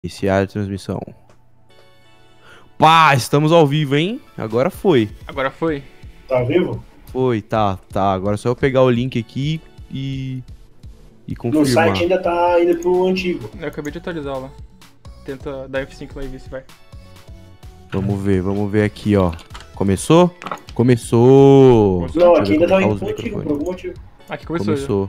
Iniciar a transmissão. Pá, estamos ao vivo, hein? Agora foi. Agora foi. Tá ao vivo? Foi, tá. Agora é só eu pegar o link aqui e confirmar. No site ainda tá indo pro antigo. Eu acabei de atualizar lá. Tenta dar F5 lá e ver se vai. Vamos ver aqui, ó. Começou? Começou! Não, Deixa aqui eu ainda tá colocar indo os pro antigo, microfones. por algum motivo. Aqui começou. Começou.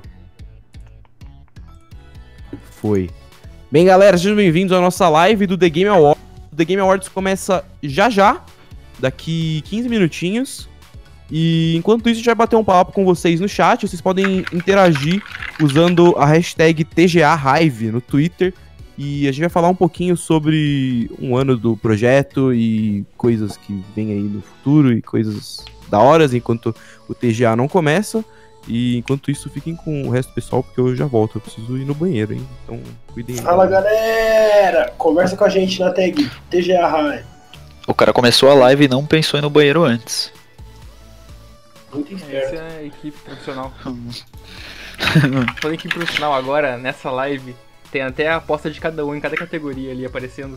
Foi. Bem, galera, sejam bem-vindos à nossa live do The Game Awards. O The Game Awards começa já, daqui 15 minutinhos. E enquanto isso, a gente vai bater um papo com vocês no chat. Vocês podem interagir usando a hashtag TGAHive no Twitter. E a gente vai falar um pouquinho sobre um ano do projeto e coisas que vêm aí no futuro e coisas da hora, enquanto o TGA não começa. E enquanto isso, fiquem com o resto do pessoal, porque eu já volto. Eu preciso ir no banheiro, hein? Então, cuidem. Fala, galera! Conversa com a gente na tag TGA. O cara começou a live e não pensou em ir no banheiro antes. Muito Essa esperto. é a equipe profissional. Falando em equipe profissional agora, nessa live, tem até a aposta de cada um em cada categoria ali aparecendo.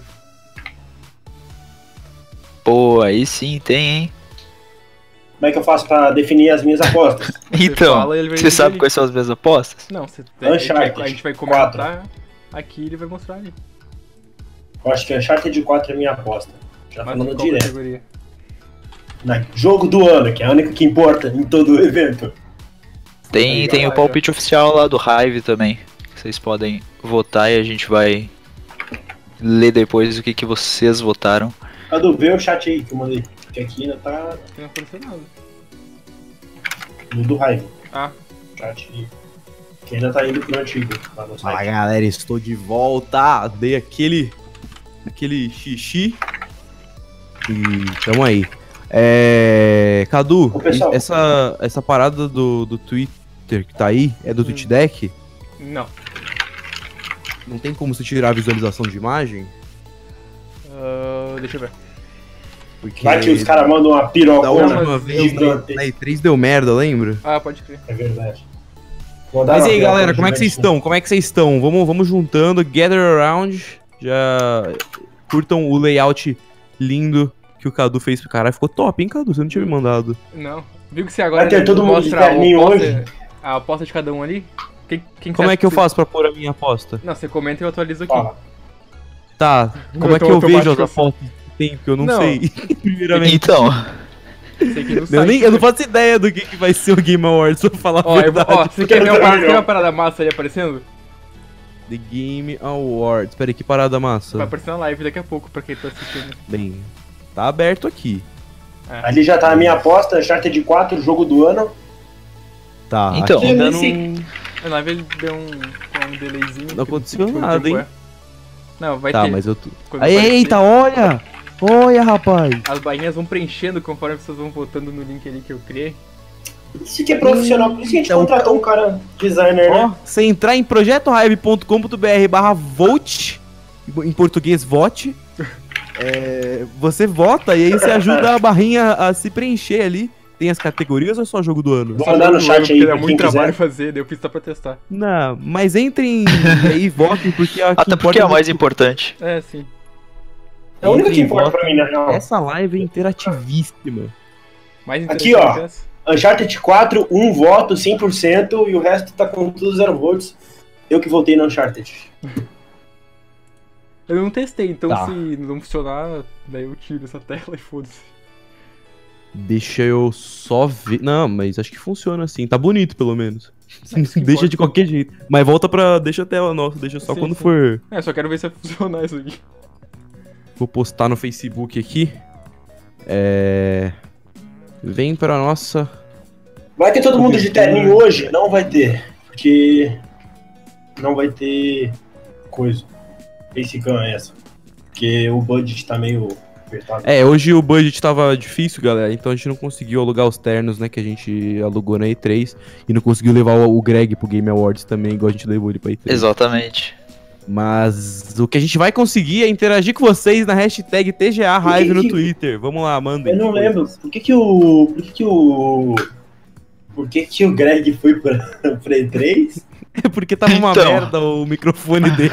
Pô, aí sim tem, hein? Como é que eu faço pra definir as minhas apostas? Então, fala, ele vai você dizer sabe ali. quais são as minhas apostas? Não, você Uncharted, a gente vai comentar aqui e ele vai mostrar ali. Eu acho que Uncharted 4 é minha aposta. Já Mas falando qual direto. categoria? Jogo do ano, que é a única que importa em todo o evento. Tem o palpite oficial lá do Hive também. Vocês podem votar e a gente vai ler depois o que vocês votaram. Cadu, vê o chat aí que eu mandei. Que aqui ainda tá Não apareceu nada. no do Hive. Ah, Chat que ainda tá indo pro antigo. Lá no Fala, site. galera, estou de volta. Dei aquele xixi. E tamo aí. Cadu, Ô, pessoal. essa parada do Twitter que tá aí é do TweetDeck? não. Não tem como você tirar a visualização de imagem? Deixa eu ver. Porque Vai que os caras mandam uma da pirocona última vez gigante. na E3 deu merda, lembra? Ah, pode crer. É verdade. Mas e aí, galera, como é que vocês estão? Vamos juntando, gather around. Já curtam o layout lindo que o Cadu fez pro caralho. Ficou top, hein, Cadu? Você não tinha me mandado. Não. Viu que você agora Vai ter todo mundo de mostra terninho hoje? a aposta de cada um ali? Quem Como você é que eu você- faço pra pôr a minha aposta? Não, você comenta e eu atualizo aqui. Fala. Tá, como Eu é que tô eu vejo as automático assim. apostas que tem? Porque eu não Não. sei. Primeiramente. Então, Sei que no Eu, site, eu não faço ideia do que vai ser o Game Awards, pra falar a Ó, verdade. você quer ver uma parada massa ali aparecendo? The Game Awards. Pera aí, que parada massa. Vai aparecer na live daqui a pouco pra quem tá assistindo. Bem, tá aberto aqui. Ali já tá a minha aposta, Uncharted 4, jogo do ano. Tá, Então. aqui ainda não... Na live ele deu um delayzinho. Não aconteceu nada, hein? Não, vai Tá, ter. mas eu tô... Quando aparecer, Eita, olha! Olha, rapaz! as bainhas vão preenchendo conforme vocês vão votando no link ali que eu criei. Isso que é profissional, por isso que a gente Então, contratou um cara designer, Ó, né? você entrar em projetohive.com.br/vote, em português, vote, você vota e aí você ajuda a barrinha a se preencher ali. Tem as categorias ou é só jogo do ano? Vou mandar no chat aí Porque pra dá quem muito trabalho quiser. fazer, daí eu fiz só pra testar. Não, mas entrem aí e votem, porque a que até porque é importa o mais importante. É, sim. É a única que Entrem e importa votem. pra mim, na real. Essa live é interativíssima. Mais Aqui, interessante ó. que essa. Uncharted 4, 1 voto, 100%, e o resto tá com tudo 0 votos. Eu que votei no Uncharted. Eu não testei, então Tá. se não funcionar, daí eu tiro essa tela e foda-se. Deixa eu só ver. Não, mas acho que funciona assim. Tá bonito, pelo menos. Isso que Deixa importa. de qualquer jeito. Mas volta pra. Deixa a tela nossa, deixa só Sim, quando sim. for. É, só quero ver se vai funcionar isso aqui. Vou postar no Facebook aqui. Vem pra nossa. Vai ter todo mundo de terninho hoje? Não vai ter. Porque não vai ter coisa. Facecam é essa. Porque o budget tá meio apertado. Hoje o budget tava difícil, galera. Então a gente não conseguiu alugar os ternos, né? Que a gente alugou na E3. E não conseguiu levar o Greg pro Game Awards também, igual a gente levou ele pra E3. Exatamente. Mas o que a gente vai conseguir é interagir com vocês na hashtag TGAHive no Twitter. Vamos lá, mandem. Eu não lembro. Por que o Greg foi pra E3? É porque tava uma Então. merda o microfone dele.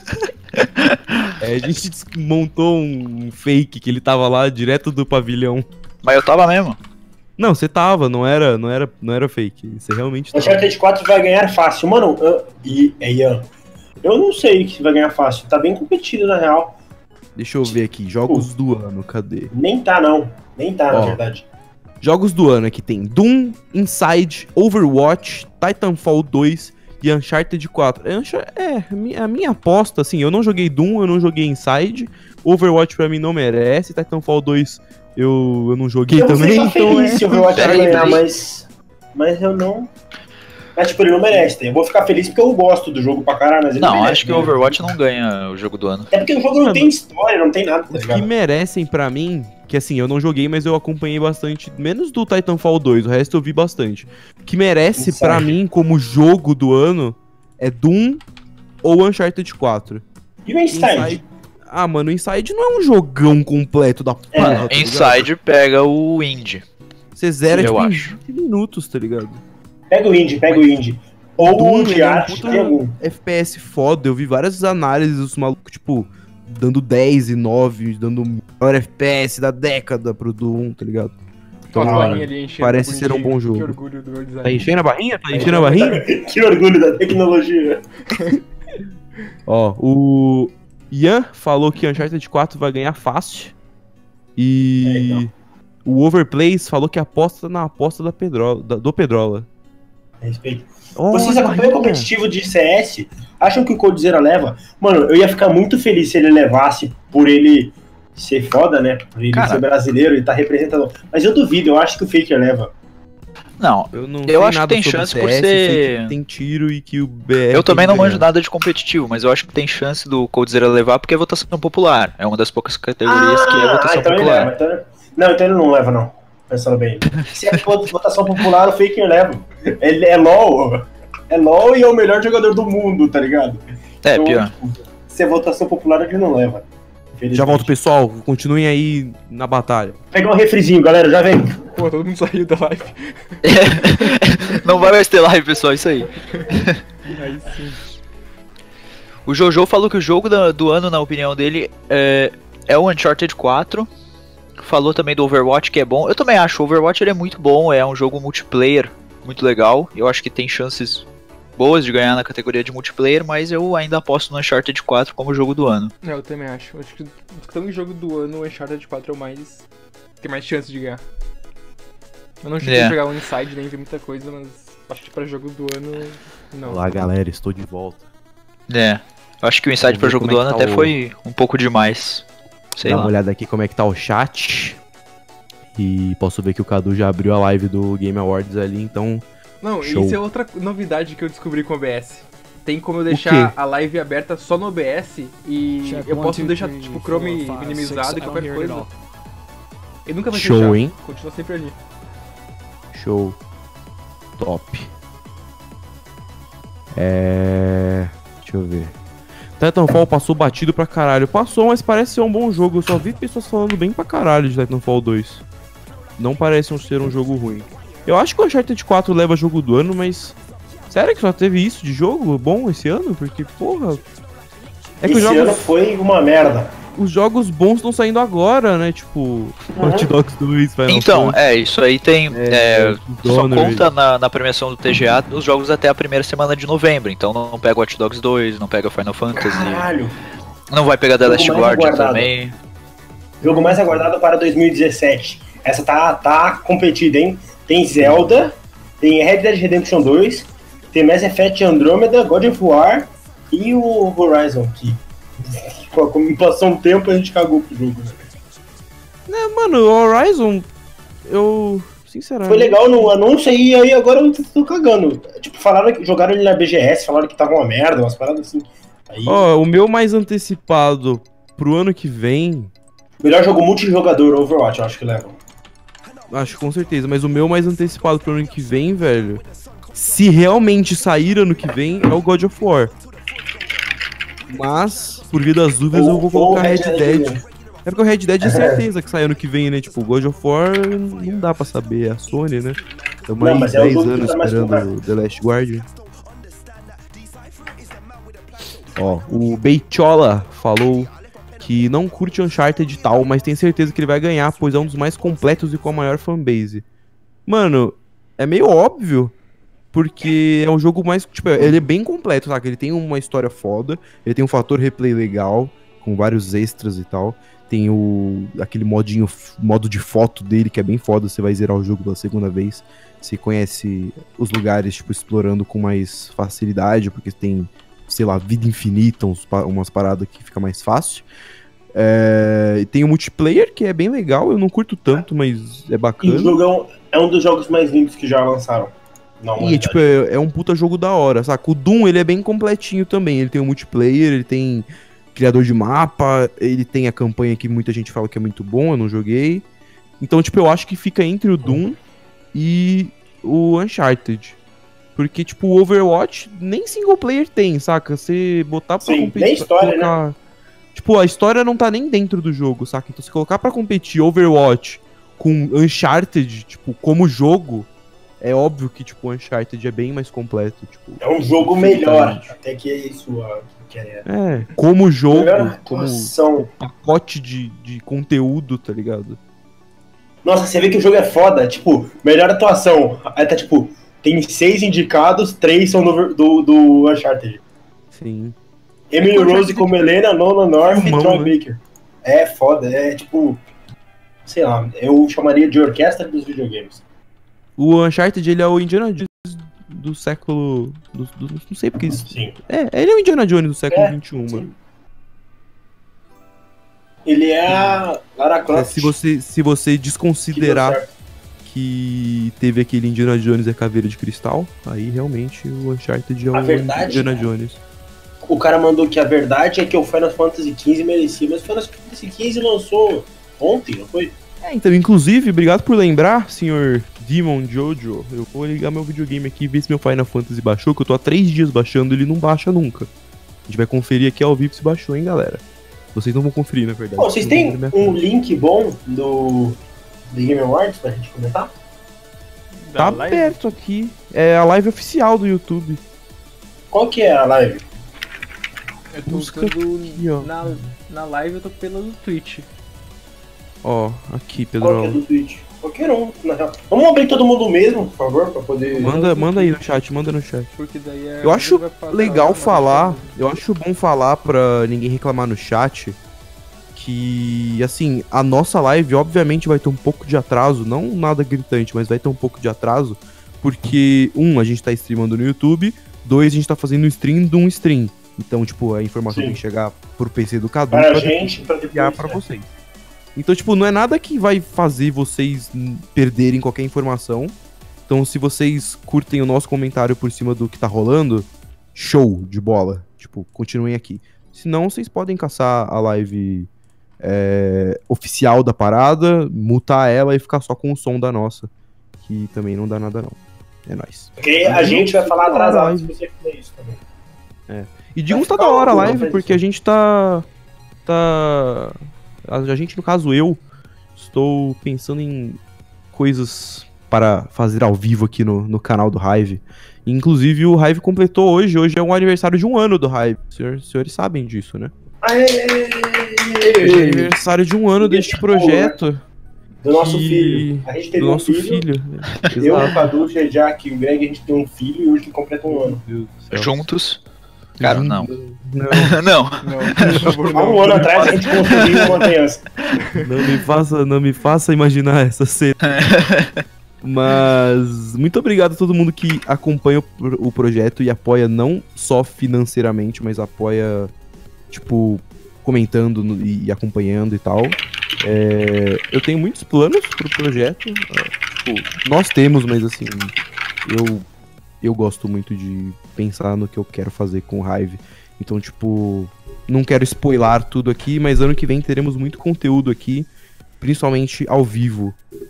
A gente montou um fake que ele tava lá direto do pavilhão. Mas eu tava mesmo. Não, você tava, não era fake. Você realmente O tava. Uncharted 4 vai ganhar fácil. Mano, Ian, eu não sei que vai ganhar fácil. Tá bem competido, na real. Deixa eu ver aqui, jogos do ano, cadê? Nem tá, não. Nem tá, na Ó. verdade. Jogos do ano aqui tem Doom, Inside, Overwatch, Titanfall 2 e Uncharted 4. A minha aposta, assim, eu não joguei Doom, eu não joguei Inside, Overwatch pra mim não merece, Titanfall 2 eu não joguei Eu vou também, ficar então feliz se o Overwatch vai Peraí, ganhar, peraí. mas eu não... Mas, tipo, ele não merece. Eu vou ficar feliz porque eu gosto do jogo pra caralho, mas ele Não, merece, acho que o né? Overwatch não ganha o jogo do ano. É porque o jogo não tem história, não tem nada, tá Os que ligado? merecem pra mim, que assim, eu não joguei, mas eu acompanhei bastante, menos do Titanfall 2, o resto eu vi bastante. O que merece Inside. pra mim como jogo do ano é Doom ou Uncharted 4. E o Inside? Ah, mano, o Inside não é um jogão completo da porra, Mano, tá ligado? Inside pega o Indie. Você zera eu tipo, em acho. 20 minutos, tá ligado? Pega o Indie. Ou Doom, o ele de é um arte, puta tem algum. FPS foda, eu vi várias análises dos malucos, tipo, dando 10 e 9, dando o maior FPS da década pro Doom, tá ligado? Então, Então, as Ah, barrinhas ali enchendo. parece ser um bonitinho. bom jogo. Que orgulho do meu design. Tá enchendo a barrinha? Tá enchendo a barrinha? Que orgulho da tecnologia. Ó, o Ian falou que Uncharted 4 vai ganhar fácil. E então. o Overplays falou que aposta na aposta do Pedrola. Respeito. Ó, Vocês a acompanham o barrinha. competitivo de CS? Acham que o Coldzera leva? Mano, eu ia ficar muito feliz se ele levasse por ele ser foda, né? Por ele Cara. ser brasileiro e tá representando. Mas eu duvido, eu acho que o Faker leva. Não, Eu não Eu sei acho que nada tem sobre chance por CS, sei ser- que tem tiro e que o BR eu também não tem que manjo ganhar. nada de competitivo, mas eu acho que tem chance do Coldzera levar porque é votação popular. É uma das poucas categorias que é votação então ele popular. leva. Então ele não leva, não. Pensando bem. Se é votação popular, o Faker leva. Ele é LOL. É LOL e é o melhor jogador do mundo, tá ligado? É, Então, pior. tipo, se é votação popular, ele não leva. Já volto, pessoal. Continuem aí na batalha. Pegar um refrizinho, galera, já vem. Pô, todo mundo saiu da live. Não vai mais ter live, pessoal, isso aí. Aí sim. O Jojo falou que o jogo do ano, na opinião dele, é o Uncharted 4. Falou também do Overwatch, que é bom. Eu também acho, o Overwatch ele é muito bom, é um jogo multiplayer muito legal. Eu acho que tem chances boas de ganhar na categoria de multiplayer, mas eu ainda aposto no Uncharted 4 como jogo do ano. Eu também acho. Acho que tão em jogo do ano, o Uncharted 4 é o mais. Tem mais chance de ganhar. Eu não cheguei a jogar o Inside, nem vi muita coisa, mas acho que pra jogo do ano. Não. Olá, galera. Estou de volta. É, eu acho que o Inside Vamos pra ver jogo como do é que ano tá até o- foi um pouco demais. Sei Dá lá. uma olhada aqui como é que tá o chat. E posso ver que o Cadu já abriu a live do Game Awards ali, então... Não, Show. isso é outra novidade que eu descobri com o OBS. Tem como eu quê? deixar a live aberta só no OBS e Check eu one, posso two, deixar three, tipo o four, Chrome five, minimizado six, e I don't qualquer hear it coisa. all. Ele nunca vai Show, fechar. hein? Continua sempre ali. Show. Top. Deixa eu ver. Titanfall passou batido pra caralho. Passou, mas parece ser um bom jogo. Eu só vi pessoas falando bem pra caralho de Titanfall 2. Não parece ser um jogo ruim. Eu acho que o Uncharted 4 leva jogo do ano, mas... Sério que só teve isso de jogo bom esse ano? Porque, porra... É que Esse ano foi uma merda. os jogos bons estão saindo agora, né? Tipo, Hot Dogs 2, Final Então, Fantasy. isso aí tem. Só Dishonored. conta na premiação do TGA os jogos até a primeira semana de novembro. Então não pega Hot Dogs 2, não pega Final Fantasy. Caralho. Não vai pegar The Last Jogo mais Guardian aguardado. também. Jogo mais aguardado para 2017. Essa tá competida, hein? Tem Zelda, tem Red Dead Redemption 2, tem Mass Effect Andromeda, God of War e o Horizon, que como passou um tempo a gente cagou pro jogo. Né? Mano, o Horizon, eu... Sinceramente... Foi legal no anúncio e aí agora eu tô cagando. Tipo, falaram que jogaram ele na BGS, falaram que tava uma merda, umas paradas assim. Aí, Ó, o meu mais antecipado pro ano que vem, melhor jogo multijogador, Overwatch, eu acho que leva. acho que com certeza, mas o meu mais antecipado pro ano que vem, velho, se realmente sair ano que vem, é o God of War. Mas, por via das dúvidas, eu vou colocar Red Dead. É porque o Red Dead é certeza que sai ano que vem, né? Tipo, o God of War não dá pra saber, é a Sony, né? Estamos Não, aí mas é o 10 jogo que anos tá mais esperando o The Last Guardian. Ó, o Beitiola falou que não curte Uncharted e tal, mas tem certeza que ele vai ganhar, pois é um dos mais completos e com a maior fanbase. Mano, é meio óbvio, porque é um jogo mais, tipo, ele é bem completo, sabe? Ele tem uma história foda, ele tem um fator replay legal, com vários extras e tal. Tem aquele modo de foto dele, que é bem foda, você vai zerar o jogo pela segunda vez. Você conhece os lugares, tipo, explorando com mais facilidade, porque tem, sei lá, vida infinita, umas paradas que fica mais fácil. E tem o multiplayer, que é bem legal, eu não curto tanto, mas é E bacana. o jogo é um dos jogos mais lindos que já lançaram. E, tipo, é um puta jogo da hora, saca? O Doom, ele é bem completinho também. Ele tem o multiplayer, ele tem criador de mapa, ele tem a campanha que muita gente fala que é muito bom, eu não joguei. Então, tipo, eu acho que fica entre o Doom e o Uncharted. Porque, tipo, o Overwatch nem single player tem, saca? Você botar pra Sim, competir... nem história, né? Tipo, a história não tá nem dentro do jogo, saca? Então, se colocar pra competir Overwatch com Uncharted, tipo, como jogo... É óbvio que, tipo, o Uncharted é bem mais completo, tipo... É um jogo melhor, até que é isso que é. Como jogo, Melhor como atuação. pacote de conteúdo, tá ligado? Nossa, você vê que o jogo é foda, tipo, melhor atuação. Aí tá, tipo, tem 6 indicados, 3 são do Uncharted. Sim. Emily Rose como Helena, Nolan North e Irmão, Troy né? Baker. É foda, é tipo... Sei lá, eu chamaria de orquestra dos videogames. O Uncharted, ele é o Indiana Jones do século... não sei porque isso... Sim. Ele é o Indiana Jones do século XXI, sim. mano. Ele é a Lara Croft. Se você desconsiderar que teve aquele Indiana Jones e a Caveira de Cristal, aí realmente o Uncharted é o Indiana Jones. O cara mandou que a verdade é que o Final Fantasy XV merecia, mas o Final Fantasy XV lançou ontem, não foi? Então, inclusive, obrigado por lembrar, senhor Demon Jojo. Eu vou ligar meu videogame aqui e ver se meu Final Fantasy baixou, que eu tô há 3 dias baixando, ele não baixa nunca. A gente vai conferir aqui ao vivo se baixou, hein, galera. Vocês não vão conferir, na verdade. Pô, vocês têm um link bom do The Game Awards pra gente comentar? Tá aberto aqui. É a live oficial do YouTube. Qual que é a live? Eu tô Busca aqui, ó. na live eu tô pelo Twitch. Ó, aqui, Qual que é Pedro. do Twitch? Qualquer um, na real. Vamos abrir todo mundo mesmo, por favor, pra poder... Manda aí no chat, manda no chat. Porque daí Eu acho legal falar, né? eu acho bom falar pra ninguém reclamar no chat que, assim, a nossa live obviamente vai ter um pouco de atraso, não nada gritante, mas vai ter um pouco de atraso, porque, a gente tá streamando no YouTube, 2, a gente tá fazendo um stream de um stream. Então, tipo, a informação Sim. tem que chegar pro PC do Cadu Para a gente, pra enviar depois... pra vocês. Então, tipo, não é nada que vai fazer vocês perderem qualquer informação. Então, se vocês curtem o nosso comentário por cima do que tá rolando, show de bola. Tipo, continuem aqui. Senão, vocês podem caçar a live oficial da parada, mutar ela e ficar só com o som da nossa. Que também não dá nada, não. É nóis. Porque a gente vai falar atrasado se você fizer isso também. E digo que tá da hora a live, porque a gente tá... A gente, no caso eu, estou pensando em coisas para fazer ao vivo aqui no canal do Hive. Inclusive o Hive completou hoje é um aniversário de 1 ano do Hive. Os senhores sabem disso, né? Aniversário de 1 ano deste projeto. Do nosso filho. A gente teve Do nosso filho. Exato. O Cadu, o Jack e o Greg, a gente tem um filho e hoje que completa 1 ano. Meu Deus do céu. Juntos. Cara, não. Não, Não. Não, por favor, Há um ano atrás a gente construiu uma criança. não me faça imaginar essa cena. Mas muito obrigado a todo mundo que acompanha o projeto e apoia não só financeiramente, mas apoia, tipo, comentando e acompanhando e tal. Eu tenho muitos planos pro projeto. Tipo, nós temos, mas assim, eu gosto muito de pensar no que eu quero fazer com o Hive. Então, tipo, não quero spoiler tudo aqui, mas ano que vem teremos muito conteúdo aqui, principalmente ao vivo.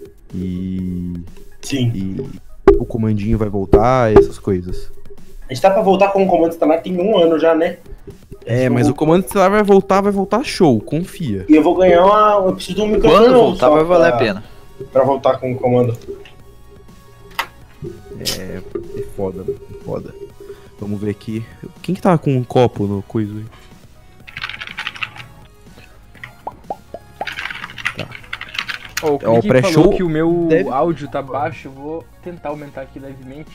Sim. E o comandinho vai voltar, essas coisas. A gente tá pra voltar com o Comando Estelar tem 1 ano já, né? Mas o Comando Estelar vai voltar show, confia. E eu vou ganhar eu preciso de um microfone Quando novo voltar só vai valer a pena. Pra voltar com o comando. É foda, mano, foda. Vamos ver aqui. Quem que tá com um copo no coisa aí? Ó, o É, o Clique pré-show falou que o meu deve- áudio tá baixo, eu vou tentar aumentar aqui levemente.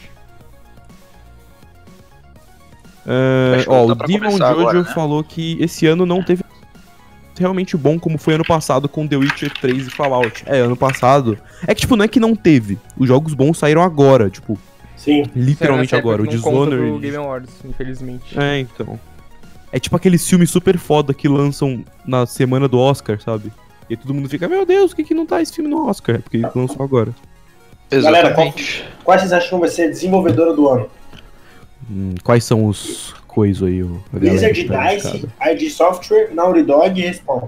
Pré-show Ó, tá o pra Demon começar Jojo agora, né? falou que esse ano não teve realmente bom como foi ano passado com The Witcher 3 e Fallout. É, ano passado. É que, tipo, não é que não teve. Os jogos bons saíram agora, tipo, Sim. literalmente Nessa agora. O época não conta pro Dishonored. Game Awards, infelizmente. É, então. É tipo aqueles filmes super foda que lançam na semana do Oscar, sabe? E aí todo mundo fica, meu Deus, por que não tá esse filme no Oscar? É porque lançou agora. Galera, Exatamente. quais vocês acham que vai ser a desenvolvedora do ano? Quais são os coisas aí, a galera Blizzard, que tá DICE, indicada? ID Software, Naughty Dog e Respawn.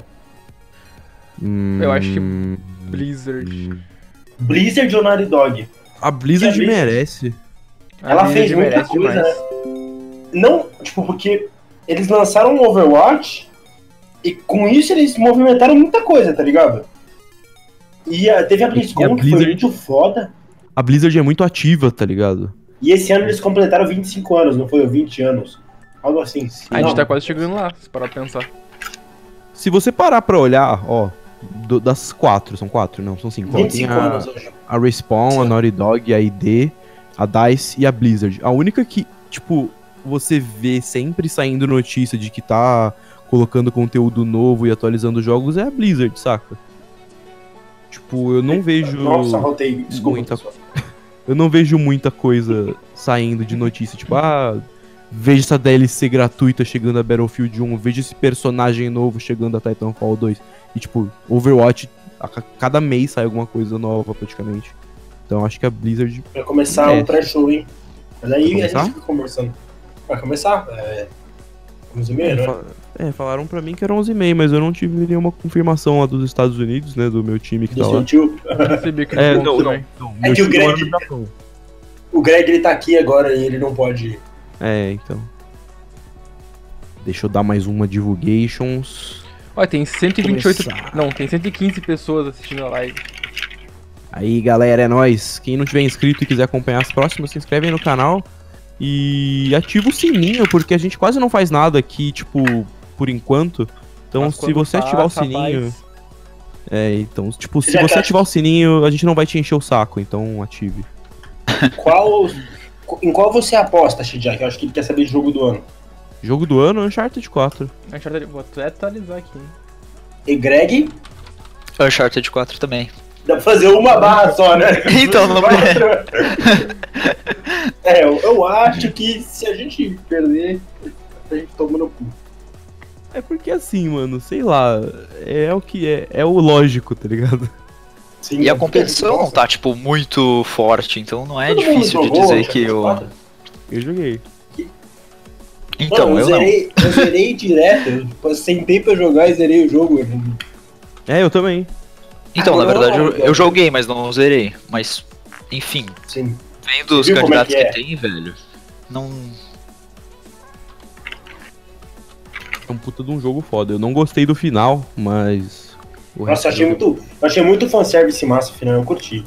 Eu acho que Blizzard. Blizzard ou Naughty Dog? A Blizzard Que a Blizzard- merece. Ela A fez Blizzard muita merece coisa, demais. Não, tipo, porque eles lançaram um Overwatch e com isso eles movimentaram muita coisa, tá ligado? E teve a BlizzCon, que foi Blizzard- muito foda. A Blizzard é muito ativa, tá ligado? E esse ano eles completaram 25 anos, não foi? Ou 20 anos. Algo assim. A gente Não, tá quase chegando lá, se parar pra pensar. Se você parar pra olhar, ó, das 4, são 4? Não, são 5. 25 anos hoje. A Respawn, a Sim. Naughty Dog, a ID, a DICE e a Blizzard. A única que, tipo, você vê sempre saindo notícia de que tá colocando conteúdo novo e atualizando jogos é a Blizzard, saca? Tipo, eu não vejo Nossa, rotei. Desculpa. muita- pessoal. eu não vejo muita coisa saindo de notícia, tipo, veja essa DLC gratuita chegando a Battlefield 1, veja esse personagem novo chegando a Titanfall 2. E tipo, Overwatch, cada mês sai alguma coisa nova praticamente. Então acho que a Blizzard Vai começar É. o pré-show, hein? Mas aí Vai a começar? gente fica conversando. Vai começar? 11h30, né? falaram pra mim que era 11h30, mas eu não tive nenhuma confirmação lá dos Estados Unidos, né, do meu time que Do tá seu lá. tio. Percebi que É, ele não, também. não. É Meu que o time mora Greg- no Japão. O Greg, ele tá aqui agora e ele não pode... É, então. Deixa eu dar mais uma divulgations. Olha, tem 128. Começar. Não, tem 115 pessoas assistindo a live. Aí, galera, é nóis. Quem não tiver inscrito e quiser acompanhar as próximas, se inscreve aí no canal. E ativa o sininho, porque a gente quase não faz nada aqui, tipo, por enquanto. Então, Mas se quando você faz, ativar o rapaz, sininho... então, tipo, se Já você tá- ativar o sininho, a gente não vai te encher o saco, então ative. Em qual você aposta, Shidiak? Eu acho que ele quer saber de jogo do ano. Jogo do ano, Uncharted 4. Vou até atualizar aqui, hein? E Greg, Uncharted 4 também. dá pra fazer uma barra só, né? Então, não eu acho que se a gente perder, a gente toma no cu. É porque assim, mano, sei lá, é o que é, é o lógico, tá ligado? Sim, E a porque, competição não nossa, tá, tipo, muito forte, então não é todo mundo difícil de jogou dizer Uncharted que o. 4? Eu joguei. Então, Mano, eu não. eu zerei direto. Eu sentei pra jogar e zerei o jogo. É, eu também. Então, Ah, na verdade, não, eu joguei, mas não zerei. Mas, enfim, Sim. vendo os Viu como é candidatos que que, é? tem, velho, não. É um puta de um jogo foda. Eu não gostei do final, mas. o Nossa, resto do eu achei muito fanservice massa, afinal, eu curti.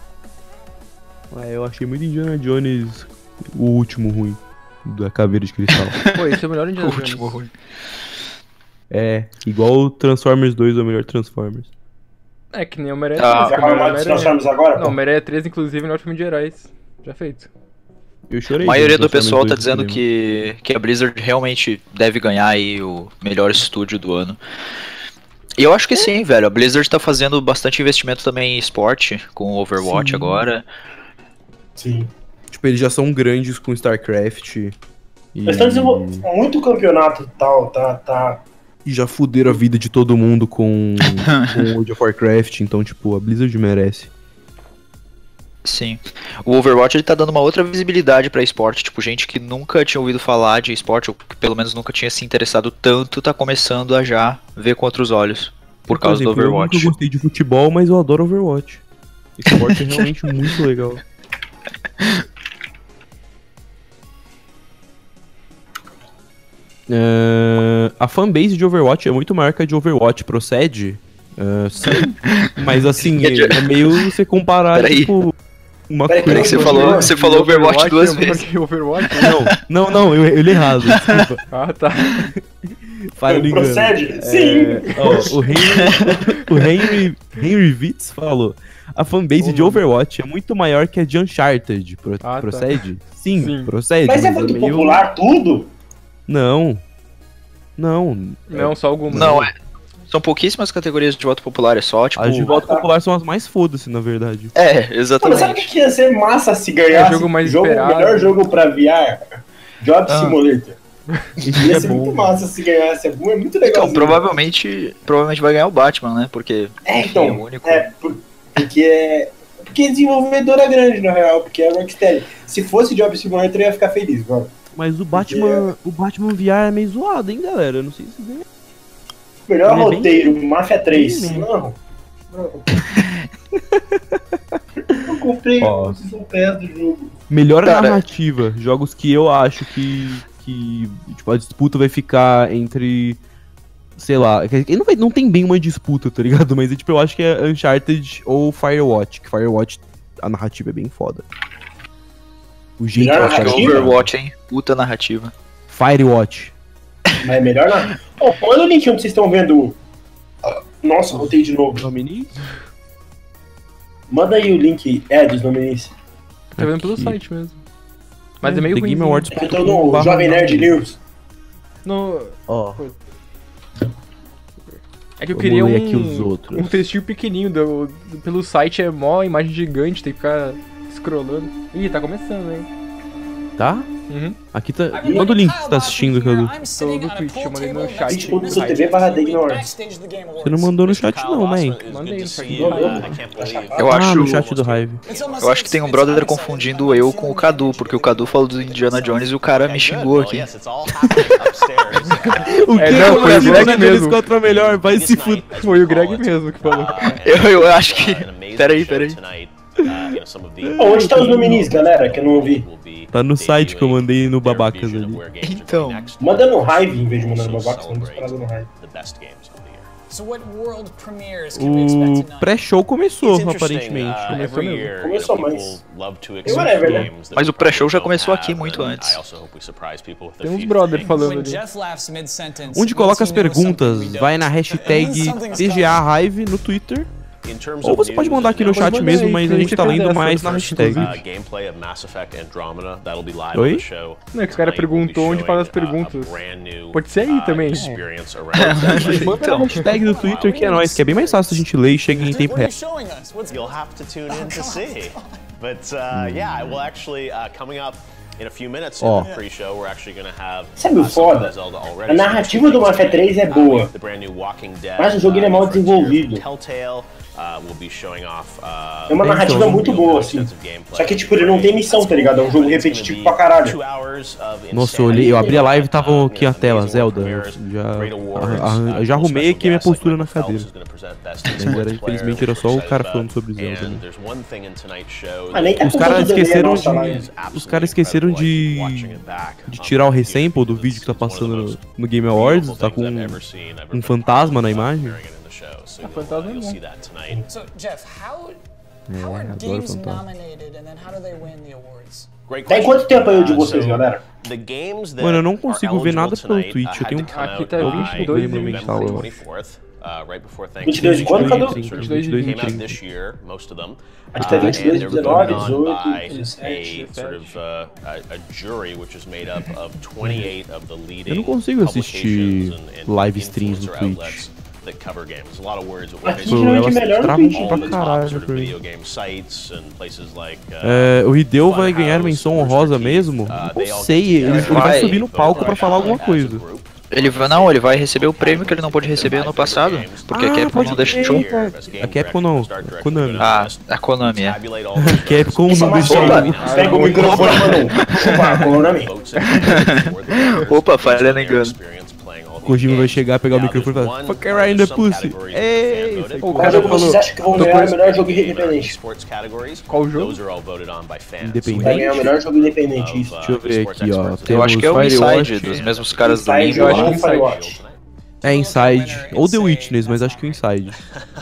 Eu achei muito Indiana Jones o último ruim. Da caveira de cristal. Pô, esse é o melhor O Indiana último Jones. ruim. É, igual o Transformers 2 é o melhor Transformers. É que nem o Homem-Aranha Ah, 3. Vai que o falar mal dos Homem-Aranha- Transformers agora? Não, pô? Homem-Aranha 3, inclusive, é o melhor filme de heróis. Já feito. Eu chorei. A maioria vendo do pessoal Transformers tá 2 no dizendo cinema. que a Blizzard realmente deve ganhar aí o melhor estúdio do ano. E eu acho que sim, velho. A Blizzard tá fazendo bastante investimento também em esporte, com o Overwatch Sim. agora. Sim. Tipo, eles já são grandes com StarCraft. E... Eles estão desenvolvendo muito campeonato e tal, tá. e já fuderam a vida de todo mundo com World of Warcraft. Então, tipo, a Blizzard merece. Sim. O Overwatch ele tá dando uma outra visibilidade pra esporte. Tipo, gente que nunca tinha ouvido falar de esporte, ou que pelo menos nunca tinha se interessado tanto, tá começando a já ver com outros olhos. Por causa do exemplo, Eu Overwatch. nunca gostei de futebol, mas eu adoro Overwatch. Esse esporte é realmente muito legal. A fanbase de Overwatch é muito maior que a de Overwatch, procede? Sim. Mas assim, é meio você comparar, Peraí. tipo... uma Peraí, coisa. que você falou Overwatch duas vezes. Overwatch? Não, eu li errado, desculpa. Ah, tá. Falha do engano. Procede? Sim! Ó, o Henry Vitz falou: a fanbase de Overwatch é muito maior que a de Uncharted. Tá. Procede? Sim, Sim. procede. Mas é muito meio- popular tudo? Não, Não, só algumas. Não, são pouquíssimas categorias de voto popular, é só, tipo... as de voto popular são as mais foda-se, na verdade. É, Mano, sabe o exatamente. que ia ser massa se ganhasse? É o jogo mais esperado. Melhor jogo pra VR? Job Simulator. Isso Ia é ser muito bom. massa se ganhasse. É muito legal. Então, provavelmente vai ganhar o Batman, né? Porque É, enfim, então. é o único. Porque é desenvolvedora grande, na real. Porque é a Rocksteady. Se fosse Job Simulator, eu ia ficar feliz, mano. Mas o Batman VR é meio zoado, hein, galera? Eu não sei se vê. Melhor Ele é bem- roteiro, Mafia 3. bem- Não. Eu comprei Ó. o Season Pass do jogo. Melhor Cara. narrativa. Jogos que eu acho que tipo, a disputa vai ficar entre. Sei lá. Não tem bem uma disputa, tá ligado? Mas tipo, eu acho que é Uncharted ou Firewatch. Que Firewatch, a narrativa é bem foda. O jeito Melhor que Acho que é narrativa? Overwatch, hein? Puta narrativa. Firewatch. Mas é melhor não. Ô, manda o link onde vocês estão vendo. Nossa, voltei de novo. Nominis? Manda aí o link dos nominees. Tá vendo pelo Aqui. site mesmo. Mas é meio The ruim. Game Awards. É que eu tô no Jovem Nerd News. No... Ó, É que eu Vamos queria ler aqui os outros. um textinho pequenininho. Pelo site é mó imagem gigante, tem que ficar scrollando. Ih, tá começando, hein? tá? Uhum. Aqui tá. Manda o link que você tá assistindo, Cadu. Tô no Twitch, eu mandei no chat. twitch.tv/DameAwards. Você não mandou no chat não, man. Mandei no chat. Eu acho, no chat do Hive. eu acho que tem um brother confundindo eu com o Cadu, porque o Cadu falou do Indiana Jones e o cara me xingou aqui. O É, não, foi o Greg mesmo. Contra melhor, vai se fuder. Foi o Greg mesmo que falou. Eu acho que... Peraí. Onde tá os nominees, galera, que eu não ouvi? Tá no site que eu mandei no Babacas ali. Então. Manda no Hive em vez de mandar no Babacas, manda disparado no Hive. O pré-show começou, aparentemente. Começou mesmo. Começou, mas... whatever, né? Mas o pré-show já começou aqui muito antes. Tem uns brother falando ali. Onde coloca as perguntas, vai na hashtag TGA Hive no Twitter. Ou você pode mandar aqui no chat manda mesmo, aí, mas que a a gente gente tá fez lendo essa, mais na hashtag. Oi? Não, é que o cara perguntou onde faz as perguntas. Pode ser aí também. Manda na hashtag do Twitter que é nóis, que é bem mais fácil a gente ler e chega em tempo real. You'll have to tune in to see. But yeah, well, actually, coming up in a few minutes Ó. in the pre-show, we're actually going to have Sabe o foda? A narrativa do Mafia 3 é boa, the brand new Walking Dead. mas o jogo ele é mal desenvolvido. Telltale will be showing off. É uma narrativa muito boa, assim. Só que, tipo, ele não tem missão, tá ligado? É um jogo repetitivo pra caralho. Nossa, eu abri a live e tava aqui a tela, Zelda. Eu já arrumei aqui minha postura na cadeira. Mas infelizmente era só o cara falando sobre Zelda. Né? Ah, nem tá Os com caras tanto delay a esqueceram nossa live. Os caras esqueceram de tirar o resample do vídeo que tá passando no Game Awards. Tá com um fantasma na imagem. fantasma é bom. So, Jeff, how are adoro games fantasma. nominated and then how do they win the awards? Tem quanto tempo aí o de vocês, galera? Mano, eu não consigo ver nada pelo Twitch. Eu tenho Aqui tá algum 22 problema e mental. 22 de quando, Cadu? 22 e 30. Aqui tá 22, 19, 18, 17. 17. Eu não consigo assistir live streams no Twitch. Aqui geralmente é melhor no travam Twitch. pra caralho pra mim. O Hideo vai ganhar menção honrosa mesmo? Não sei, ele vai Vai. subir no palco pra falar alguma coisa. Ele vai receber o prêmio que ele não pôde receber ano passado, porque a Capcom não deixou. A Capcom não, a Konami. Ah, a Konami, é. Capcom não deixou. Opa, pega o microfone, mano. Chupa, Konami. Opa, falha no engano. O Kojima vai chegar, pegar o microfone e falar Fuck right in the pussy. Ei, Qual jogo vocês acham que vão ganhar o melhor jogo independente? Qual jogo? Vai Independente? ganhar o melhor jogo independente, isso. Deixa eu ver aqui, ó. Eu acho que é o Temos Inside, Firewatch. dos mesmos caras do Inside, Limbo eu acho lá. que é Firewatch. É Inside. Ou The Witness, mas acho que o Inside.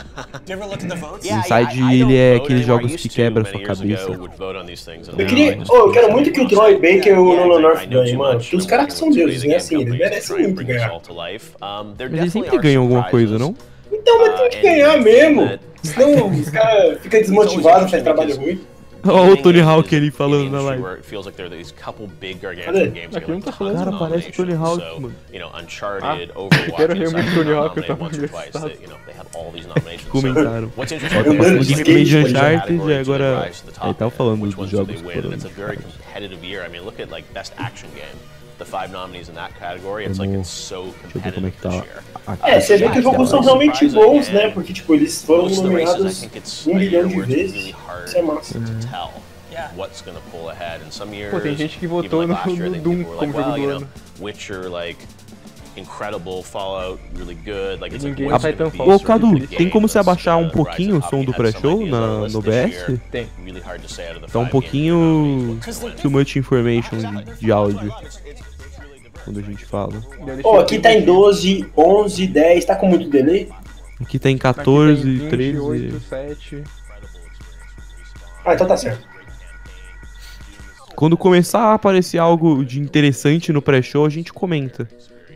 Do you ever look at the votes? Inside, I ele don't é vote aqueles anymore. jogos I que used to, quebra a many sua years cabeça. ago, would vote on these things, and Eu now queria. I just Eu quero muito que o Troy Baker e o Nolan North I know ganhem, too mano. much, Porque os I'm caras working são with too deuses, many né? game Assim, eles companies to merecem try and muito bring this ganhar. all to life. There Mas eles definitely sempre are ganham alguma surprises. coisa, não? Então, mas tem que ganhar mesmo. Senão os caras ficam desmotivados, fazem trabalho ruim. Olha o Tony Hawk ali falando na live. It feels like there are these couple big Cadê? gargantuan games that Aqui não get tá tons falando. of Cara, parece o Tony nominations. Hawk, So, mano. you know, Uncharted, eu Overwatch, quero and realmente Cyberpunk Tony Hawk, eu nominated tava once or twice. engraçado. They, you know, they have all these nominations. Comentaram. What's interesting Eu about dando this O is gameplay de skate, each Uncharted category e to agora rise to the top, ele tava falando which dos ones do jogos they que win, foram and it's a very competitive year. I mean, look at like best action game. The 5 nominees in that category, it's like it's so Deixa eu ver como é competitive que tá this year. aqui. Você vê que os jogos são realmente bons, né? Porque, tipo, eles foram Most of the races, I nominados think it's 1 a year bilhão de where it's vezes. really hard Isso é massa. to tell Yeah. what's gonna pull ahead. In some years, Pô, tem gente que even votou like last no year, I think Doom people were like, como jogo well, do you know, ano. Witcher, like, incredible, Fallout, really good. Like, it's like, Ninguém what's vai gonna tão be forte. Ô, sort of Cadu, the tem game como você that's abaixar um gonna pouquinho rise o to som the do top? We have some pré-show ideas on the no list this OBS? year. Tem. Really hard to say out of the Tá um 5 games pouquinho nominees. too much information de áudio quando a gente fala. Eu deixei Ó, aqui tá em 12, 11, 10, tá com muito delay? Aqui tá em Aqui 14, tem 20, 13. 8, 7. Ah, então tá certo. Quando começar a aparecer algo de interessante no pré-show, a gente comenta.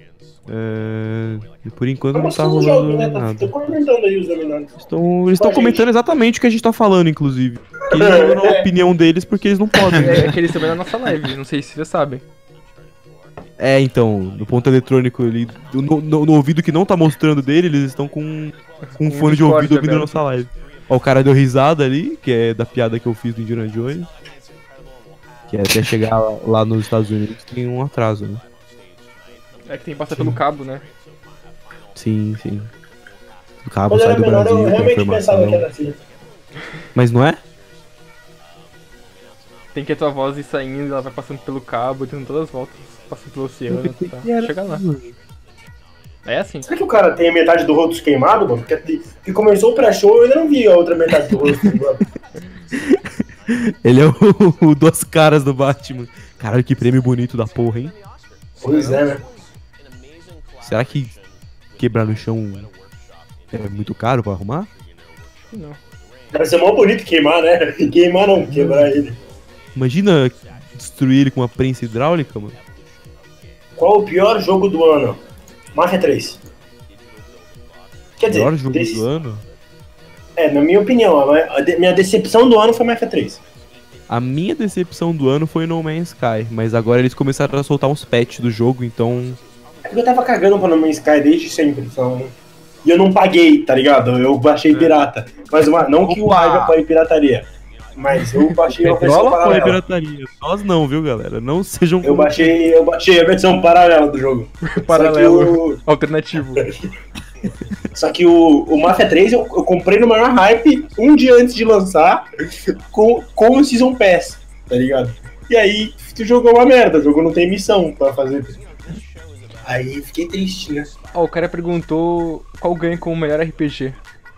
E por enquanto não Mas tá são os rolando jogos, né? Tá nada. comentando aí os nominados. Eles estão comentando exatamente o que a gente tá falando, inclusive. Que eles não dão a opinião deles porque eles não podem. É que eles também na nossa live, não sei se vocês sabem. Então, no ponto eletrônico ali, no ouvido que não tá mostrando dele, eles estão com um fone de Discord ouvido ouvindo a aberto. nossa live. Ó, o cara deu risada ali, que é da piada que eu fiz do Indiana Jones. Que é até chegar lá nos Estados Unidos tem um atraso, né? É que tem que passar pelo cabo, né? Sim, sim. O cabo Quando eu sai era do menor, Brasil eu com realmente pensava que informação. era assim. Mas não é? Tem que a tua voz ir saindo, ela vai passando pelo cabo, dando todas as voltas, passando pelo oceano, tá? Chega lá. É assim. Será que o cara tem a metade do rosto queimado, mano? Porque começou o pré-show eu ainda não vi a outra metade do rosto queimado. Ele é o Duas Caras do Batman. Caralho, que prêmio bonito da porra, hein? Pois é, né? Será que quebrar no chão é muito caro pra arrumar? Não. Deve ser mó bonito queimar, né? Queimar não, quebrar ele. Imagina destruir ele com uma prensa hidráulica, mano. Qual o pior jogo do ano? Mafia 3. Quer dizer, Melhor jogo desses- do ano? na minha opinião, minha decepção do ano foi Mafia 3. A minha decepção do ano foi No Man's Sky, mas agora eles começaram a soltar uns patches do jogo, então... É porque eu tava cagando pra No Man's Sky desde sempre, então... E eu não paguei, tá ligado? Eu baixei pirata. Mas não que o Opa! Aiva apoie pirataria. Mas eu baixei a versão Petrola foi paralela. pirataria. Nós não, viu, galera? Não sejam... Eu baixei a versão paralela do jogo. Paralelo, alternativo. Só que o Mafia 3 eu comprei no maior hype um dia antes de lançar com o Season Pass, tá ligado? E aí o jogo é uma merda, o jogo não tem missão pra fazer. Aí fiquei triste, né? Ó, o cara perguntou qual ganha como melhor RPG.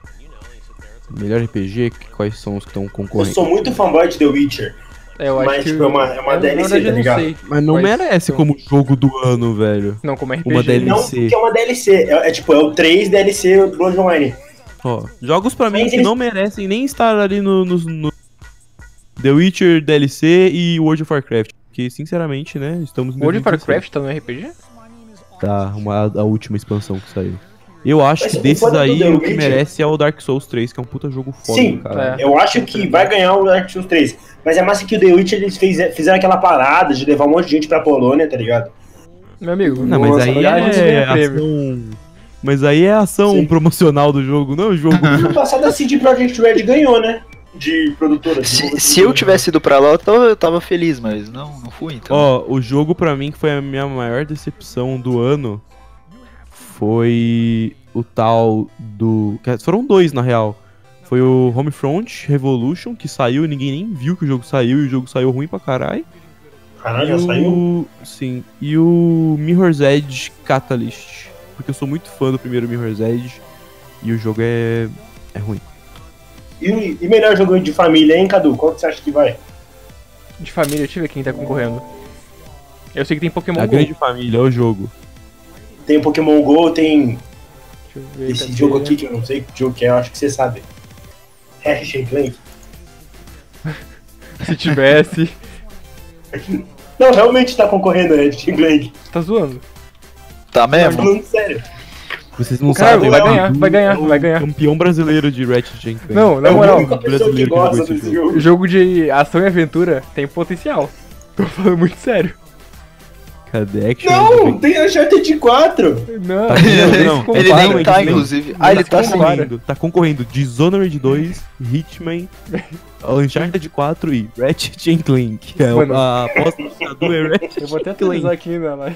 Melhor RPG? Quais são os que estão Eu concorrendo? sou muito fanboy de The Witcher, Eu acho mas que. tipo, é uma eu, DLC, na verdade, tá eu não ligado? sei. Mas não Mas merece são- como jogo do ano, velho. Não, como RPG. Uma DLC. Não, porque é uma DLC. É tipo, é o 3 DLC Blood Online. Ó, jogos pra mim Mas que eles- não merecem nem estar ali no The Witcher DLC e World of Warcraft. Porque, sinceramente, né, estamos em World of 2016. Warcraft tá no RPG? Tá, a última expansão que saiu. Eu acho Mas que se desses for do aí, The o que Witcher- merece é o Dark Souls 3, que é um puta jogo foda, Sim, cara. É. eu acho que vai ganhar o Dark Souls 3. Mas é massa que o The Witcher eles fizeram aquela parada de levar um monte de gente pra Polônia, tá ligado? Meu amigo. Não, mas Nossa, aí viagem é ganha prêmio. ação... Mas aí é ação Sim. promocional do jogo, não é o jogo. No passado a CD Projekt Red ganhou, né? De produtora. Se eu tivesse ido pra lá, eu tava feliz, mas não fui, então. Ó, o jogo pra mim que foi a minha maior decepção do ano foi o tal do... Foram dois, na real. Foi o Homefront Revolution, que saiu e ninguém nem viu que o jogo saiu, e o jogo saiu ruim pra caralho. Caralho, já saiu? Sim, e o Mirror's Edge Catalyst. Porque eu sou muito fã do primeiro Mirror's Edge e o jogo é ruim. E melhor jogo de família, hein, Cadu? Qual que você acha que vai? De família, deixa eu ver quem tá concorrendo. Eu sei que tem Pokémon A Go. grande família é o jogo. Tem Pokémon GO, tem... Deixa eu ver. Esse cadê? jogo aqui, que eu não sei que jogo que é, eu acho que você sabe. Ratchet Clank. Se tivesse. Não, realmente tá concorrendo a Ratchet Clank. Tá zoando. Tá Tô mesmo? falando sério. Vocês não Cara, sabem. vai o ganhar, Edu vai ganhar, é o vai ganhar. Campeão brasileiro de Ratchet Clank. Não, na É a moral, única pessoa que brasileiro que gosta jogou desse esse jogo. o jogo de ação e aventura tem potencial. Tô falando muito sério. Cadê Action? Não, tem Uncharted 4. Não, Tá, nem não, se compara. Ele nem Não, tá, ele inclusive. Ah, ele se tá compara. concorrendo. Tá concorrendo Dishonored 2, Hitman, Uncharted 4 e Ratchet Clank. É, Mano. a aposta do Cadu é Ratchet Eu vou até atualizar aqui na live.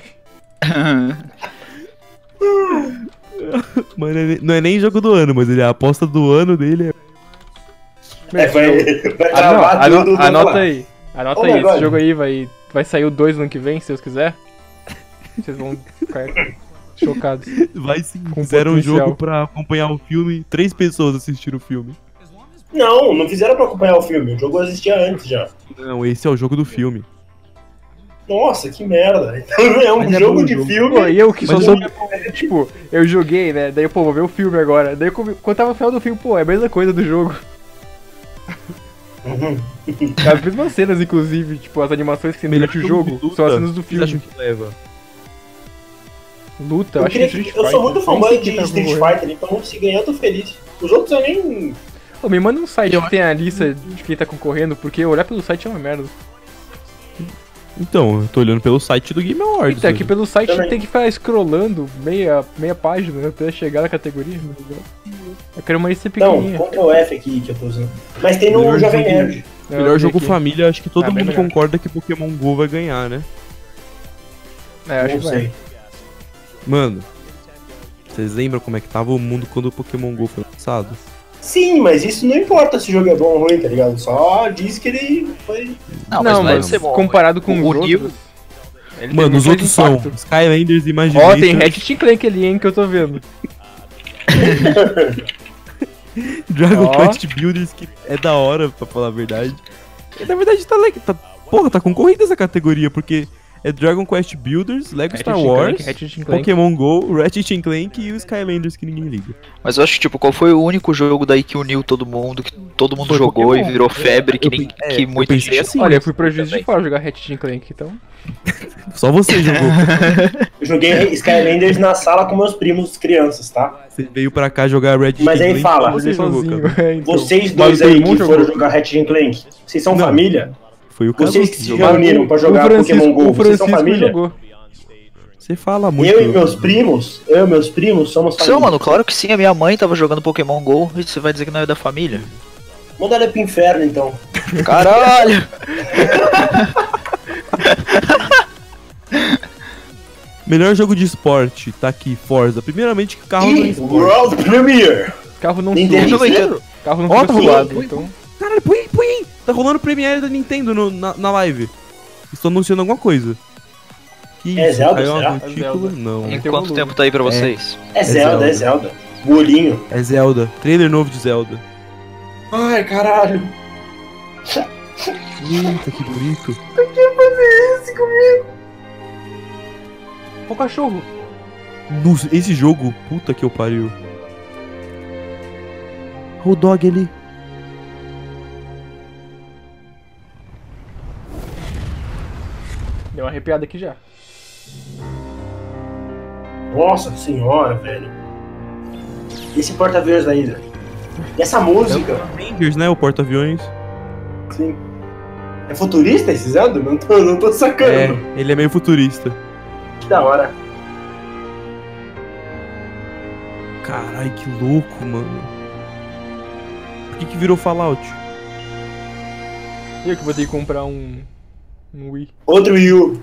Mano, não é nem jogo do ano, mas ele, a aposta do ano dele é... Vai Ah, travar não, tudo. vai anota falar. aí. Anota Oh aí, my esse God. jogo aí vai sair o 2 no ano que vem, se Deus quiser. Vocês vão ficar chocados. Vai sim, Com fizeram um potencial. jogo pra acompanhar o filme, 3 pessoas assistiram o filme. Não fizeram pra acompanhar o filme. O jogo existia antes já. Não, esse é o jogo do filme. Nossa, que merda. Então é um Mas é jogo bom de jogo. filme. Pô, e eu que só Mas sou. Tipo, eu joguei, né? Daí, pô, vou ver o filme agora. Daí, quando tava no final do filme, pô, é a mesma coisa do jogo. Uhum. É as mesmas cenas, inclusive, tipo, as animações que tem durante o jogo são as cenas do Vocês acham filme. que leva? Luta, eu Eu, acho que queria- Street eu Fighter. sou muito Nem fanboy sei de quem tá Street concorrendo. Fighter, então se ganhar eu tô feliz. Os outros eu nem. Pô, me manda um site que tem a lista de quem tá concorrendo, porque olhar pelo site é uma merda. Então, eu tô olhando pelo site do Game Awards. Então, aqui pelo site Também. tem que ficar scrollando meia página até chegar na categoria. Eu quero uma lista Não, pequenininha. Ctrl F aqui que eu tô usando. Mas tem no Melhor Jovem jogo- Nerd. Não, Melhor tem jogo aqui. família, acho que todo Ah, bem mundo melhor. concorda que Pokémon GO vai ganhar, né? É, acho Não que vai. sei. Mano, vocês lembram como é que tava o mundo quando o Pokémon GO foi lançado? Sim, mas isso não importa se o jogo é bom ou ruim, tá ligado? Só diz que ele foi. Não, Não, vai mas ser bom. comparado com O os nível- outros... ele tem Mano, muito os mais outros são impacto. Skylanders e Ó, Imaginators. tem Ratchet Clank ali, hein, que eu tô vendo. Dragon Ó. Quest Builders, que é da hora, pra falar a verdade. E, na verdade, tá legal. Porra, tá concorrida essa categoria, porque é Dragon Quest Builders, Lego Star Ratchet Wars, Clank, Ratchet Clank. Pokémon GO, Ratchet Clank e o Skylanders que ninguém liga. Mas eu acho que, tipo, qual foi o único jogo daí que uniu todo mundo, que todo mundo Foi jogou Pokémon. e virou febre, que, Eu nem, pe- que eu muita pensei gente... assim. Olha, eu fui pra Juiz de também. Fora jogar Ratchet Clank, então... Só você jogou. Eu joguei Skylanders na sala com meus primos crianças, tá? Você veio pra cá jogar Ratchet Mas aí Clank, fala, só você jogou, sozinho. cara. É, então. Vocês Mas dois o teu aí irmão que jogou. foram jogar Ratchet Clank, vocês são Não. família? Foi o Cadu Vocês que que se jogou. reuniram pra jogar Pokémon GO, o vocês são Francisco família? jogou. Você fala muito. Eu e meus primos somos família. Seu, mano, claro que sim, a minha mãe tava jogando Pokémon GO e você vai dizer que não é da família? Manda ela pro inferno, então. Caralho! Melhor jogo de esporte, tá aqui, Forza. Primeiramente, carro não é E esporte. World Premiere! Carro não Nintendo soa. Zero? Carro não Ó, fica tá suado, rolando. então... Caralho, põe aí. Tá rolando o Premiere da Nintendo na live. Estou anunciando alguma coisa. Que É Zelda, Caiu uma será? partícula? Não. Tem Em que quanto evoluir. tempo tá aí pra vocês? É Zelda, é Zelda. O olhinho. É Zelda. Trailer novo de Zelda. Ai, caralho. Eita, que bonito. Ó o cachorro. Nossa, esse jogo, puta que eu pariu. O dog ali. Deu uma arrepiada aqui já. Nossa senhora, velho. Esse porta-aviões da Hydra. E essa música. Avengers, né? O porta-aviões. Sim. É futurista esse Zelda? Não tô É, sacando. ele é meio futurista. Que da hora. Carai, que louco, mano. Por que virou Fallout? Eu que vou ter que comprar um Wii. Outro Wii U.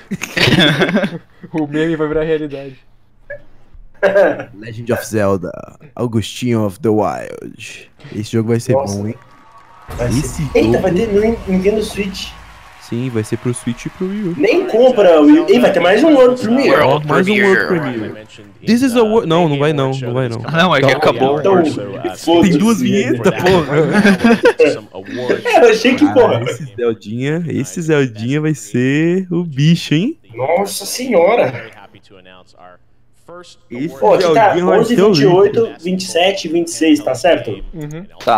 O meme vai virar realidade. Legend of Zelda, Augustine of the Wild. Esse jogo vai ser Nossa. bom, hein? Vai ser- Esse Eita, jogo- vai ter no Nintendo Switch. Sim, vai ser pro Switch e pro Wii U. Nem compra o Wii U. Ei, vai ter mais um World Premiere. Ó, mais um World Premiere. This is a World... Não, não vai não, não vai não. Não, é que acabou. Então, foda-se. Tem duas vinhetas, porra. É, eu achei que, porra. Esse Zeldinha vai ser o bicho, hein? Nossa senhora. Esse Pô, aqui tá joguinho vai 11, ser horrível. 28, 27, 26, tá certo? Uhum. Tá.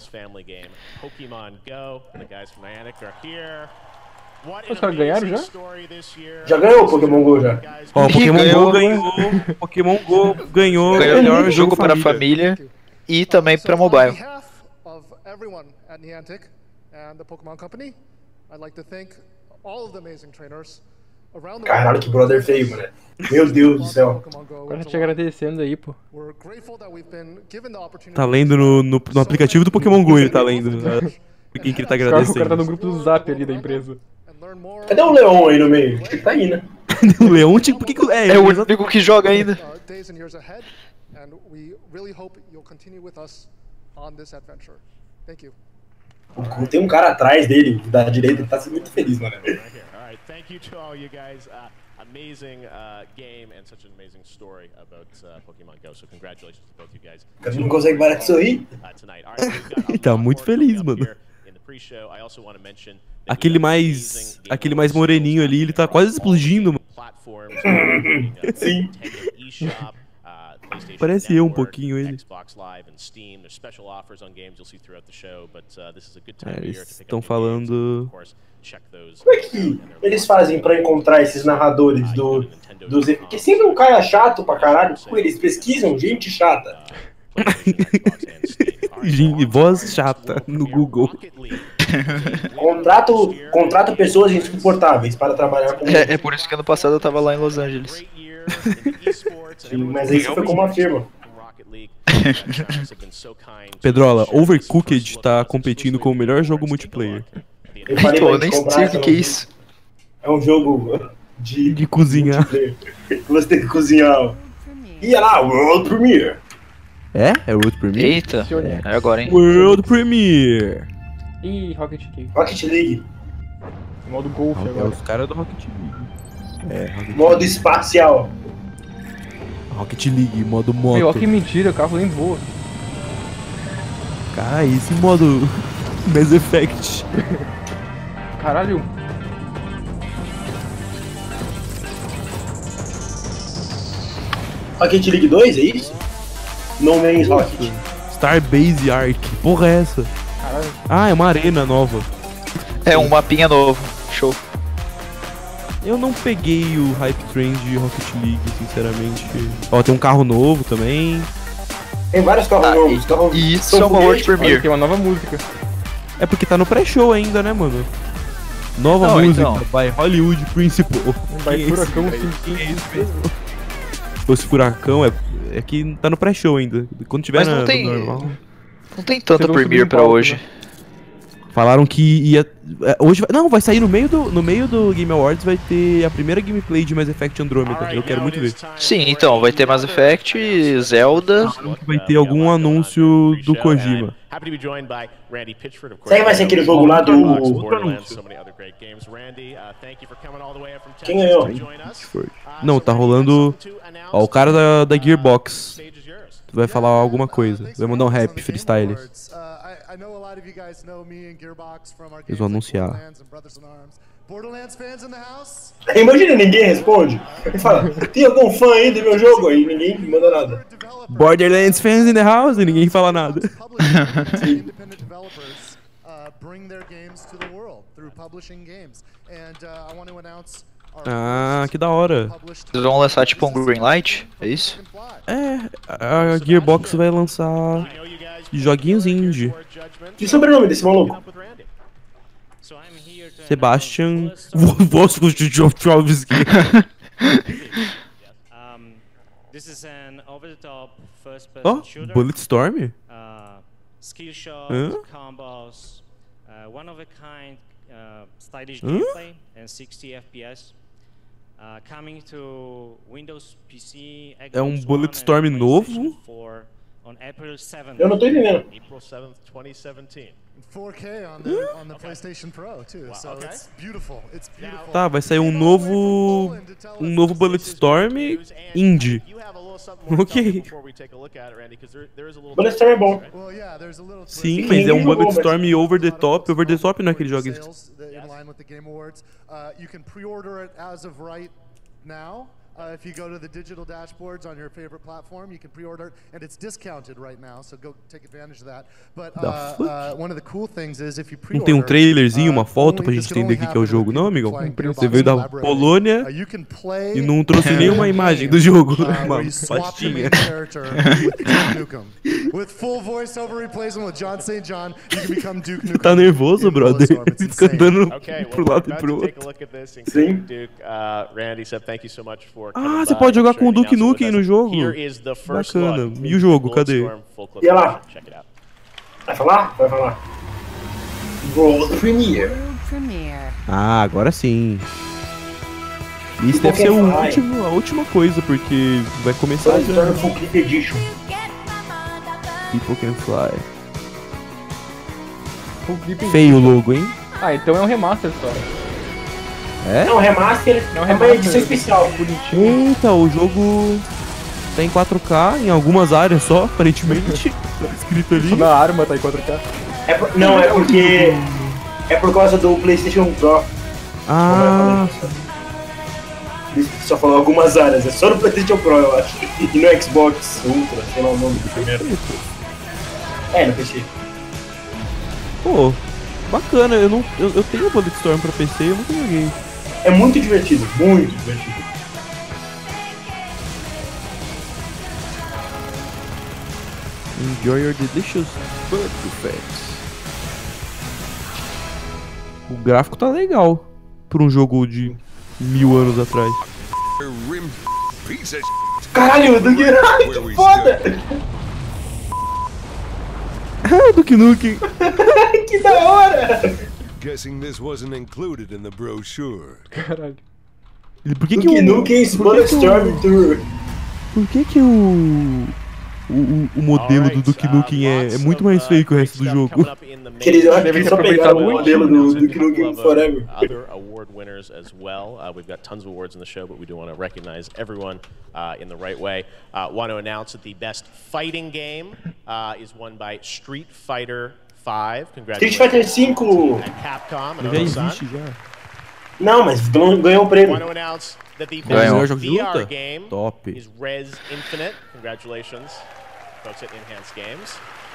Os caras ganharam já? Já ganhou o Pokémon GO já. Ó, o Pokémon Ganhou. Go ganhou. Pokémon Go ganhou o Ganhou melhor um jogo para a família e também para mobile. On behalf of everyone at Niantic and the Pokemon Company, I'd like to thank all of the amazing trainers around the Caralho, que brother feio, mano. Meu Deus do céu. Pokemon Go. O cara te agradecendo aí, pô. We're grateful that we've been given the opportunity Tá lendo no aplicativo do Pokémon Go, ele tá lendo. Quem que ele tá O cara tá agradecendo? no grupo do Zap ali da empresa. and learn more Cadê o Leon aí no meio? Acho que ele tá aí, né? O Leon, tipo, por que que... É o único que joga ainda. days and years ahead, and we really hope you'll continue with us on this adventure. Thank you. Tem um cara atrás dele, da direita, ele tá sendo muito feliz, mano. Thank you to all you guys. Amazing game and such an amazing story about Pokemon Go. So congratulations to both you guys. Não consegue parar de sorrir? Tonight. All right, we've got a Ele tá lot muito more feliz, coming up mano. here in the pre-show. I also want to mention that Aquele we have mais amazing game moreninho ali, ele tá quase explodindo, mano. platforms, Sim. Nintendo eShop, PlayStation Parece eu um Network, pouquinho ele. Xbox Live and Steam. There's special offers on games you'll see throughout the show, but this is a good É, time of year eles to pick estão up new games and, falando... of course, check those Como é que eles fazem pra encontrar esses narradores dos... Porque sempre um cara chato pra caralho. Como eles pesquisam gente chata? Voz chata no Google. Contrato pessoas insuportáveis para trabalhar com É por isso que ano passado eu tava lá em Los Angeles. Sim, mas aí você foi como uma firma. Pedrola, Overcooked tá competindo com o melhor jogo multiplayer. Eu falei Pô, pra eu nem gente comprar, sei o que você é não- isso. É um jogo de cozinhar. multiplayer. Você tem que cozinhar. E olha lá, World Premiere. É? É World Premiere? Eita, é agora, hein? World Premiere! Ih, Rocket League. Rocket League. Modo golfe É agora. os caras do Rocket League. É, Rocket Modo espacial. Rocket League, modo moto. Meu, ó que mentira, o carro nem voa. Cara, esse modo Mass Effect. Caralho. Rocket League 2, é isso? No Man's Rocket. Starbase Arc. Porra é essa? Caralho. Ah, é uma arena nova. É um mapinha novo. Show. Eu não peguei o Hype Train de Rocket League, sinceramente. Ó, tem um carro novo também. Tem vários carros novos. Carros E isso são é uma World foguete. Olha, Premiere. tem uma nova música. É porque tá no pré-show ainda, né, mano? Nova Não, música então. by Hollywood Principal. Vai Quem é esse? furacão Se fosse furacão, é que tá no pré-show ainda. Quando tiver Mas não no tem- normal. Não tem tanta Vocês vão Premiere subir no pra palco, hoje. né? Falaram que ia. Hoje vai. Não, vai sair no meio do Game Awards, vai ter a primeira gameplay de Mass Effect Andromeda. Eu quero muito ver. Sim, então, vai ter Mass Effect, Zelda. Vai ter algum anúncio do Kojima. Será que vai ser aquele jogo lá do... Quem ganhou? Não, tá rolando. Ó, o cara da Gearbox vai falar alguma coisa. Vai mandar um rap freestyle. Eles vão anunciar. Borderlands fans in the house? Imagina, ninguém responde. Ele fala, tem algum fã aí do meu jogo? Aí ninguém manda nada. Borderlands fans in the house e ninguém fala nada. Independent developers bring their games to the world through publishing games. And I want to announce our Ah, que da hora. published Eles vão lançar tipo um Greenlight, é isso? É, a Gearbox vai lançar joguinhos indie. Que sobrenome desse maluco? Sebastian Wojciechowski. This is an over-the-top Ó, first-person shooter. Bulletstorm? Skill shots, Hã? combos, one-of-a-kind stylish Hã? gameplay, and 60 FPS. Coming to Windows PC, É um Xbox One, Bulletstorm and novo? PlayStation 4 on April 7th. Eu não tô entendendo. April 7th, 2017. 4K on the PlayStation Pro too. So okay. it's beautiful. It's beautiful. Tá, vai sair um novo Bulletstorm indie. Ok. Bulletstorm é bom. Well, yeah, there's a little Sim, que mas é ninguém um jogou, Bulletstorm over the top. Over the top não é aquele jogo. sales in line with the Game Awards. You can pre-order it as of right now. If you go to the digital dashboards on your favorite platform, you can pre-order, and it's discounted right now, so go take advantage of that. But one of the cool things is if you pre-order, não tem um trailerzinho, uma foto pra gente entender o que é o jogo, não, amigão? Você veio da Polônia e não trouxe nenhuma imagem do jogo, uma pastinha. With full voiceover replacement with John St. John, you can become Duke Nukem. Tá nervoso, brother? Ele fica andando pro lado e pro outro. Sim. Randy said thank you so much for Ah, você pode jogar com o Duke Nukem no jogo. Bacana. E o jogo, cadê? E olha lá. Vai falar? Vai falar. World Premiere. Ah, agora sim. Isso deve ser a última coisa, porque vai começar Vai se torna já. Full Clip Edition. People Can Fly. Feio o logo, hein? Ah, então é um remaster só. É? É um remaster, Não, é uma edição especial. Eita, o jogo tá em 4K em algumas áreas só, aparentemente. Tá escrito ali. Na arma tá em 4K. Não, é porque... É por causa do PlayStation Pro. Ah, Ele só falou algumas áreas, é só no PlayStation Pro, eu acho. E no Xbox Ultra, sei lá o nome do primeiro. É, no PC. pô, bacana. Eu tenho o Bulletstorm pra PC e eu nunca joguei. É muito divertido, muito divertido. Enjoy your delicious bird effects. O gráfico tá legal pra um jogo de 1000 anos atrás. Caralho, do que foda! Ah, Duke Nukem. Que da hora! Guessing this wasn't included in the brochure. Caralho. Por que Duke Nukem's Bulletstorm Tour. Por que o modelo do Duke Nukem é muito mais feio que o resto do jogo? Que eles só pegaram o modelo do Duke Nukem Forever. Other award winners as well. We've got tons of awards in the show, but we do want to recognize everyone in the right way. Want to announce that the best fighting game is won by Street Fighter V. Street Fighter V! At Capcom and Já Onosan. existe já. Não, mas ganhou o prêmio. Want to announce that the Ganhou. best VR game Top. is Rez Infinite. Congratulations, folks at Enhanced Games.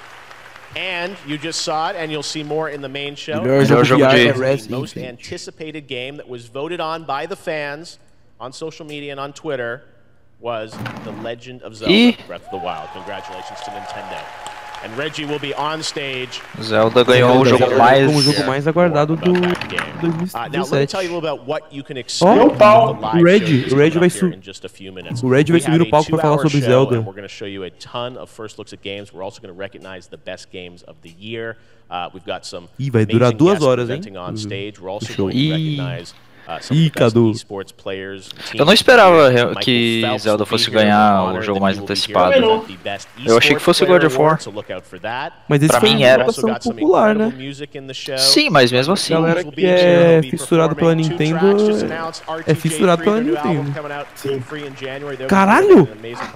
And you just saw it, and you'll see more in the main show. Melhor jogo VR é The Rez most Infinite. anticipated game that was voted on by the fans on social media and on Twitter was The Legend of Zelda: Breath of the Wild. Congratulations to Nintendo. And Reggie will be on stage. Zelda ganhou o jogo Como o jogo mais aguardado do Now, let me 2017. tell you a little about what you can Ó, expect. o Reggie vai subir. O Reggie vai subir no palco pra falar sobre Zelda. We're going to show you a ton of first looks at games. We're also going to recognize the best games of the year. We've got some Ih, vai durar amazing 2 guests horas, hein? presenting on stage. We're also show. going to recognize some of the best Cadu. esports players. Eu não esperava Michael que Phelps Zelda will be fosse here in ganhar honor o jogo that mais he will be here antecipado. with the best Eu achei que fosse esports God of player War. award, so look out for that. Mas esse Pra foi mim uma era. votação popular, né? Sim, mas mesmo assim. Galera que é fissurado pela Nintendo é fissurado pela Nintendo. Sim. Caralho!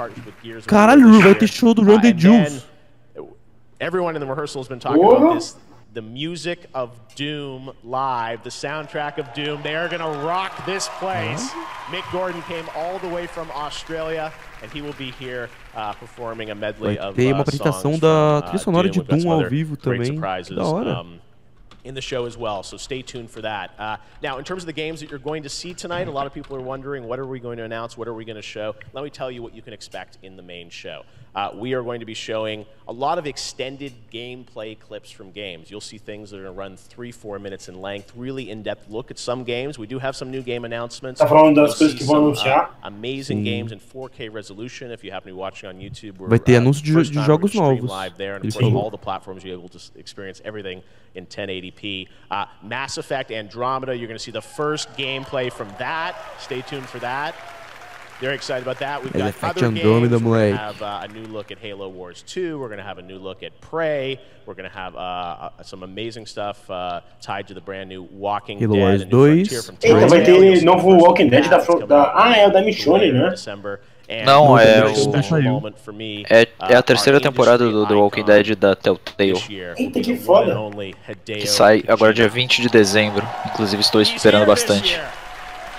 Caralho, vai ter show do Run the Jewels. Everyone in the rehearsal has been talking about this. The music of Doom live, the soundtrack of Doom. They are going to rock this place. Mick Gordon came all the way from Australia, and he will be here performing a medley Vai of ter uma apresentação songs da from, trilha sonora de We've got some Doom ao other vivo great também. surprises, Da hora. in the show as well, so stay tuned for that. Now, in terms of the games that you're going to see tonight, a lot of people are wondering, what are we going to announce? What are we going to show? Let me tell you what you can expect in the main show. We are going to be showing a lot of extended gameplay clips from games. You'll see things that are going to run 3-4 minutes in length, really in-depth look at some games. We do have some new game announcements. Tá falando das You'll coisas see que vão some, anunciar? amazing games in 4K resolution. If you happen to be watching on YouTube, we're, Vai ter anúncio de first time jogos we're gonna stream novos. live there, and Ele of course, falou. all the platforms you're able to experience everything in 1080p. Mass Effect Andromeda, you're going to see the first gameplay from that. Stay tuned for that. Very excited about that. We've Mass got Effect other Andromeda, games. We're going to moleque. have a new look at Halo Wars 2. We're going to have a new look at Prey. We're going to have some amazing stuff tied to the brand new Walking Halo Dead. Wars A New Frontier 2. from Eita, vai Telltale. You'll ter see novo the first Walking Dead ads coming Ah, é o da out Michonne, later in né? December. And Não, a é very o- special saiu. moment for me, É a our terceira temporada do industry Walking icon Dead da Telltale, this year will Eita, be que the foda. one and only Hideo que sai agora dia Kojima. 20 de dezembro. Inclusive estou He's esperando here this bastante. year.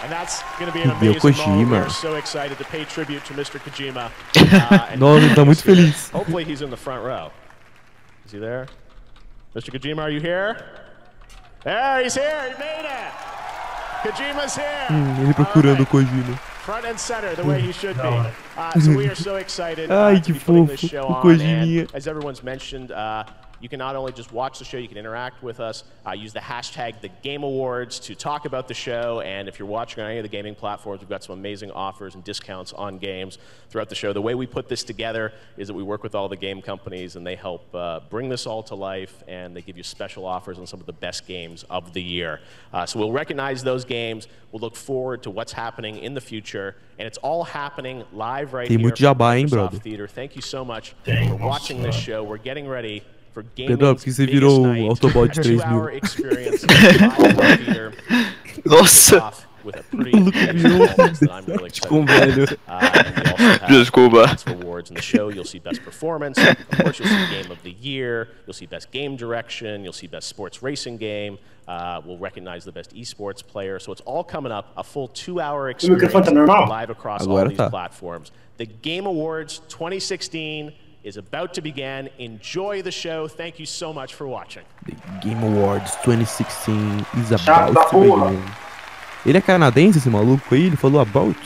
And that's going to be an Hideo amazing moment. Kojima. We're so excited to pay tribute to Mr. Kojima. And Nossa, ele tá muito feliz. hopefully he's in the front row. Is he there? Mr. Kojima, are you here? There, he's here. He made it. Kojima's here. Ele procurando o Kojima. Front and center, the way he should be. So we are so excited Ai, to que be putting this fofo, show o on. Kojiminha. And as everyone's mentioned, you can not only just watch the show, you can interact with us. Use the hashtag #TheGameAwards to talk about the show. And if you're watching on any of the gaming platforms, we've got some amazing offers and discounts on games throughout the show. The way we put this together is that we work with all the game companies, and they help bring this all to life, and they give you special offers on some of the best games of the year. So we'll recognize those games. We'll look forward to what's happening in the future. And it's all happening live right Tem here muito from jabá, hein, Microsoft brother? Theater. Thank you so much for watching this show. We're getting ready for gaming's Pedro, por que você biggest virou night, o Autobot 3000? 2-hour experience live from theater. Nossa. Off with a pretty amazing performance that I'm really excited Com about. velho. And we also have Desculpa. lots of awards in the show. You'll see best performance. Of course, you'll see game of the year. You'll see best game direction. You'll see best sports racing game. We'll recognize the best esports player. So it's all coming up. A full 2-hour experience live across all Agora these tá. platforms. The Game Awards 2016 is about to begin. Enjoy the show. Thank you so much for watching. The Game Awards 2016 is Chato da about to porra. begin. Ele é canadense, esse maluco aí? Ele falou about?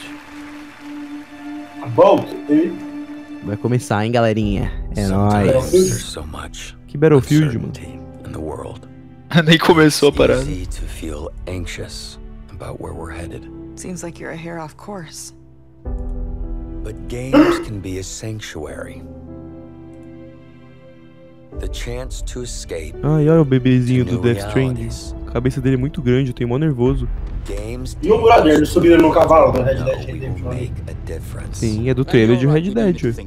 About. Vai começar, hein, galerinha? É Battlefield. nóis. There's so much Que Battlefield, mano. uncertainty in the world. Nem começou a parada. It's easy to feel anxious about where we're headed. Seems like you're a hair off course. But games can be a sanctuary. The chance to escape Ai, olha o bebezinho to do new Death Stranding. realities. A cabeça dele é muito grande, eu tenho mó nervoso. Games E o brother, ele subindo no cavalo do Red know Dead we will Redemption. make a difference. Sim, é do trailer de Red Dead. ué.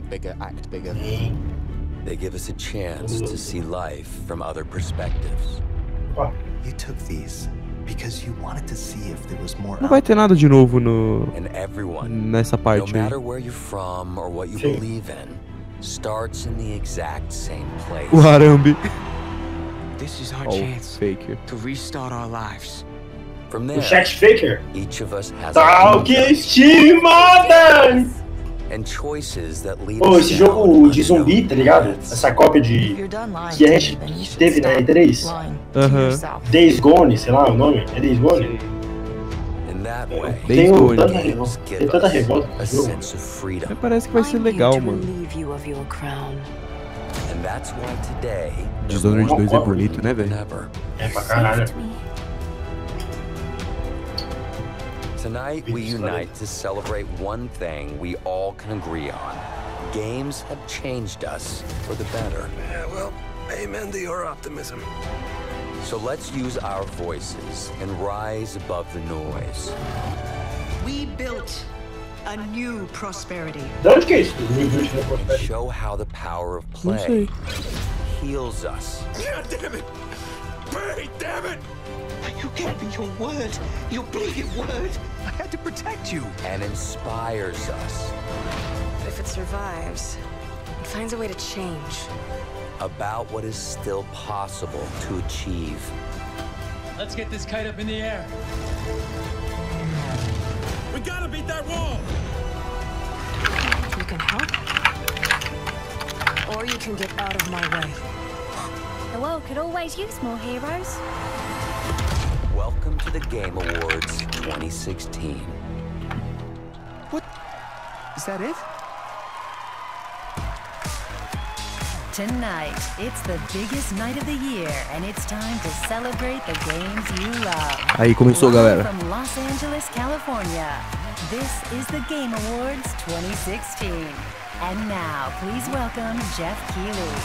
They give us a chance to see life from other perspectives. You took these because you wanted to see if there was more Não vai ter nada de novo no And everyone, nessa no parte aí. matter where you're from or what you believe in, starts in the exact same place. O Harambe. This is our Oh, chance faker. to restart our lives. From O there, Chat Faker. each of us has Tá our o own que journey estimada! and choices that lead Pô, us esse down jogo de zumbi, unknown tá ligado? paths. Essa cópia de. Que a gente teve na E3. Aham. Days Gone, sei lá o nome. É Days Gone? In that way, Days Gone. Tanta games revolta. give Tem tanta us revolta a no jogo. sense of freedom. Mas parece que vai ser legal, mano. And that's why today, Dishonored 2 é bonito, né, than velho? ever. É pra caralho. Tonight, we unite to celebrate one thing we all can agree on. Games have changed us for the better. Yeah, well, amen to your optimism. So let's use our voices and rise above the noise. We built a new prosperity. De onde que é isso? And show how the power of Não sei. play heals us. God damn it! Bernie, damn it! You gave me your word, your bleeding word. I had to protect you. And inspires us But if it survives, it finds a way to change. about what is still possible to achieve. Let's get this kite up in the air. We gotta beat that wall! You can help, or you can get out of my way. The world could always use more heroes. Welcome to the Game Awards 2016. What? Is that it? Tonight, it's the biggest night of the year, and it's time to celebrate the games you love. Aí começou, galera. From Los Angeles, California, this is the Game Awards 2016. And now, please welcome Jeff Keighley.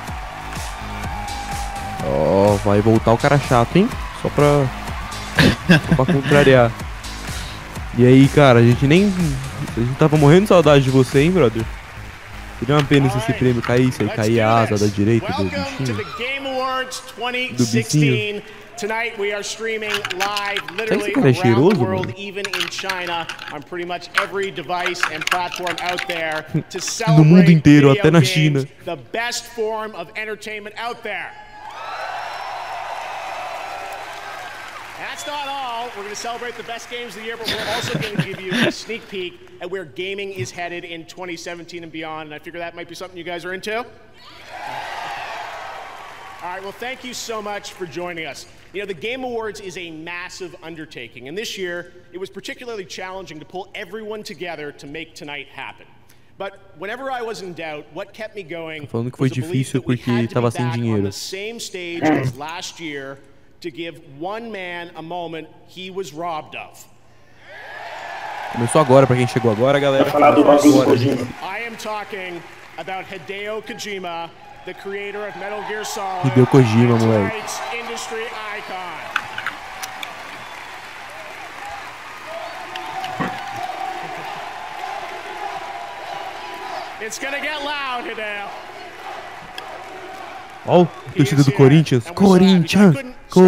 Ó, vai voltar o cara chato, hein? Só pra contrariar. E aí, cara, a gente tava morrendo de saudade de você, hein, brother? Seria uma pena se esse prêmio caísse, aí cair a asa da direita do Welcome to bichinho. the Game Awards Do bichinho. 2016. Tonight we are streaming live literally cara é around cheiroso, the world, mano? even in China, on pretty much every device and platform out there to No celebrate mundo inteiro, video até na games, China. the best form of entertainment out there. That's not all. We're going to celebrate the best games of the year, but we're also going to give you a sneak peek at where gaming is headed in 2017 and beyond. And I figure that might be something you guys are into. All right, well, thank you so much for joining us. You know, the Game Awards is a massive undertaking, and this year, it was particularly challenging to pull everyone together to make tonight happen. But whenever I was in doubt, what kept me going falando que foi difícil porque tava sem dinheiro. on the same stage as last year to give one man a moment he was robbed of. Começou agora pra quem chegou agora, galera. I am talking about Hideo Kojima, the creator of Metal Gear Solid, Hideo Kojima, moleque. tonight's industry icon. It's gonna get loud, Hideo. Ó, o torcida do Corinthians. Corinthians.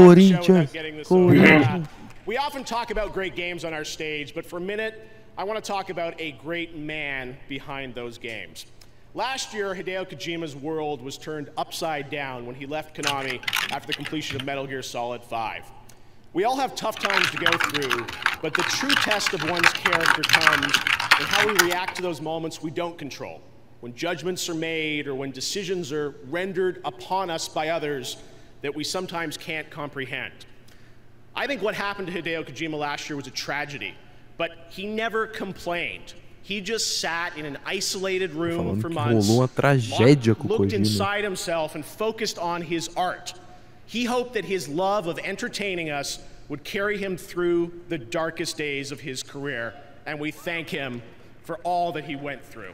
We often talk about great games on our stage, but for a minute, I want to talk about a great man behind those games. Last year, Hideo Kojima's world was turned upside down when he left Konami after the completion of Metal Gear Solid 5. We all have tough times to go through, but the true test of one's character comes in how we react to those moments we don't control. When judgments are made or when decisions are rendered upon us by others that we sometimes can't comprehend. I think what happened to Hideo Kojima last year was a tragedy, but he never complained. He just sat in an isolated room for months, looked inside himself and focused on his art. He hoped that his love of entertaining us would carry him through the darkest days of his career, and we thank him for all that he went through.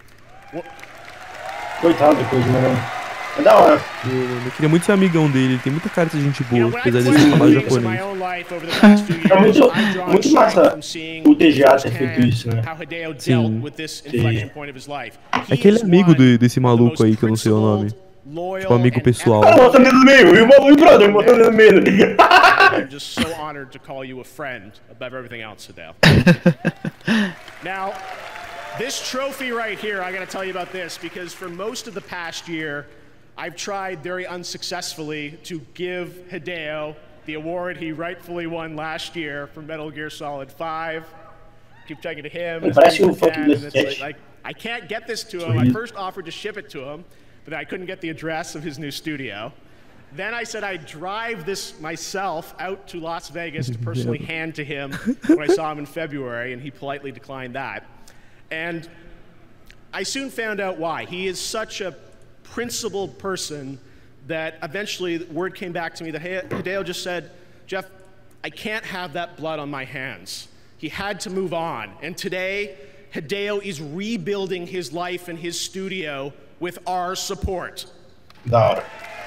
Coitado da Kojima, mano. É da hora. Eu queria muito ser amigão dele, ele tem muita cara de ser gente boa, apesar de ele falar japonês. É muito massa o TGA ter feito isso, né? Sim. É aquele amigo desse maluco aí, que eu não sei o nome. Tipo, amigo pessoal. Ah, bota o dedo no meio, e o brother botou o dedo no meio. I'm just so honored to call you a friend above everything else, Hideo. Now, this trophy right here, I gotta tell you about this, because for most of the past year, I've tried very unsuccessfully to give Hideo the award he rightfully won last year for Metal Gear Solid 5. Keep talking to him. I can't get this to him. I first offered to ship it to him, but I couldn't get the address of his new studio. Then I said I'd drive this myself out to Las Vegas to personally hand to him when I saw him in February, and he politely declined that. And I soon found out why. He is such a principled person that eventually word came back to me that Hideo just said, Jeff, I can't have that blood on my hands. He had to move on. And today, Hideo is rebuilding his life and his studio with our support. Da.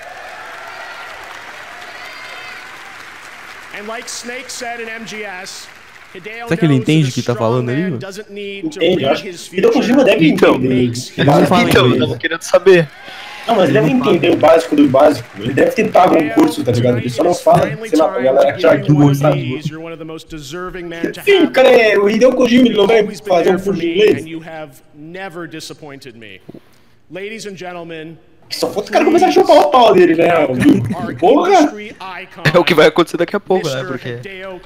And like Snake said in MGS, será que ele entende o que tá falando ali, mano? Entende, eu acho. Hideo Kojima deve entender. Então, eu tava querendo saber. Não, mas ele deve entender o básico do básico. Ele deve ter pago um curso, tá ligado? Ele só não fala, sei lá, pra galera achar que não sabe. Sim, o cara é o Hideo Kojima, ele não vai fazer um curso de inglês. Ladies and gentlemen, só falta o cara começar a chupar o pau dele, né? Porra! É o que vai acontecer daqui a pouco, né? Porque...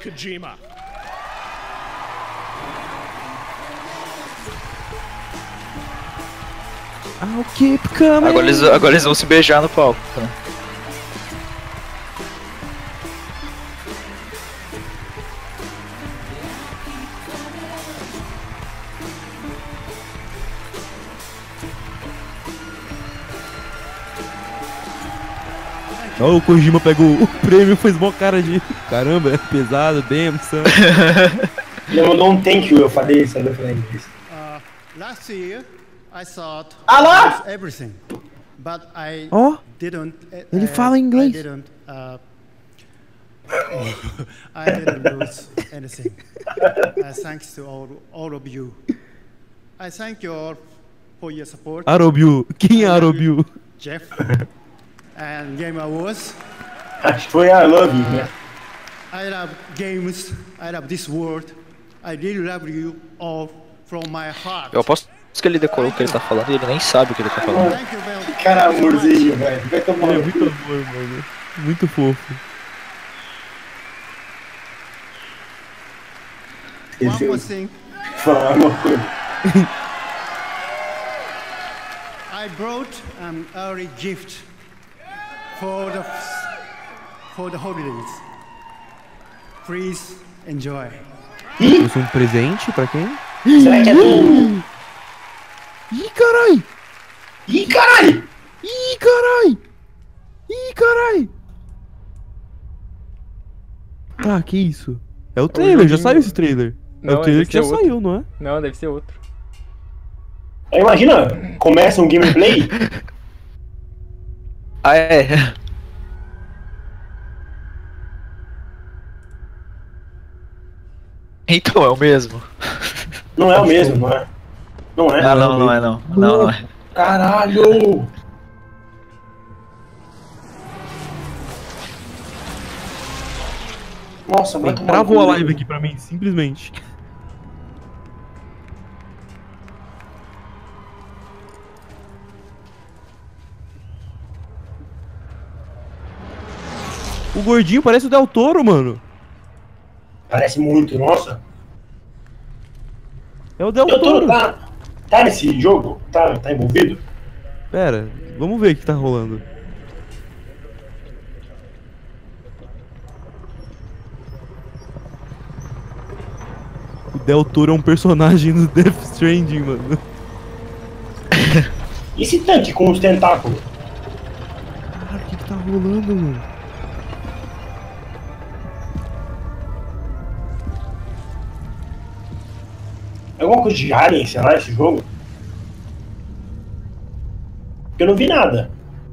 I'll keep coming. Agora eles vão se beijar no palco. Tá? Oh, o Kojima pegou o prêmio, fez mó cara de caramba, é pesado, damson. Ele mandou um thank you, eu falei isso, eu falei isso. Last year I thought everything, but I didn't. Ele fala inglês. I didn't lose anything. Thanks to all of you. I thank you all for your support. Arobiu, quem é Arobiu? Jeff and Game Awards. Acho que foi I love you, né? I love games. I love this world. I really love you all from my heart. Eu aposto que ele decorou o que ele tá falando e ele nem sabe o que ele tá falando. Cara, amorzinho, velho. Vai tomar muito amor, mano. Muito fofo. One more thing. Falar uma coisa. I brought an early gift for the holidays. Please enjoy. Trouxe um presente pra quem? Será que é do... Ih, carai! Ih, carai! Ih, carai! Ih, carai! Tá, que isso? É o trailer, já saiu esse trailer. É o trailer que já saiu, não é? Não, deve ser outro. Imagina, começa um gameplay. Ah, é. Então é o mesmo. Não é o mesmo, não é? Não é? Ah, não, não é não. Não, não é. Caralho! Nossa, vai tomar Travou a live aqui pra mim, simplesmente. O gordinho parece o Del Toro, mano. Parece muito, nossa. É o Del Toro. Tá nesse jogo? Tá envolvido? Pera, vamos ver o que tá rolando. O Del Toro é um personagem do Death Stranding, mano. E esse tanque com os tentáculos? Caralho, o que tá rolando, mano? É alguma coisa de Alien, sei lá, esse jogo? Porque eu não vi nada.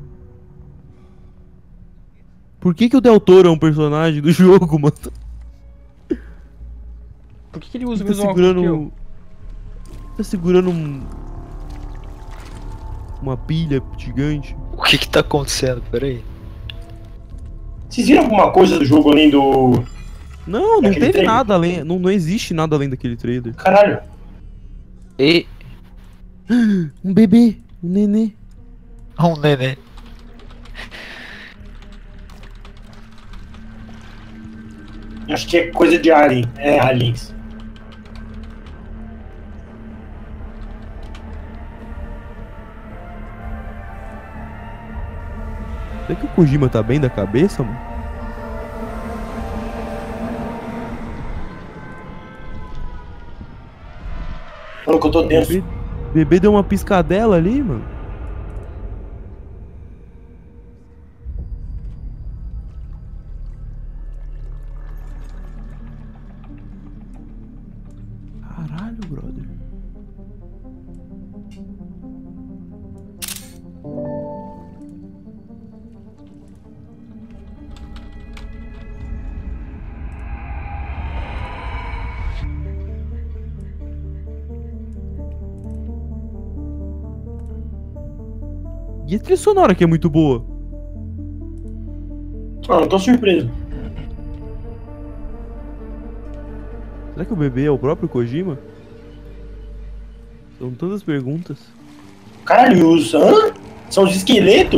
Por que o Del Toro é um personagem do jogo, mano? Por que ele usa o Tá mesmo segurando óculos que eu? Tá segurando uma pilha gigante. O que que tá acontecendo? Pera aí. Vocês viram alguma coisa do jogo além do... Não, não daquele teve trailer? nada além. Não existe nada além daquele trailer. Caralho. E... Um bebê, um nenê. Um nenê. Acho que é coisa de Alien. É, Aliens. Será que o Kojima tá bem da cabeça, mano? Falou que eu tô tenso. Bebê deu uma piscadela ali, mano. Caralho, brother. E a trilha sonora que é muito boa. Ah, não tô surpreso. Será que o bebê é o próprio Kojima? São tantas perguntas. Caralho, os... Hã? São os esqueletos?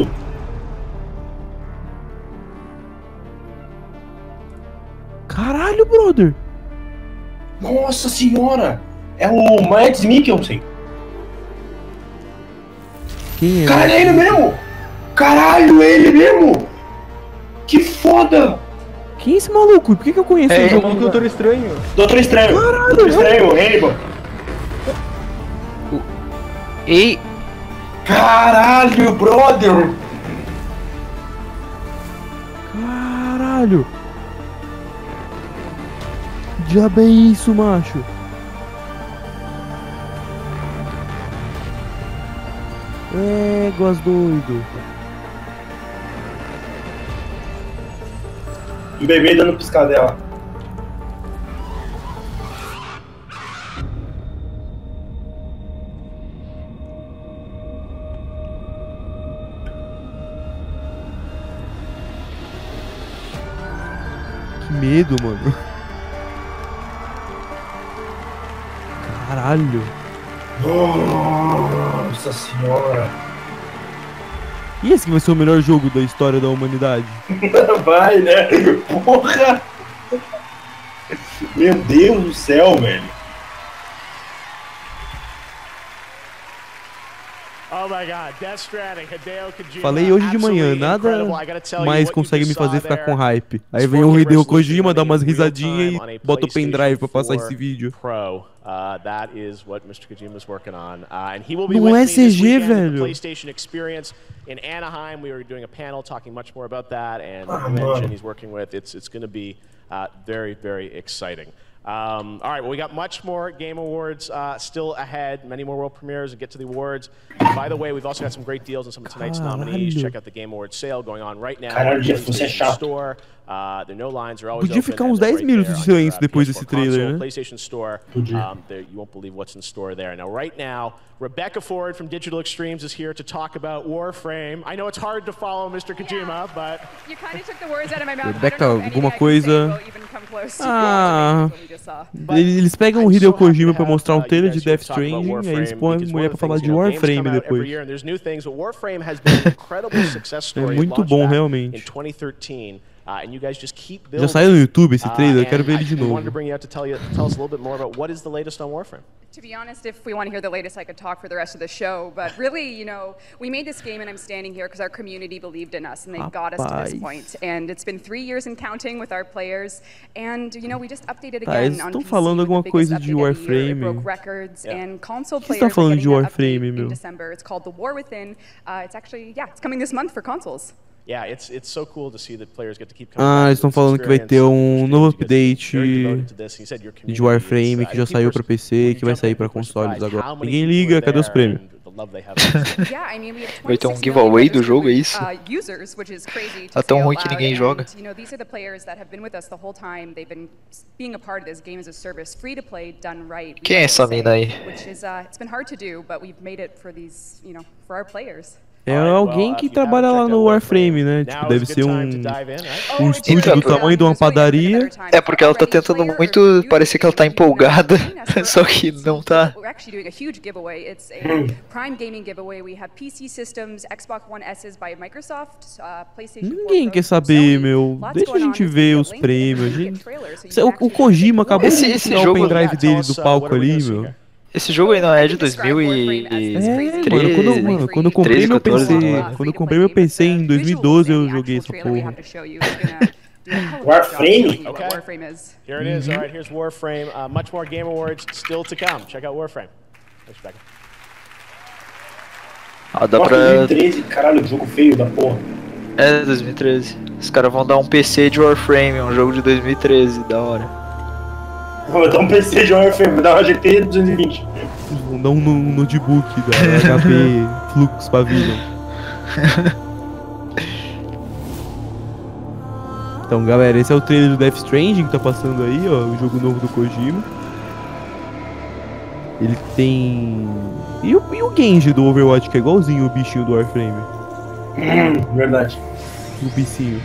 Caralho, brother! Nossa senhora! É o Mads Mikkelsen. Quem é? Caralho, é ele mesmo! Caralho, é ele mesmo! Que foda! Quem é esse maluco? Por que eu conheço É, ele? o maluco do Doutor Estranho. Doutor Estranho! Caralho, Doutor Estranho, Hannibal! E... Caralho, brother! Caralho! Que diabo é isso, macho? Éguas doido. O bebê dando piscadela. Que medo, mano. Caralho. Nossa senhora. E esse que vai ser o melhor jogo da história da humanidade? Vai, né? Porra! Meu Deus do céu, velho. Oh my God, Death Stranding, Hideo Kojima. Falei hoje de manhã, nada mais consegue me fazer ficar com hype. Aí vem o Hideo Kojima, dá umas risadinhas e bota o pendrive pra passar esse vídeo. That is what Mr. Kojima is working on. And he will be Não with é me this CG, weekend at the velho. PlayStation Experience in Anaheim. We are doing a panel talking much more about that and the convention he's working with. It's going to be very, very exciting. All right, well, we got much more Game Awards still ahead, many more world premieres, and get to the awards. By the way, we've also got some great deals on some of tonight's nominees. Check out the Game Awards sale going on right now on the PlayStation Store. There are no lines, are always Podia open. ficar uns 10 minutos de silêncio depois desse trailer, né? PlayStation Store. You won't believe what's in store there. Now, right now, Rebecca Ford from Digital Extremes is here to talk about Warframe. I know it's hard to follow Mr. Kojima, but you kind of took the words out of my mouth. Rebecca, alguma coisa. Eles pegam o Hideo Kojima pra mostrar um trailer de Death Stranding, aí eles põem a mulher pra falar de Warframe depois. É muito bom, realmente. Já saiu no YouTube esse trailer, eu quero ver ele de novo. To be honest, if we want to hear the latest, I could talk for the rest of the show. But really, you know, we made this game and I'm standing here because our community believed in us and they got us to this point. And it's been 3 years and counting with our players. And, you know, we just updated again on PC falando alguma coisa de Warframe. It broke records and console Vocês players estão falando de are getting Warframe, in meu? December. It's called The War Within. It's actually, it's coming this month for consoles. Yeah, it's so cool to see that players get to keep coming back Eles estão falando que vai ter um novo update de Warframe que já saiu pra PC e que vai sair pra consoles agora. Ninguém liga, cadê os prêmios? Vai ter um giveaway do jogo, é isso? Tá tão ruim que ninguém joga. Quem é essa mina aí? É alguém que trabalha lá no Warframe, né? Tipo, deve ser um estúdio do tamanho de uma padaria. É porque ela tá tentando muito parecer que ela tá empolgada, só que não tá. Ninguém quer saber, meu. Deixa a gente ver os prêmios. O Kojima acabou de tirar o pendrive dele do palco ali, meu. Esse jogo aí não é de 2013. Mano, quando eu comprei meu PC, quando eu comprei meu PC em 2012 eu joguei essa porra. Warframe? Okay. Here it is. All right, here's Warframe. Much more Game Awards still to come. Check out Warframe. Thanks, Becca. Dá pra... 2013, caralho, jogo feio da porra. É, 2013. Os caras vão dar um PC de Warframe, um jogo de 2013, da hora. Vou dar um PC de Warframe, vou dar um GT 220. Vão dar um notebook da HP Flux Pavilion. Então, galera, esse é o trailer do Death Stranding que tá passando aí, ó, o jogo novo do Kojima. Ele tem... E o Genji do Overwatch, que é igualzinho o bichinho do Warframe. Verdade. O bichinho.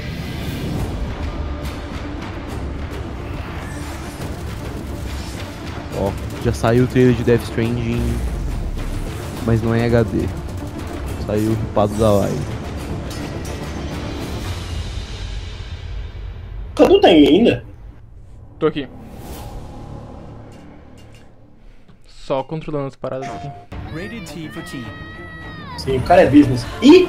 Ó, já saiu o trailer de Death Stranding, mas não é HD. Saiu ripado da live. Cadu tá aí ainda? Tô aqui. Só controlando as paradas aqui. Rated T for T. Sim, o cara é business. Ih!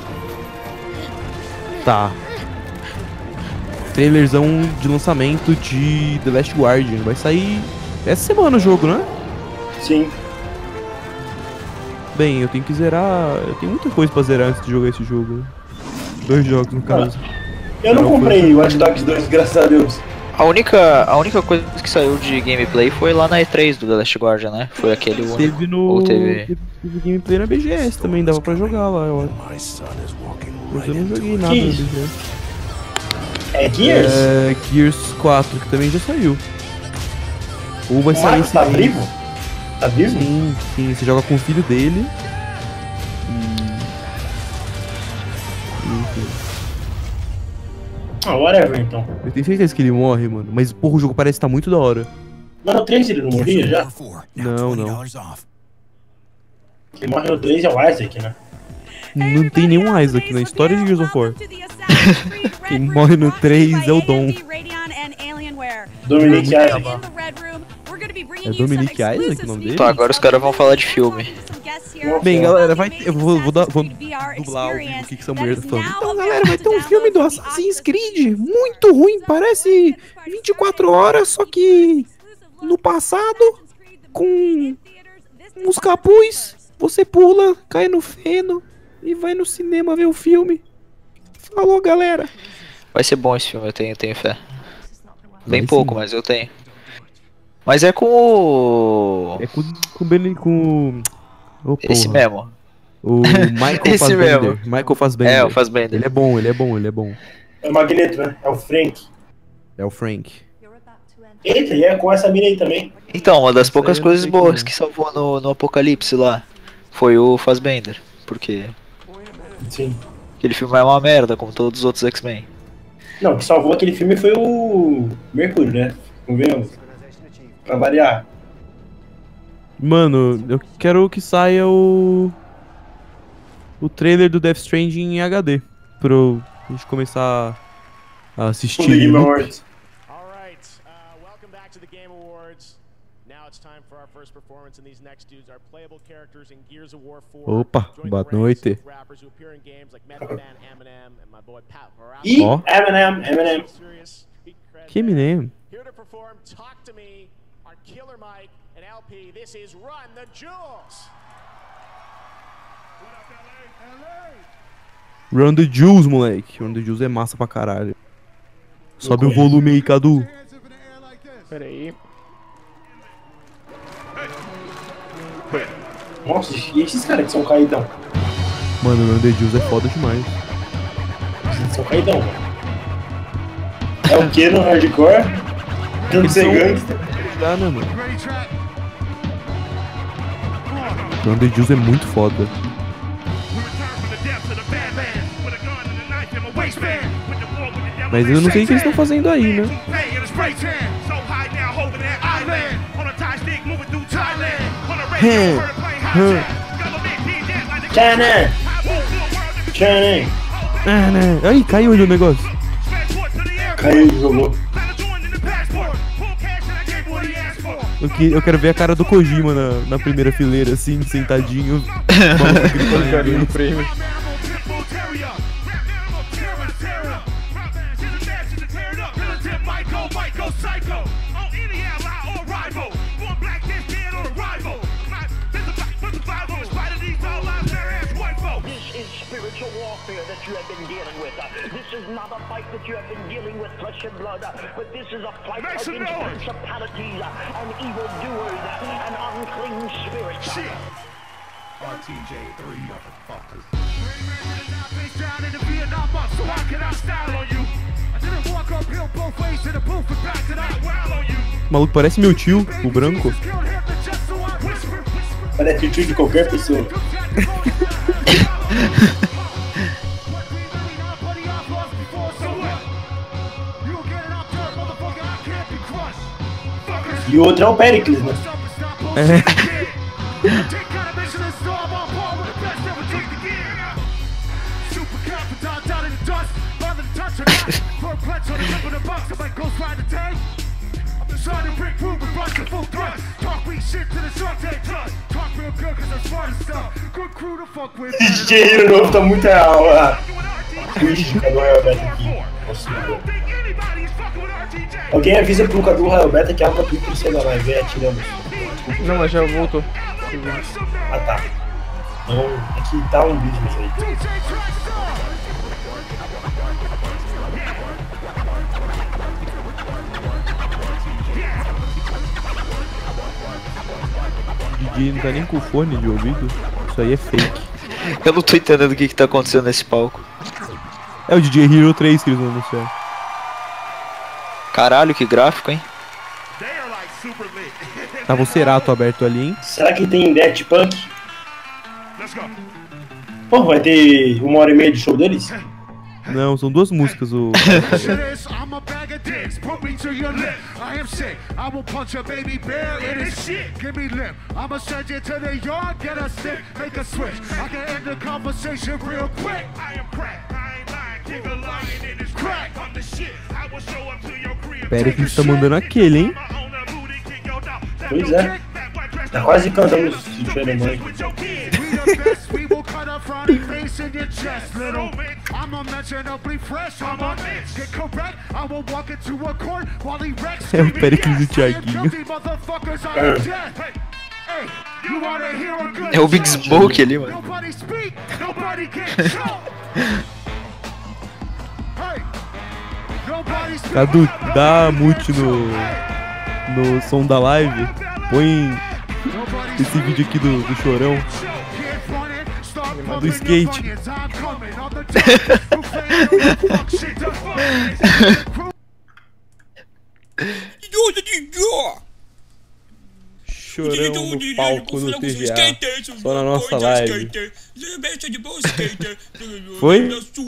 Tá. Trailerzão de lançamento de The Last Guardian. Vai sair essa semana o jogo, né? Sim. Bem, eu tenho que zerar. Eu tenho muita coisa pra zerar antes de jogar esse jogo. Né? 2 jogos, no caso. Eu não comprei o Watch Dogs 2, graças a Deus. A única coisa que saiu de gameplay foi lá na E3 do The Last Guardian, né? Foi aquele único. Teve no... Teve gameplay na BGS também, dava pra jogar lá, eu acho. Mas eu não joguei nada na BGS. É Gears? É Gears 4, que também já saiu. Ou vai sair esse tá vivo? Tá vivo? Sim, sim, você joga com o filho dele. Enfim. Ah, whatever então. Eu tenho certeza que ele morre, mano. Mas, porra, o jogo parece estar muito da hora. Mas no 3 ele não morria já? Não, não. Quem morre no 3 é o Isaac, né? Não tem nenhum Isaac na história de Gears of War. Quem morre no 3 é o Dom. Dominic Isaac. É Dominic Isaac o nome dele? Tá, agora os caras vão falar de filme. Bem, galera, eu vou dublar o que essa mulher tá falando. Então, galera, vai ter um filme do Assassin's Creed muito ruim, parece 24 horas, só que no passado, com uns capuz, você pula, cai no feno e vai no cinema ver o filme. Falou, galera. Vai ser bom esse filme, eu tenho fé. Bem Vai pouco, sim. mas eu tenho. Mas é com o... É com oh, esse porra. mesmo. O Michael Esse Fassbender. mesmo. Michael Fassbender. É, o Fassbender. Ele é bom, ele é bom, ele é bom. É o Magneto, né? É o Frank. É o Frank. Eita, e é com essa mina aí também. Então, uma das poucas eu não coisas sei boas quem é. que salvou no Apocalipse lá foi o Fassbender. Porque Sim. aquele filme é uma merda, como todos os outros X-Men. Não, o que salvou aquele filme foi o Mercúrio, né? Convenhamos. Pra variar. Mano, eu quero que saia o trailer do Death Stranding em HD. Pra gente começar a assistir. O The Game Awards. Welcome back to the Game Awards. Now it's time for our first performance, and these next dudes are playable characters in Gears of War 4. Opa, boa noite. Rappers who appear in games like Method Man, Eminem, and my boy Pat Varela. E Ó. Eminem. Que Eminem? Here to perform Talk to Me are Killer Mike and LP. This is Run the Jewels. Run the Jewels, moleque. Run the Jewels é massa pra caralho. Sobe o volume aí, Cadu. Pera aí. Nossa, e esses caras que são caidão? Mano, Run the Jewels é foda demais. Eles são caidão, mano. É o que no hardcore? Tem que ser gangster. Já, né, mano? Run the Jewels é muito foda. Mas eu não sei o que eles estão fazendo aí, né? Aí, caiu ali o negócio. Caiu, jogou. Eu quero ver a cara do Kojima na primeira fileira, assim, sentadinho. Gritando no prêmio. This is not a fight that you have been dealing with flesh and blood, but this is a fight against principalities and evildoers and unclean spirits. RTJ3 motherfuckers. Down in the Vietnam box, so how can I style on you? I didn't walk uphill both ways to the booth and back to that well on you. O maluco parece meu tio, o branco. Parece o tio de qualquer pessoa. E o outro é o Pericles, né? Esse dinheiro novo tá muito real, lá. Ixi, cadê o Royal Beta aqui? Nossa, alguém avisa pro Cadu Royal Beta que a água tudo precisa da live, atiramos. Não, mas já voltou. Ah, tá. Então, aqui tá um vídeo isso aí. O DJ não tá nem com fone de ouvido. Isso aí é fake. Eu não tô entendendo o que tá acontecendo nesse palco. É o DJ Hero 3 que eles vão anunciar. Caralho, que gráfico, hein? Tava o Cerato aberto ali, hein? Será que tem Daft Punk? Pô, vai ter 1h30 de show deles? Não, são duas músicas. O I'm a bag of dicks, put me to your lip. I am sick, I will punch a baby bear in his shit. Give me lip, I'ma send you to the yard, get a stick, make a switch. I can end the conversation real quick. I am crack, I ain't lying, kick a lion in his crack. On the shit, I will show up to your crib Pericles tá mandando aquele, hein? Pois é. Tá quase cantando o cheiro mãe. É o Pericles e o Thiaguinho. É o Big Smoke ali, mano. Cadu, dá mute no som da live. Põe esse vídeo aqui do chorão. Do skate. Chorão no palco no TGA. Só na nossa live. Foi?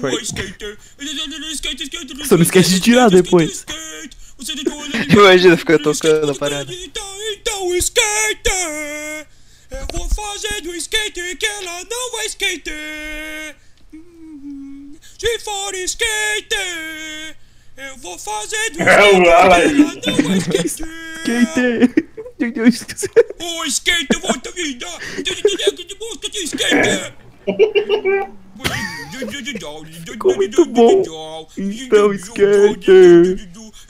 Só não esquece de tirar depois. Imagina ficar tocando a parada. Então, skater, eu vou fazer do skater que ela não vai skater. Se for skater, eu vou fazer do skater que ela não vai skater. Skater. O skater volta vida. De busca de skater. Ficou muito bom. Então, skater.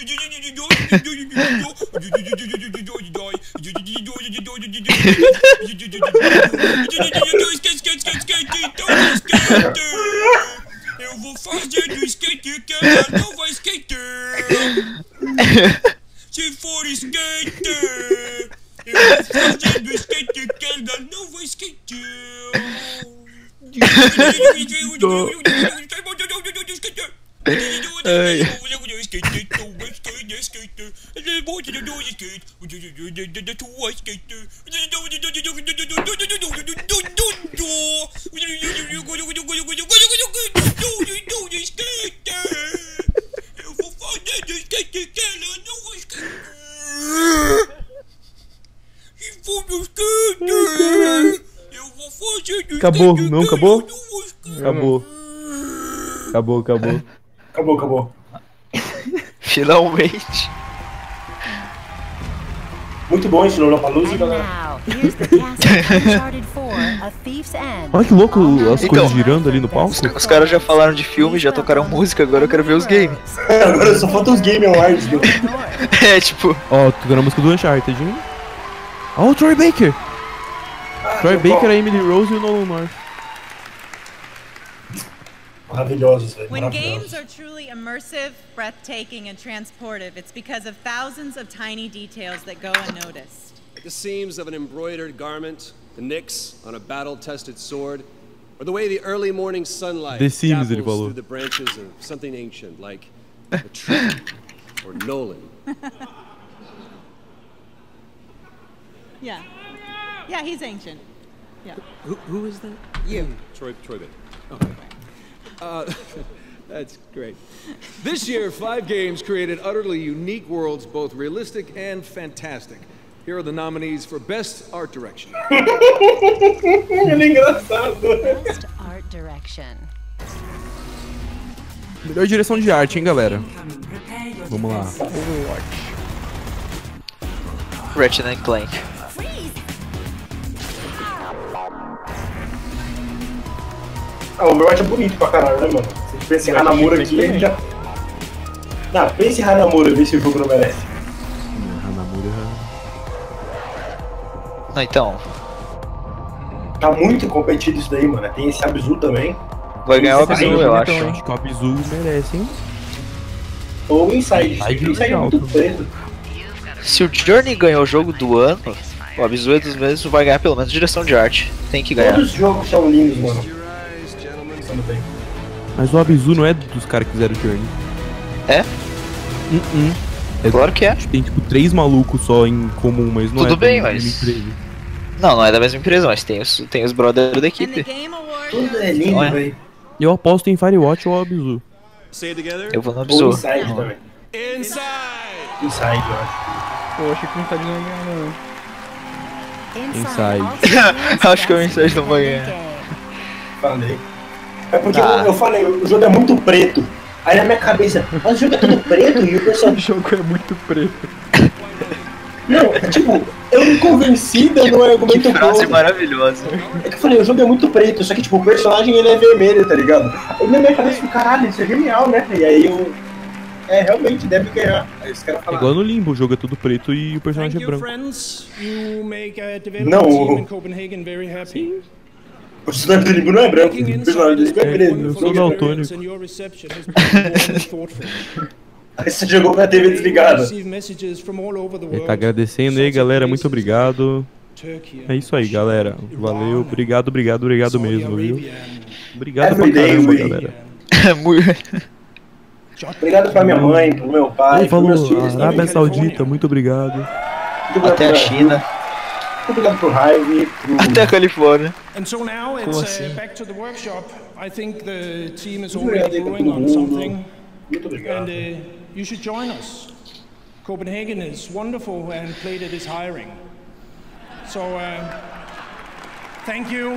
Eu vou fazer do skate que ela não vai skater. Se for skater, eu vou fazer do skate que ela não vai skater. Acabou, não acabou? Acabou. Acabou. Finalmente. Muito bom esse Lollapalooza, galera. Olha que louco as coisas girando ali no palco. Os caras já falaram de filme, já tocaram música, agora eu quero ver os games. Agora só faltam os Game Awards. É, tipo... Ó, tocando a música do Uncharted, hein? Ó, o Troy Baker! Troy Baker, a Emily Rose e o Nolan North. Maravilhosos, velho. When games are truly immersive, breathtaking, and transportive, it's because of thousands of tiny details that go unnoticed. The seams of an embroidered garment, the nicks on a battle-tested sword, or the way the early morning sunlight dapples through the branches of something ancient, like a tree or Nolan. Yeah. Yeah, he's ancient. Yeah. Who is that? You. Troy Baker. Okay. That's great. This year, 5 games created utterly unique worlds, both realistic and fantastic. Here are the nominees for Best Art Direction. Best Art Direction. Melhor direção de arte, hein, galera? Vamos lá. Ratchet & Clank. Ah, o Overwatch é bonito pra caralho, né, mano? Se a gente pensa em Hanamura aqui, a gente já... Não, pensa em Hanamura, vê se o jogo não merece. Não, então... Tá muito competido isso daí, mano. Tem esse Abzu também. Vai ganhar o Abzu, eu acho. Acho que o Abzu merece, hein? Ou o Inside. Inside é muito preso. Se o Journey ganhou o jogo do ano, o Abzu é dos mesmos, vai ganhar pelo menos direção de arte. Tem que ganhar. Todos os jogos são lindos, mano. Mas o Abzu não é dos caras que fizeram o Journey. É? Claro que é. Tem tipo 3 malucos só em comum, mas não tudo é bem, mas... Não é da mesma empresa, mas tem os brothers da equipe. Tudo é lindo, velho. Eu aposto em Firewatch ou Abzu. Eu vou no Abzu. Inside também. Inside, eu acho. Pô, achei que o Inside não ia ganhar, não. Inside. Acho que o Inside não vai ganhar. Falei. É porque eu falei, o jogo é muito preto. Aí na minha cabeça, mas o jogo é todo preto e o personagem... O jogo é muito preto. Não, tipo, eu me convenci dando um argumento Que frase bom. maravilhosa. É que eu falei, o jogo é muito preto, só que tipo, o personagem ele é vermelho, tá ligado? Aí na minha cabeça eu falei, caralho, isso é genial, né? E aí eu... realmente, deve ganhar. Aí os caras É falaram. igual no Limbo, o jogo é tudo preto e o personagem é branco. Friends, you make a development Não. team in Copenhagen very happy. O personagem do Limbo não é branco, o personagem dele é preto. Eu sou daltônico. And your reception has been warm and thoughtful. Aí você jogou com a TV desligada. Receive messages from all over the Ele world. tá agradecendo aí, galera. Muito obrigado. É isso aí, galera. Valeu, obrigado mesmo, viu? Obrigado pra caramba, galera. Obrigado pra minha mãe, pro meu pai, Ele pros meus falou, filhos Arábia também. Saudita, muito obrigado. Muito obrigado Até a pra- China. Muito obrigado pro Hive, Até a Califórnia. And so now Como it's assim? back to the workshop. I think the team is Muito obrigado already aí pra brewing todo on mundo. something. Muito obrigado. And you should join us. Copenhagen is wonderful and Playdead is hiring. So thank you.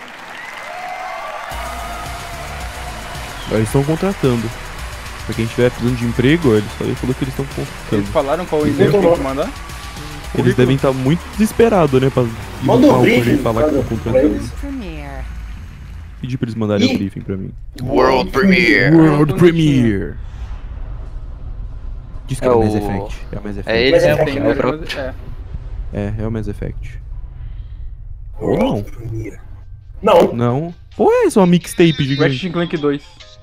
Eles estão contratando. Pra quem estiver precisando de emprego, ele falou que eles estão contratando. Eles falaram qual e-mail que tem que mandar? Eles devem estar muito desesperados, né? Pra ir Manda no um palco briefing ali e falar que pra- estão pra contratando. eles. Premiere. Pedir pra eles mandarem um briefing pra mim. World Premiere. World Premiere. Diz que é, É o Mass o- Effect. É o Mass Effect. É ele Mass mesmo, Effect, que né? é o próprio. É o Mass Effect. Ou não. Não. Não. Pô, é só uma mixtape gigante. Ratchet Clank 2.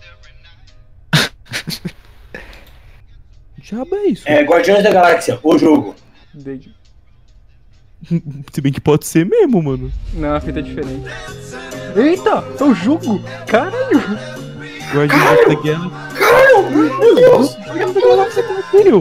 Diabo é isso? É Guardiões da Galáxia, o jogo. Se bem que pode ser mesmo, mano. Não, a fita é diferente. Eita, é o jogo! Caralho! Guardiões of the Galaxy. Caralho, meu Deus! Filho.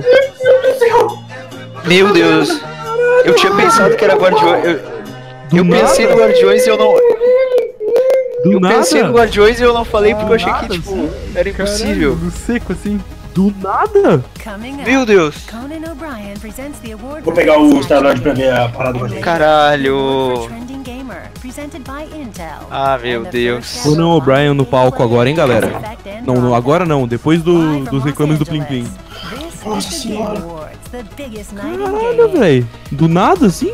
Meu Deus. Eu tinha pensado que era Guardiões. Eu pensei no Guardiões e eu não. Eu pensei no Guardiões e eu não falei porque eu achei que, tipo, era impossível. No seco assim. Do nada? Meu Deus. Conan O'Brien presents the award Vou pegar o Star-Lord pra ver a parada com a gente. Caralho. Trending Gamer, presented by Intel. Ah, meu Deus. Conan O'Brien no palco agora, hein, galera? Não, agora não. Depois dos reclames do Plim Plim. Nossa senhora. Caralho, velho. Do nada, assim?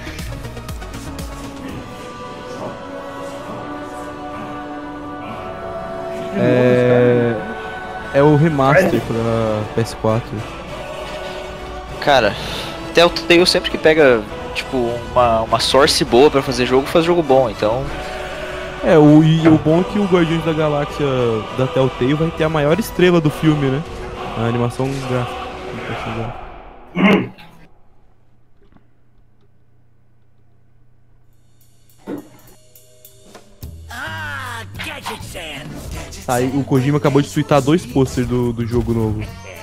É o remaster pra PS4. Cara, Telltale sempre que pega, tipo, uma source boa pra fazer jogo, faz jogo bom, então. E o bom é que o Guardiões da Galáxia da Telltale vai ter a maior estrela do filme, né? A animação gráfica. Tá, e o Kojima acabou de tweetar 2 posters do jogo novo.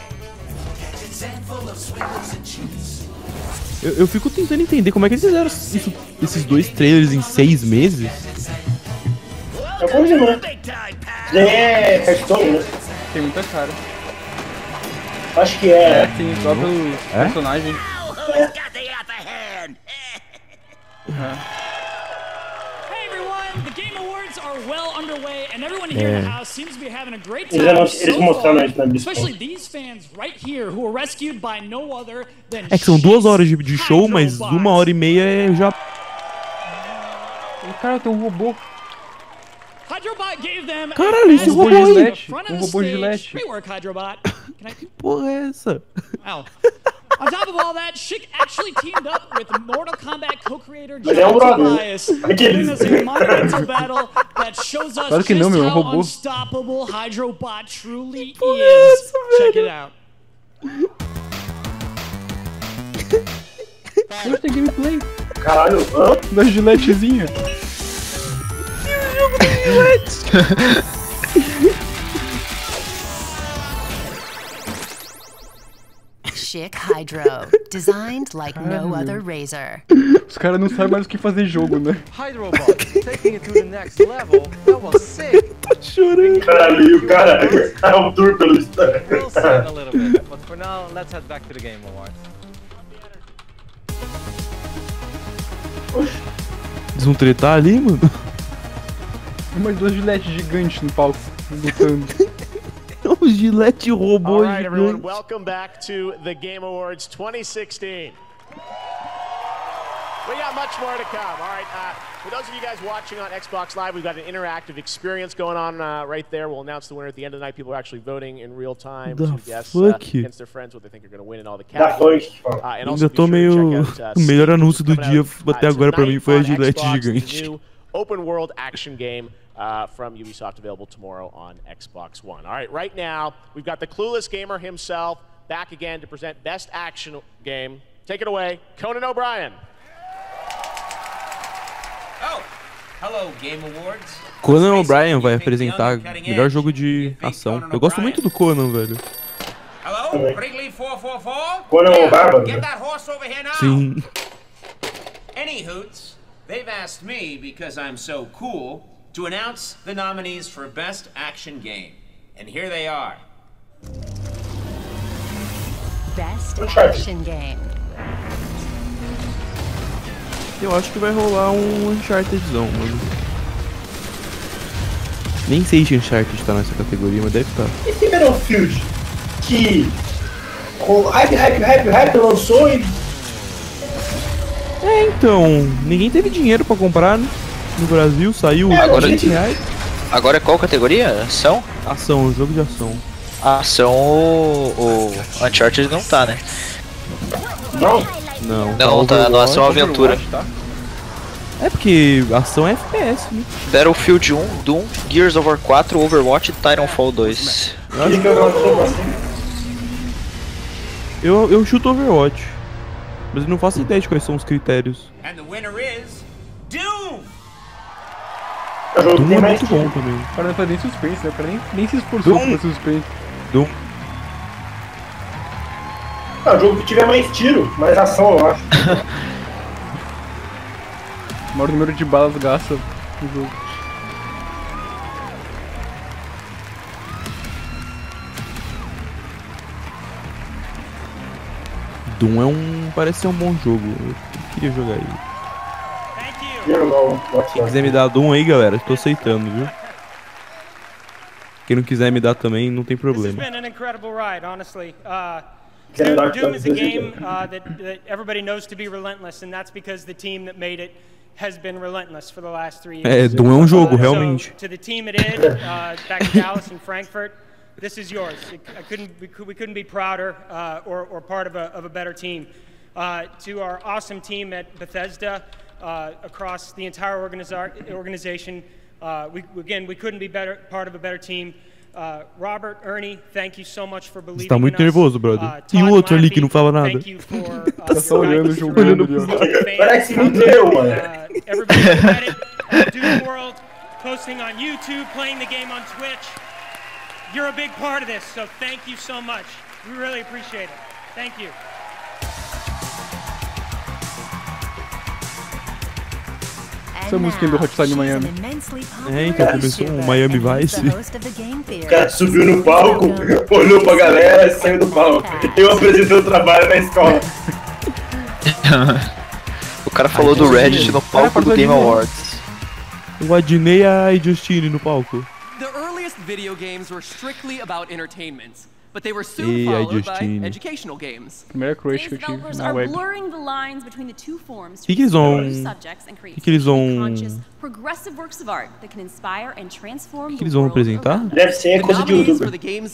Eu fico tentando entender como é que eles fizeram esses 2 trailers em 6 meses. É o Kojima, né? É Hearthstone, né? Tem muita cara. Acho que é. Tem só pelo personagem. Hey everyone, the Game Awards are well underway, and everyone here in the house seems to be having a great time. Eles mostraram isso na Especially Discord. these fans right here who were rescued by no other than É que são 2 horas de show, mas 1h30 é já. Cara, tem um robô. Hydrobot gave them Caralho, esse a robô pass aí. to the front of Um the robô stage. Gillette. Great work, Hydrobot. Can I... Porra, é essa? Ow. On top of all that, Schick actually teamed up with Mortal Kombat co-creator Mas é um John brother. Tobias, giving us a monumental battle that shows us Claro que não, just meu, é um how robô. unstoppable Hydrobot truly is. Check it out. Hoje tem gameplay. Caralho, hã? Da Gilettezinha. Schick Hydro, designed like no other razor. Os caras não sabem mais o que fazer jogo, né? Hydrobot, taking it to the next level. That was sick. Tá chorando. Caralho, e o cara é um tour pelo stand. We'll see in a little bit, but for now, let's head back to the Game Awards. Eles vão tretar ali, mano? Umas 2 Gillette gigantes no palco, lutando. O Gillette robô All right, everyone, gigante. welcome back to the Game Awards 2016. We got much more to come. All right, for those of you guys watching on Xbox Live, we've got an interactive experience going on right there. We'll announce the winner at the end of the night. People are actually voting in real time to guess against their friends what they think are going to win in all the categories. And also Ainda tô meio... O melhor anúncio do dia até agora pra mim foi a Gillette gigante. Open world action game from Ubisoft, available tomorrow on Xbox One. All right, right now, we've got the clueless gamer himself back again to present Best Action Game. Take it away, Conan O'Brien. Oh, hello, Game Awards. Conan O'Brien vai apresentar melhor jogo de ação. Eu gosto muito do Conan, velho. Hello, Wrigley 444. Conan o Bárbaro. Get that horse over here now. Sim. Any hoots, they've asked me, because I'm so cool, to announce the nominees for Best Action Game. And here they are. Best Action Game. Eu acho que vai rolar um Unchartedzão, mano. Nem sei se Uncharted tá nessa categoria, mas deve estar. Esse Battlefield que com hype lançou e... É, então, ninguém teve dinheiro pra comprar, né? No Brasil, saiu agora, R$20. Agora é qual categoria? Ação? Ação, jogo de ação. Ação, o Uncharted não tá, né? Não? Não, tá no Ação Aventura. É porque ação é FPS, né? Battlefield 1, Doom, Gears of War 4, Overwatch e Titanfall 2. Eu chuto Overwatch, mas eu não faço ideia de quais são os critérios. And the winner is Doom. Doom é muito bom também. O cara não faz nem suspense, né? O cara nem se esforçou pra suspense. Doom. É o jogo que tiver mais tiro, mais ação, eu acho. O maior número de balas gasta no jogo. Doom parece ser um bom jogo. Eu queria jogar ele. Quem quiser me dar Doom aí, galera, tô aceitando, viu? Quem não quiser me dar também, não tem problema. Doom is a game that everybody knows to be relentless, and that's because the team that made it has been relentless for the last 3 years. É, Doom é um jogo, realmente. So, to the team it did, back in Dallas and Frankfurt, this is yours. We couldn't be prouder or part of a better team. To our awesome team at Bethesda, across the entire organization, we couldn't be part of a better team. Robert, Ernie, thank you so much for believing Tá muito nervoso, brother. E o outro ali que não fala nada. Tá só olhando, julgando. Parece muito eu, mano. Everybody at it, Doom World, posting on YouTube, playing the game on Twitch. You're a big part of this, so thank you so much. We really appreciate it. Thank you. Essa música do Hotline Miami. É, então começou um Miami Vice. O cara subiu no palco, olhou pra galera e saiu do palco. Eu apresentei o trabalho na escola. O cara falou do Reddit no palco do Game Awards. O Adnei e a Justine no palco. The earliest video games were strictly about entertainment, but they were soon followed by educational games. Primeira crush que eu tive na web. O que eles vão... O que eles vão apresentar? Deve ser coisa de youtuber.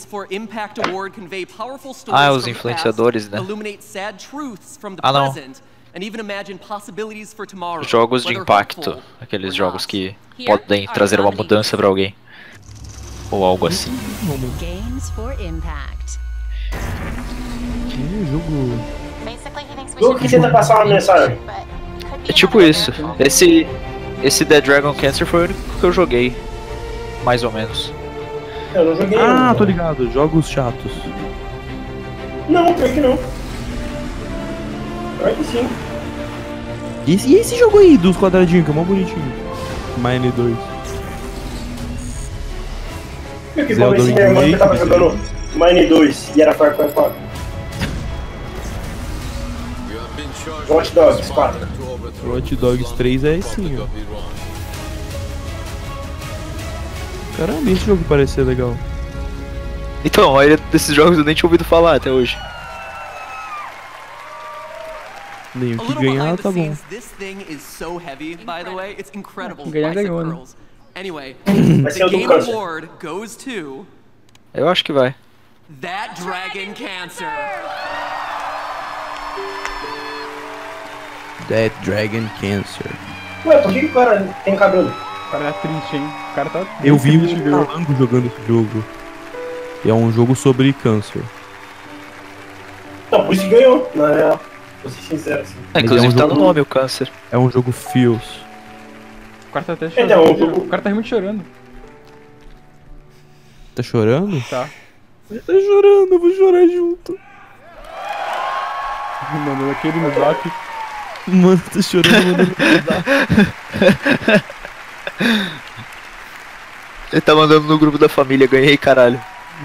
Ah, os influenciadores, né? Ah, não. Jogos de impacto. Aqueles jogos que podem trazer uma mudança pra alguém. Ou algo assim. Games for Impact. Jogo que tenta passar uma mensagem. É tipo isso. Esse Dead Dragon Cancer foi o único que eu joguei. Mais ou menos. Eu não joguei. Ah, tô ligado. Jogos chatos. Não, pior que não. Pior que sim. E esse jogo aí dos quadradinhos, que é mó bonitinho? Mine 2. Que bom esse meu irmão que tava jogando Mine 2 e era Far Cry 4. Watch Dogs 4. Watch Dogs 3 é sim, ó. Caramba, esse jogo parece ser legal. Então, a maioria desses jogos eu nem tinha ouvido falar até hoje. Nem o que ganhar, tá bom. This thing is so heavy, by the way. It's incredible. Ganhar ganhou, né? Anyway, Vai ser the o do Game câncer. Award goes to Eu acho que vai. That Dragon Cancer. That Dragon Cancer. Ué, por que o cara tem cabelo? O cara tá triste, hein? O cara tá Eu vi triste, o viu? Calango jogando esse jogo. E é um jogo sobre câncer. Não, por isso que ganhou, na real. Vou ser sincero assim. Inclusive tá no nome o câncer. É um jogo Feels. O cara tá até Então, chorando. O cara tá realmente chorando. Tá chorando? Tá. Ele tá chorando, eu vou chorar junto. Mandando aquele no zap. Mano, tá chorando, mandando no zap. Ele tá mandando no grupo da família, ganhei, caralho.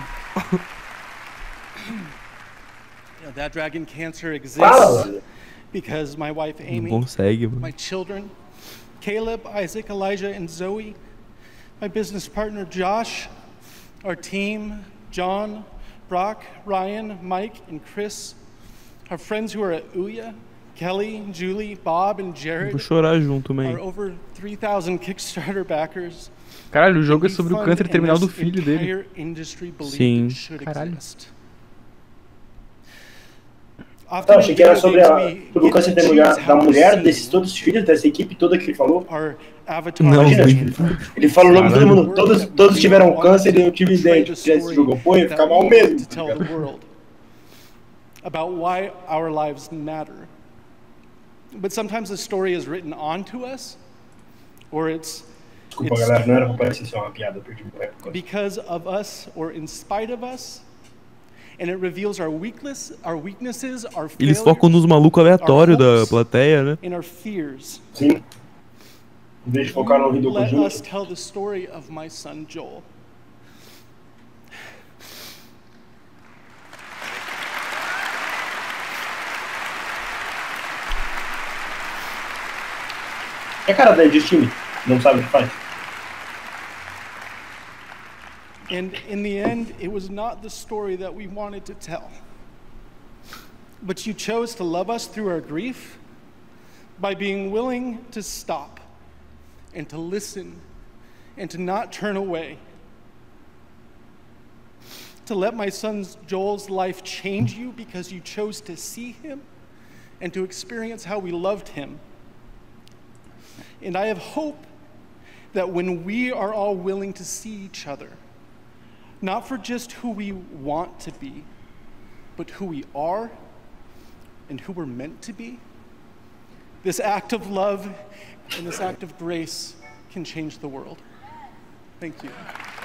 That Dragon Cancer exists Fala. because my wife Não Amy, consegue, mano. my children, Caleb, Isaac, Elijah, and Zoe, my business partner Josh, our team, John, Brock, Ryan, Mike, and Chris, our friends who are at Ouya, Kelly, Julie, Bob, and Jared, Vou chorar junto, our man. over 3,000 Kickstarter backers. Caralho, o jogo é sobre o câncer terminal do filho dele. Sim. Caralho. Não, achei que era sobre o câncer da mulher, desses todos os filhos, dessa equipe toda que ele falou. Não, Imagina, ele fala o nome de todo mundo, todos tiveram câncer e eu tive dente. Se esse jogo põe, ia ficar mal mesmo. About why our lives matter. But sometimes the story is written onto us, or Desculpa, galera, não era pra parecer só uma piada, perdi o pé. because of us or in spite of us. And it reveals our weaknesses, our Eles failures, focam nos malucos aleatórios da plateia, né? and our fears. Sim. Em vez de focar no vídeo Let conjunto. us tell the story of my son Joel. É a cara dele de time, não sabe o que faz. And in the end, it was not the story that we wanted to tell. But you chose to love us through our grief by being willing to stop and to listen and to not turn away. To let my son Joel's life change you because you chose to see him and to experience how we loved him. And I have hope that when we are all willing to see each other, not for just who we want to be, but who we are and who we're meant to be, this act of love and this act of grace can change the world. Thank you.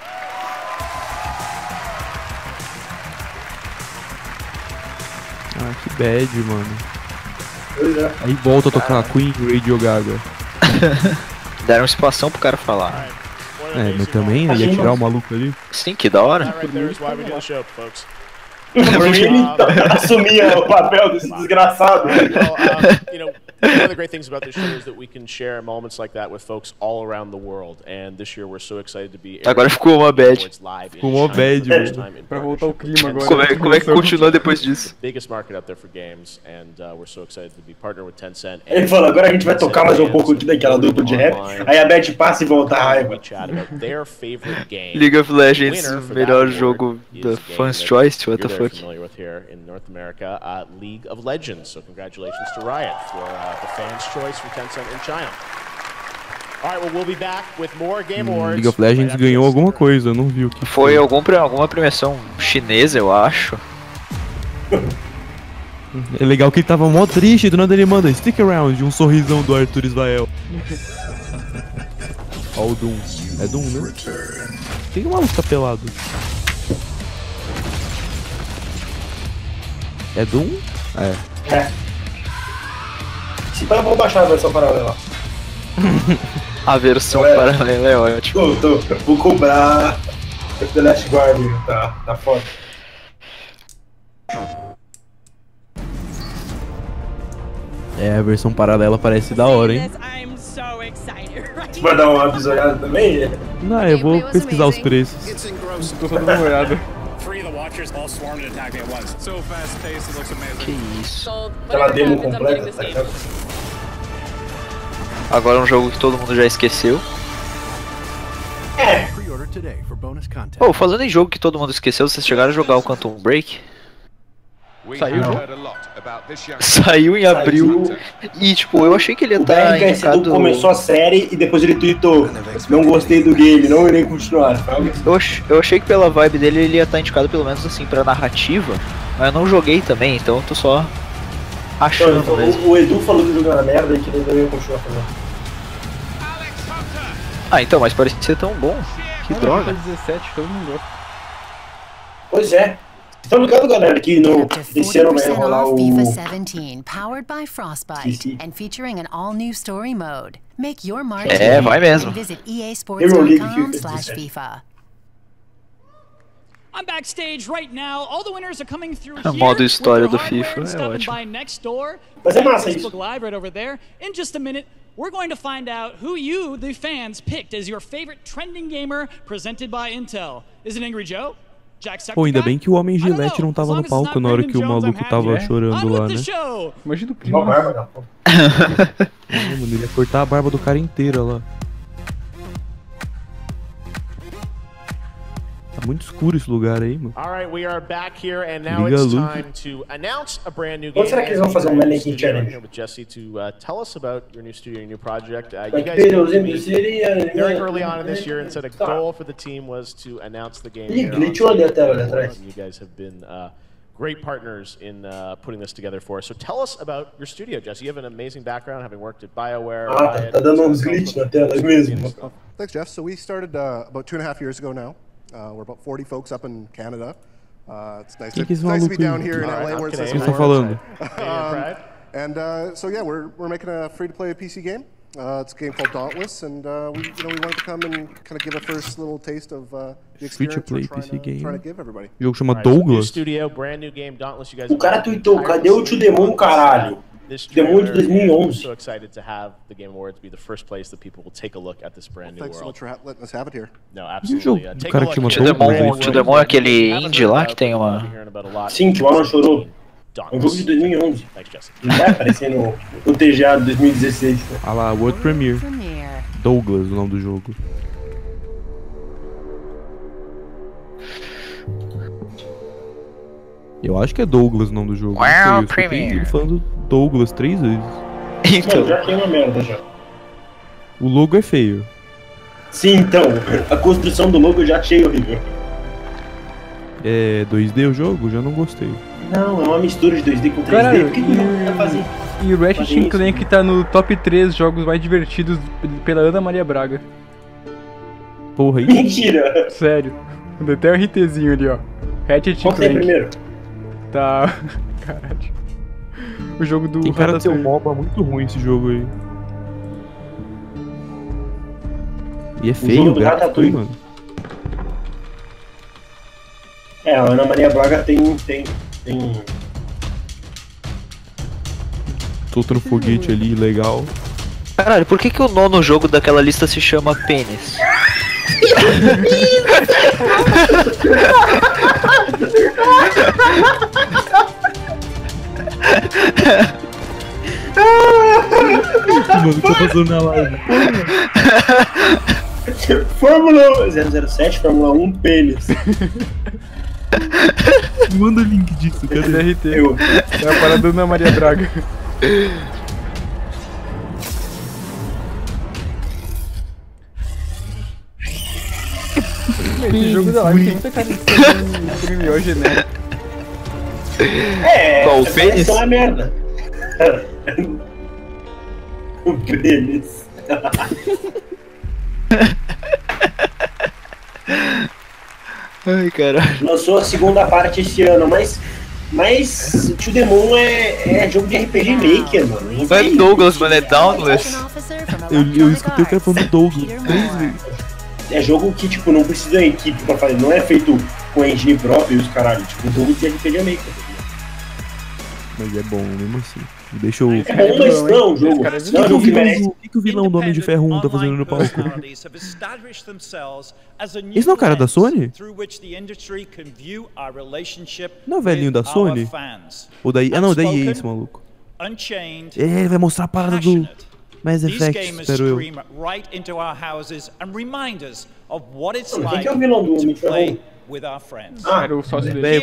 Ah, que bad, mano. Pois é. Aí volta a tocar Queen Radio Gaga. Deram espação pro cara falar. É, mas também ia tirar o maluco ali. Sim, que da hora. That right there is why we do the show, folks. Por mim, ele assumia o papel desse desgraçado. Well, you know, one of the great things about this show is that we can share moments like that with folks all around the world. And this year we're so excited to be Agora ficou uma bad. Ficou uma bad, velho. Pra voltar o clima agora. Como é que continua depois disso? Biggest market out there for games, and we're so excited to be partnered with Tencent. Ele falou, agora a gente vai tocar mais um pouco aqui daquela dupla de rap. Aí a Beth passa e volta a raiva. League of Legends, melhor jogo da Fans Choice, what the fuck. Familiar with here in North America, League of Legends. So congratulations to Riot for the fans' choice from Tencent in China. All right, well, we'll be back with more Game Awards. League of Legends ganhou alguma coisa, eu não vi o que foi. Alguma premiação chinesa, eu acho. É legal que ele tava mó triste, do nada ele manda stick around, um sorrisão do Arthur Israel. Ó o Doom. É Doom, né? Por que o maluco tá pelado? É Doom? É. Se pá, eu vou baixar a versão paralela. A versão paralela é ótima. Vou cobrar The Last Guardian, tá foda. É, a versão paralela parece da hora, hein? Você vai dar uma bisolhada também? Não, eu vou pesquisar os preços. Tô só dando uma olhada. three of the Watchers all swarmed and attacked me at once. So fast-paced, it looks amazing. Que isso. Aquela demo completa, tá ligado? Agora é um jogo que todo mundo já esqueceu. Oh, falando em jogo que todo mundo esqueceu, vocês chegaram a jogar o Quantum Break? Saiu? Saiu em abril. E tipo, eu achei que ele ia estar indicado... começou a série e depois ele tweetou: não gostei do game, não irei continuar. Eu achei que pela vibe dele ele ia estar indicado pelo menos assim pra narrativa, mas eu não joguei também, então eu tô só achando então, mesmo. o Edu falou que o jogo era merda e que ele não ia continuar fazendo. Ah, então, mas parecia ser tão bom. Que droga. 17, todo mundo gosta. Pois é. Estão ligado, galera, que esse ano vai rolar o FIFA 17, powered by Frostbite, and featuring an all-new story mode. Make your mark today vai mesmo. And visit easports.com/FIFA. I'm backstage right now. All the winners are coming through A modo história do FIFA é ótimo. Mas é massa isso. Facebook Live right over there. In just a minute, we're going to find out who you, the fans, picked as your favorite trending gamer presented by Intel. Is it Angry Joe? Pô, ainda bem que o Homem Gillette não tava no palco na hora que o maluco tava chorando lá, né? Imagina o clima. Uma barba, pô. Mano, ele ia cortar a barba do cara inteira lá. Tá muito escuro esse lugar aí, mano. Alright, we are back here and now it's time to announce a brand new game. Quando será que eles vão fazer um Mannequin Challenge? With Jesse to tell us about your new studio, your new project. You guys came to me very early on in this year and said a goal for the team was to announce the game. Ih, glitchou ali até olha atrás. You guys have been great partners in putting this together for us. So tell us about your studio, Jesse. You have an amazing background, having worked at BioWare. Tá dando uns glitch na tela mesmo. Thanks, Jeff. So we started about 2.5 years ago now. We're about 40 folks up in Canada. It's nice to be down here in LA where it's nice and warm. And so yeah, we're making a free-to-play PC game. It's a game called Dauntless, and we wanted to come and kind of give a first little taste of the experience we're trying to give everybody. O jogo chama Douglas. Studio, brand new game, Dauntless. You guys. O cara tweetou: cadê o To The Moon, caralho? Demon de 2011. So excited to have the Game Awards be the first place that people will take a look at this brand new world. Thanks so much for letting us have it here. No, absolutely. Take a look. To The Moon é aquele indie lá que tem uma... Sim, que o Alan chorou. É um jogo de 2011. Não vai aparecer no TGA de 2016. Ah lá, World Premiere. Douglas, o nome do jogo. Eu acho que é Douglas o nome do jogo. World Premiere. Eu falando Douglas 3 vezes. Então, já tem uma merda já. O logo é feio. Sim, então. A construção do logo eu já achei horrível. É 2D o jogo? Já não gostei. Não, é uma mistura de 2D com 3D. Caralho, Por que não vai fazer? E o Ratchet & Clank tá no top 3 jogos mais divertidos pela Ana Maria Braga. Porra, aí. Mentira! Sério. Até o RTzinho ali, ó. Ratchet & Qual que é primeiro? Tá. Caralho. O jogo do. Tem cara de ser um MOBA muito ruim esse jogo aí. E é feio o gráfico, mano. É, a Ana Maria Braga tem... Soltando foguete ali, legal. Caralho, por que o nono jogo daquela lista se chama Pênis? Mano, tá passando na live. Fórmula 007, Fórmula 1, pênis. Manda o link disso, cadê? RT. É a parada da Ana Maria Braga. Esse jogo da live tem muita cara de ser MMO genérico. É, qual, o pênis? É uma merda. O pênis. Ai, caralho. Lançou a segunda parte esse ano, mas To The Moon é jogo de RPG Maker, mano. Não é Douglas, mano, é Dauntless. Eu escutei o cara falando Douglas 3 vezes. É jogo que, tipo, não precisa de equipe pra fazer, não é feito com engine próprio e os caralho, tipo, um jogo de RPG Maker. Mas é bom mesmo assim. Deixa eu... É bom, mas não, o jogo. Não, o que merece. O que o vilão do Homem de Ferro 1 tá fazendo no palco? Esse não é o cara da Sony? Não é o velhinho da Sony? Ou daí... Ah não, da EA esse maluco. Ele vai mostrar a parada do Mass Effect, espero eu. Quem que é o vilão do Homem de Ferro 1? Ah, era o sócio dele.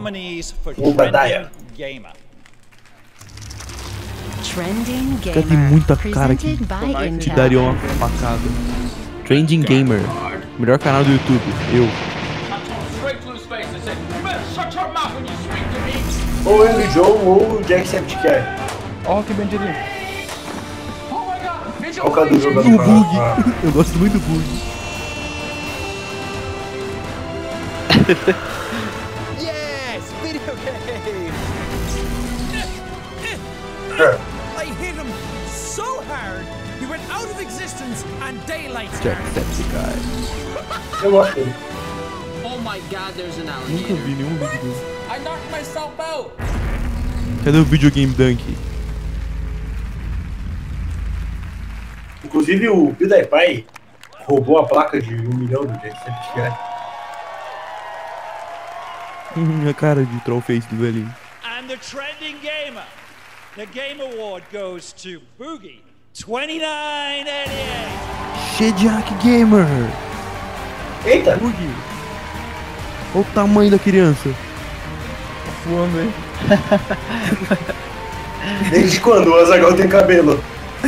Trending Cara, tem muita cara que daria uma facada. Trending Gamer. Melhor canal do YouTube. Eu. Ou o Angry Joe ou o Jacksepticeye. Ó, que bandidinho. Olha o Cadu jogando O Bug. Eu gosto muito do Bug. Yes, video game. I hit him so hard, he went out of existence and daylight started. Jacksepticeye. Eu gosto dele. Oh my god, there's an alligator. Nunca vi nenhum vídeo dele. I knocked myself out. Cadê o videogame Dunk? Inclusive o PewDiePie roubou a placa de 1 milhão do Jacksepticeye. A cara de trollface do velhinho. And the trending gamer, the Game Award goes to Boogie 2988. Shedjack Gamer. Eita! Boogie. Olha o tamanho da criança. Tá voando, hein? Desde quando o Azaghal tem cabelo?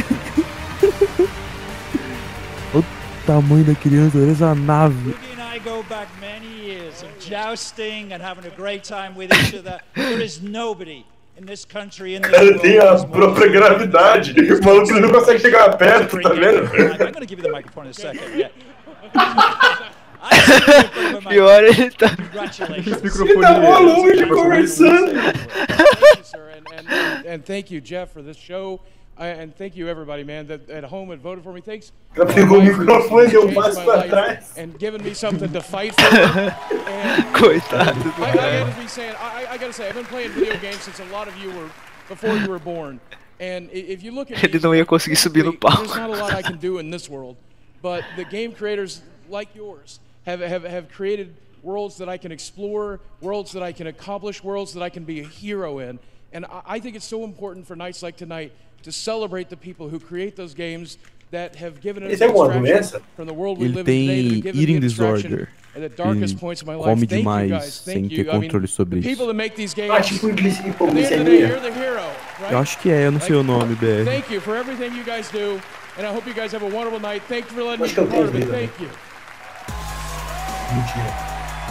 Olha o tamanho da criança, olha essa nave. I go back many years of jousting and having a great time with each other. There is nobody in this country in the Cara, world. tem a própria gravidade. O maluco não consegue chegar perto, tá vendo? I'm going to give you the microphone in a second. Yeah. Pior, ele tá... Ele tá mó longe conversando. And thank you, Jeff, for this show. And thank you, everybody, man, that at home that voted for me. Thanks. Ela pegou o microfone e deu um passo pra trás. And giving me something to fight for. Coitado. I gotta say, I've been playing video games since a lot of you were before you were born. And if you look at Ele não ia conseguir subir no palco. there's not a lot I can do in this world, but the game creators like yours have created worlds that I can explore, worlds that I can accomplish, worlds that I can be a hero in. And I think it's so important for nights like tonight to celebrate the people who create those games that have given us distraction from the world we live in today, that have given me distraction at the darkest points of my life. Come Thank you demais guys. sem Thank ter you. I mean, controle sobre the people isso. that make these games, Ah, tipo at the end of the day, you're the hero, right? Eu acho que é, eu não sei o nome, BR. Thank you for everything you guys do, and I hope you guys have a wonderful night. Thank you for letting me be part of it. Thank you. Mentira.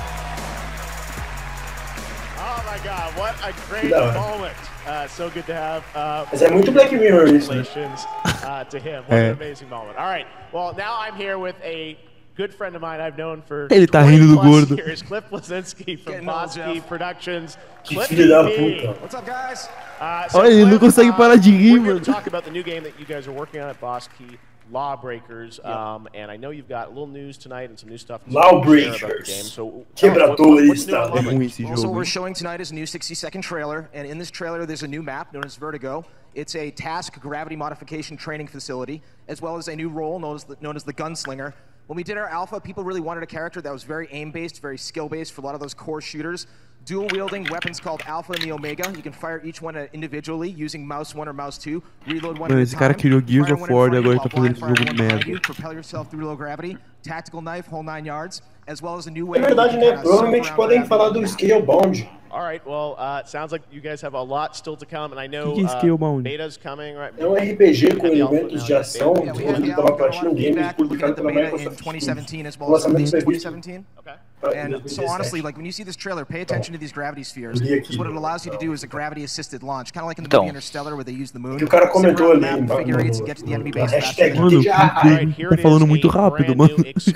Oh my God, what a great moment. So good to have. Mas é muito Black Mirror isso, né? Congratulations to him. What an amazing moment. All right, well, now I'm here with a good friend of mine I've known for Ele tá rindo do 20 gordo. years, Cliff Blazinski from Bosky Productions. Que Cliff filho da TV. puta. What's up, guys? Olha, ele não consegue parar de rir, We're here mano. to talk about the new game that you guys are working on at Bosky, Lawbreakers, and I know you've got a little news tonight and some new stuff to share about the game. So, what's new on Lawbreakers? So what we're showing tonight is a new 60-second trailer, and in this trailer there's a new map known as Vertigo. It's a task gravity modification training facility, as well as a new role known as the Gunslinger. When we did our alpha, people really wanted a character that was very aim-based, very skill-based for a lot of those core shooters. Dual-wielding weapons called Alpha and the Omega. You can fire each one individually using mouse 1 or mouse 2. Reload one Mano, at a esse cara time. criou Gears Fire of one in War front e of you agora while tá fazendo esse blind jogo fire de one behind merda. you. Propel yourself through low gravity. Tactical knife, whole 9 yards. As well as a new way. É verdade, né? Provavelmente podem falar do Scalebound. All right, well, it sounds like you guys have a lot still to come, and I know Que é Scalebound? beta's coming, right? É um RPG com elementos de ação desenvolvido pela Platinum Games e publicado pela Microsoft. 2017 as well as Lançamento released in previsto. 2017. And so honestly, like when you see this trailer, pay attention to these gravity spheres, because what it allows you to do is a gravity-assisted launch, kind of like in the movie Interstellar, where they use the moon. Que o cara comentou ali Figure eights and get to the enemy base faster. Mano, tá falando muito rápido, mano.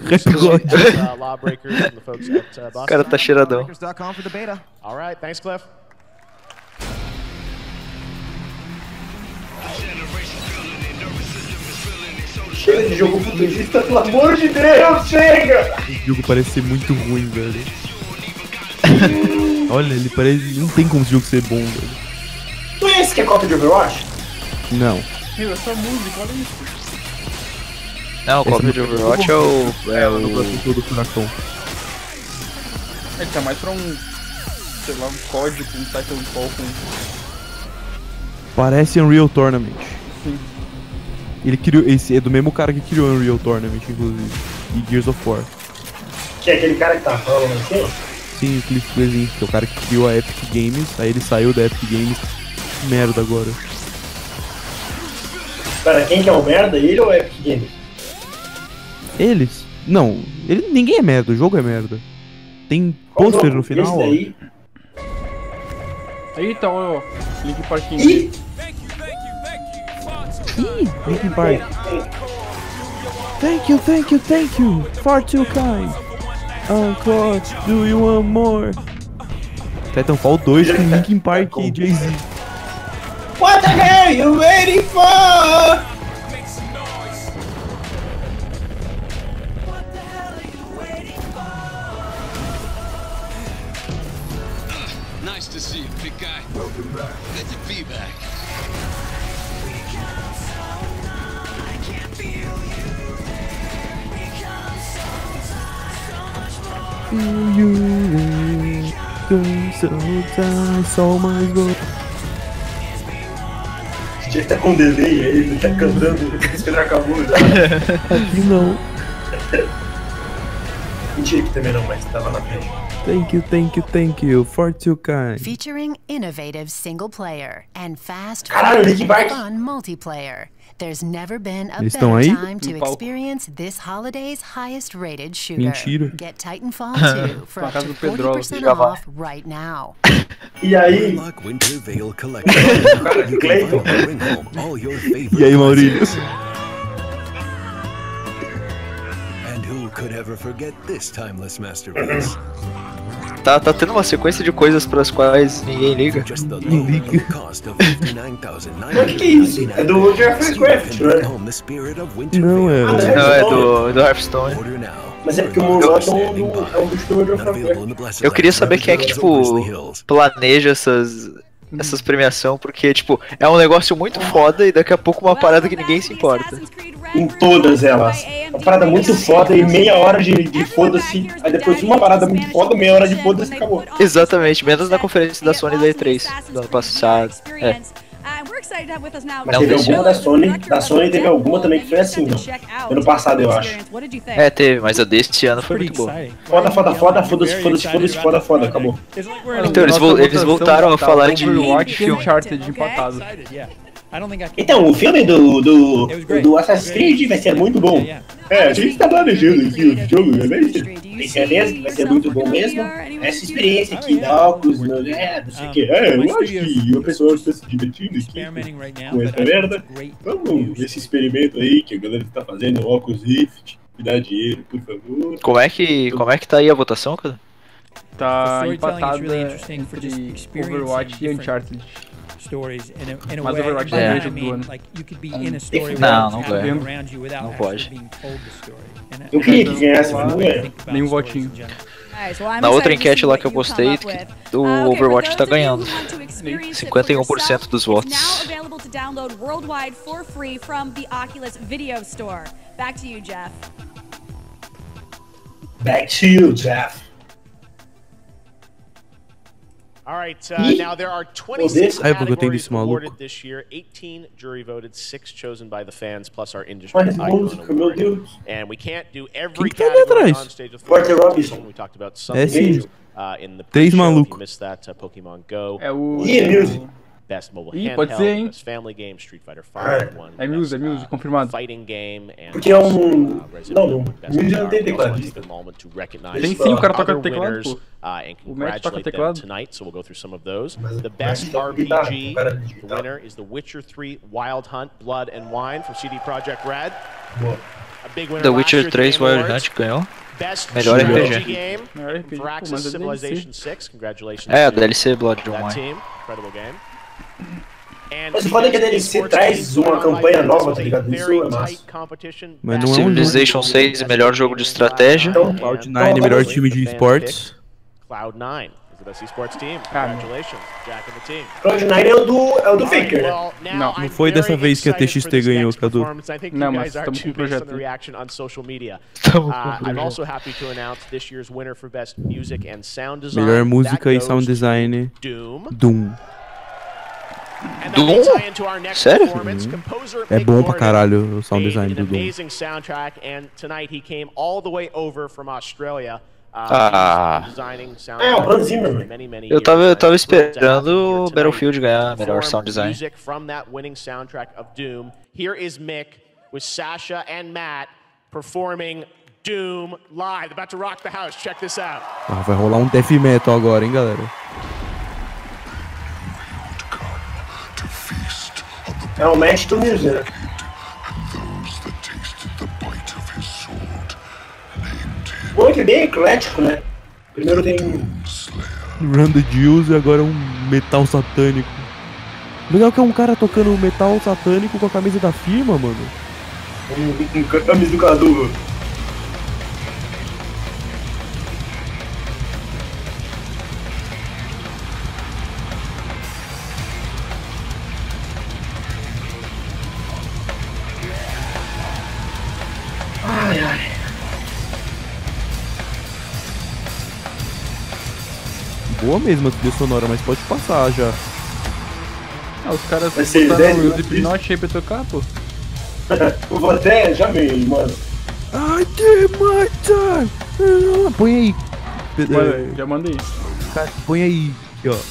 O cara tá cheiradão. Lawbreakers.com for the beta. All right, thanks, Cliff. Chega de jogo futurista, pelo amor de Deus, chega! Esse jogo parece ser muito ruim, velho. Olha, ele parece... Não tem como esse jogo ser bom, velho. Não é esse que é cópia de Overwatch? Não. Meu, essa música, olha isso. Não, o cópia de Overwatch é o... do furacão. Ele tá mais pra um... sei lá, um código, um Titan Call com... Parece Unreal Tournament. Sim. Ele criou... Esse é do mesmo cara que criou Unreal Tournament, inclusive. E Gears of War. Que é aquele cara que tá falando assim? Sim, o Cliff Bleszinski, que é o cara que criou a Epic Games. Aí ele saiu da Epic Games. Merda agora. Pera, quem que é o merda? Ele ou a Epic Games? Eles? Não, ninguém é merda, o jogo é merda. Tem pôster no final, ó. Aí tá, ó. Link Parking. Ih, Linkin Park. Thank you. Far too kind. Encore, do you want more? Titanfall 2 com Linkin Park e Jay-Z. What the hell are you waiting for? Nice to see you, big guy. Welcome back. Good to be back. Só mais Ele tá com delay aí, ele tá cantando, isso que ele acabou já. Aqui não. Mentira que também não, mas tava na frente. Thank you, for too kind. Featuring innovative single player and fast, fun multiplayer. There's never been a better time to experience this holiday's highest rated shooter. Mentira. Get Titanfall 2 for up to 40% off right now. E aí? E aí, Maurício? And who could ever forget this timeless masterpiece? Tá tendo uma sequência de coisas pras quais ninguém liga. Ninguém liga. O que é isso? É do Jeffrey Craft, né? Não, é do Hearthstone. Mas é porque o Moonlight é um dos do Jeffrey Craft. Eu queria saber quem é que, tipo, planeja essas premiações, porque, tipo, é um negócio muito foda e daqui a pouco uma parada que ninguém se importa. Em todas elas. Uma parada muito foda e meia hora de foda-se. Aí depois uma parada muito foda, meia hora de foda-se e acabou. Exatamente, menos na conferência da Sony da E3 do ano passado. É. Mas teve alguma da Sony teve alguma também que foi assim, não. Ano passado, eu acho. É, teve, mas a deste ano foi muito boa. Foda, acabou. Então, eles voltaram a falar de filme Uncharted empatado. Então, o filme do Assassin's Creed vai ser muito bom. É, a gente tá planejando aqui o jogo, né? Tem certeza que vai ser muito bom mesmo? Essa experiência aqui da óculos, não sei o que. Eu acho que a pessoa está se divertindo aqui com essa merda. Vamos nesse experimento aí que a galera tá fazendo, óculos Rift, me dá dinheiro, por favor. Como é que tá aí a votação, cara? Tá empatada entre Overwatch e Uncharted. Mas Overwatch não é do ano. Não ganha. Não pode. Eu queria que ganhasse, mas não ganha. Nenhum votinho. Na outra enquete lá que eu postei, o Overwatch tá ganhando. 51% dos votos. Back to you, Jeff. All right, now there are 26 categories awarded this year, 18 jury voted, 6 chosen by the fans, plus our industry icon award. And we can't do every category on stage with we talked about some games in the pre-show. If you missed that, Pokemon Go. Best mobile handheld, best family game, Street Fighter V, é Muse, confirmado. Fighting game, and porque é um... Não, Muse não tem teclado. Tem sim, o cara toca teclado, pô. O Matt toca teclado. Tonight, so we'll go through some of those. The best RPG, the winner is The Witcher 3 Wild Hunt, Blood and Wine from CD Projekt Red. A big winner The Witcher 3 Wild Hunt ganhou. Melhor RPG game. Firaxis Civilization 6, congratulations. É, a DLC Blood and Wine. Incredible game. Mas o foda é que a DLC traz uma campanha nova, tá ligado? Isso é massa. Mas não é Civilization 6, melhor jogo de estratégia. Cloud9, melhor time de esportes. Cloud9 is for this esports team. Congratulations, Jack and the team. Cloud9 é o do Faker, né? Não foi dessa vez que a TXT ganhou, Cadu. Não, mas estamos com o projeto. I'm also happy to announce this year's winner for best music and sound design. Melhor música e sound design. Doom. Doom? Sério? É bom pra caralho o sound design do Doom. Amazing soundtrack, and tonight he came all the way over from Australia. Eu tava esperando o Battlefield ganhar melhor sound design. From that winning soundtrack of Doom. Here is Mick with Sasha and Matt performing Doom live. About to rock the house. Check this out. Vai rolar um death metal agora, hein, galera. É o match do music. Muito bem eclético, né? Primeiro tem Run the Jewels e agora um metal satânico. Legal que é um cara tocando metal satânico com a camisa da firma, mano. Camisa do Cadu. Ai, ai. Boa mesmo a trilha sonora, mas pode passar já. Os caras botaram o Slipknot aí pra tocar, pô. Eu vou até, já veio, mano. I did my time. Põe aí. Já mandei. Cara, põe aí, aqui, ó.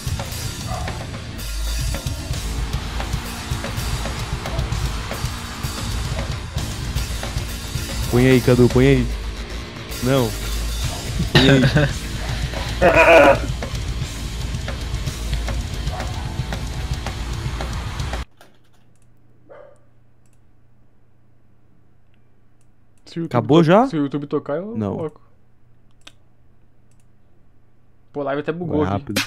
Põe aí, Cadu, põe aí. Não. Põe aí. Acabou já? Se o YouTube tocar, eu não coloco. Pô, live até bugou aqui. Rápido.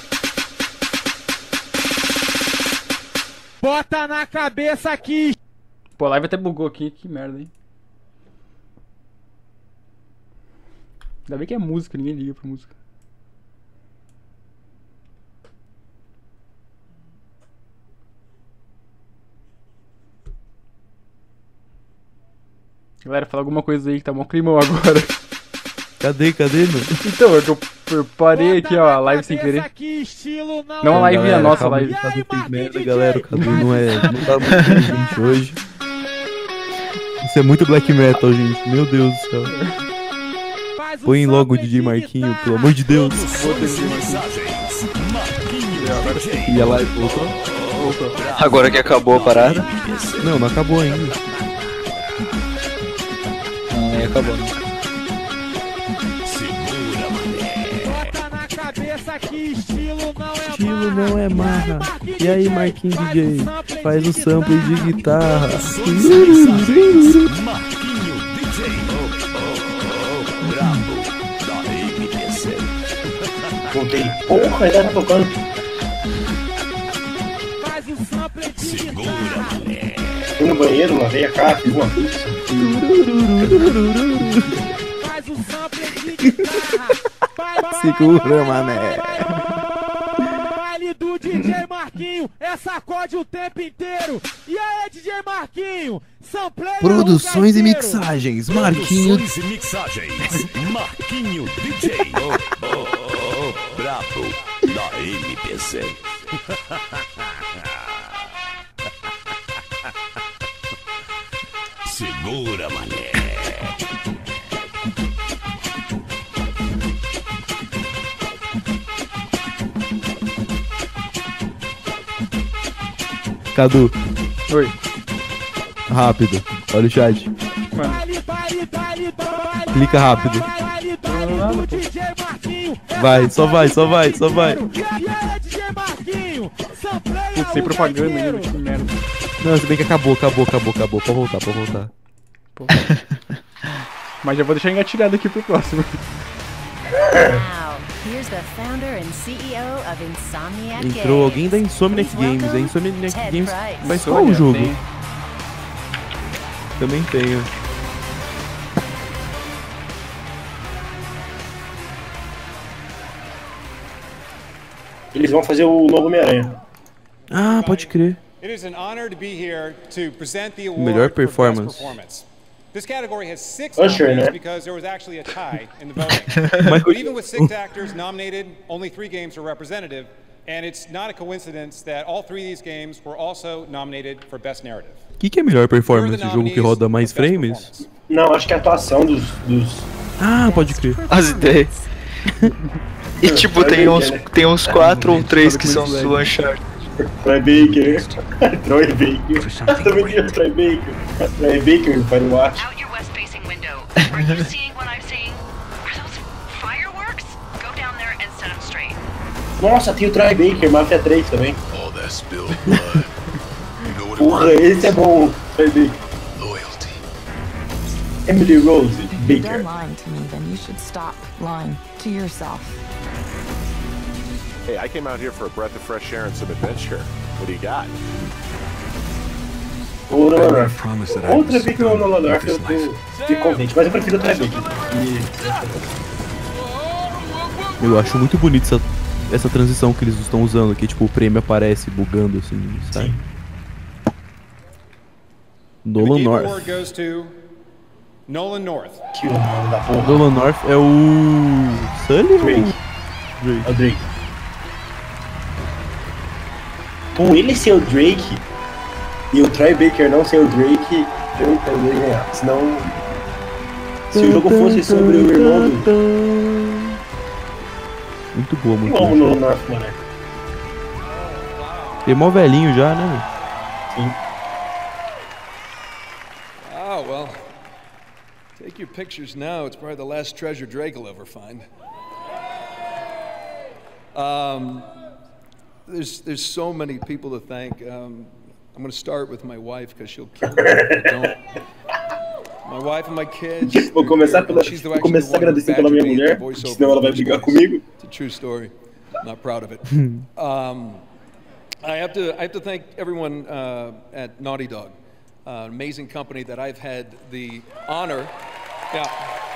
Bota na cabeça aqui! Pô, live até bugou aqui, que merda, hein? Ainda bem que é música, ninguém liga pra música. Galera, fala alguma coisa aí que tá mó climão agora. Cadê, mano? Então, é que eu parei aqui, ó, a live sem querer. Não a live, galera, a nossa live. live. Cadu fez merda, galera. O Cadu não tá muito gente hoje. Isso é muito black metal, gente. Meu Deus do céu. Põe logo o DJ Marquinho, pelo amor de Deus. E a live voltou? Agora que acabou a parada? Não acabou ainda. Nem acabou. Bota na cabeça que estilo não é marra. E aí, Marquinho DJ? Faz o sample de guitarra. Voltei. Porra, ainda tá tocando. Faz o sample de guitarra. Fui no banheiro, lavei a cara, fiz uma pizza. Faz o sample de guitarra. Segura, mané. Baile do DJ Marquinho é sacode o tempo inteiro. E aí, DJ Marquinho? Produções e mixagens, Marquinho. Produções e mixagens, Marquinho DJ. Brabo da MPC. Segura, mané. Cadu. Oi. Rápido. Olha o chat. Clica rápido. Vai, só vai. Putz, sem propaganda ainda, que merda. Não, se bem que acabou. Pode voltar. Pô. Mas já vou deixar engatilhado aqui pro próximo. Entrou alguém da Insomniac Games. A Insomniac Games. Mas qual o jogo? Também tenho. Eles vão fazer o novo Homem-Aranha. Ah, pode crer. It is an honor to be here to present the award Melhor for best performance. performance. This category has 6 Usher, nominees né? because there was actually a tie in the voting. But even with 6 actors nominated, only 3 games were representative, and it's not a coincidence that all 3 of these games were also nominated for best narrative. O que é melhor performance? O jogo que roda mais frames? Não, acho que é a atuação dos... Ah, pode crer. As ideias. E tipo, tem uns 4 ou 3 que são do Uncharted. Troy Baker. Troy Baker. Também tinha Troy Baker. Troy Baker no Firewatch. Out your west-facing window. Are you seeing what I'm seeing? Are those fireworks? Go down there and set them straight. Nossa, tem o Troy Baker, Mafia 3 também. All that spilled blood. You know what it Porra, was? esse é bom. Troy Baker. Loyalty. Emily Rose If you're Baker. done lying to me, then you should stop lying to yourself. Hey, I came out here for a breath of fresh air and some adventure. What do you got? O Nolan North. Outra vez que o Nolan North eu fico contente, mas eu prefiro o Troy Baker. Eu acho muito bonito essa transição que eles estão usando aqui, tipo, o prêmio aparece bugando assim, sabe? Nolan North. Award goes to Nolan North. Que nome da porra. Nolan North é o Sully? Drake. É o Drake. Com ele ser o Drake e o Troy Baker não ser o Drake, eu entendo ele ganhar. Senão, se o jogo fosse sobre o irmão do... Muito boa, muito Eu amo o boa. Nolan North, mano. Ele é mó velhinho já, né? Sim. Oh, well. Take your pictures now. It's probably the last treasure Drake will ever find. There's so many people to thank. I'm going to start with my wife because she'll kill me if I don't. My wife and my kids. Vou começar a agradecer pela minha mulher, senão ela vai brigar comigo. It's a true story. I'm not proud of it. I have to thank everyone at Naughty Dog, an amazing company that I've had the honor. Yeah.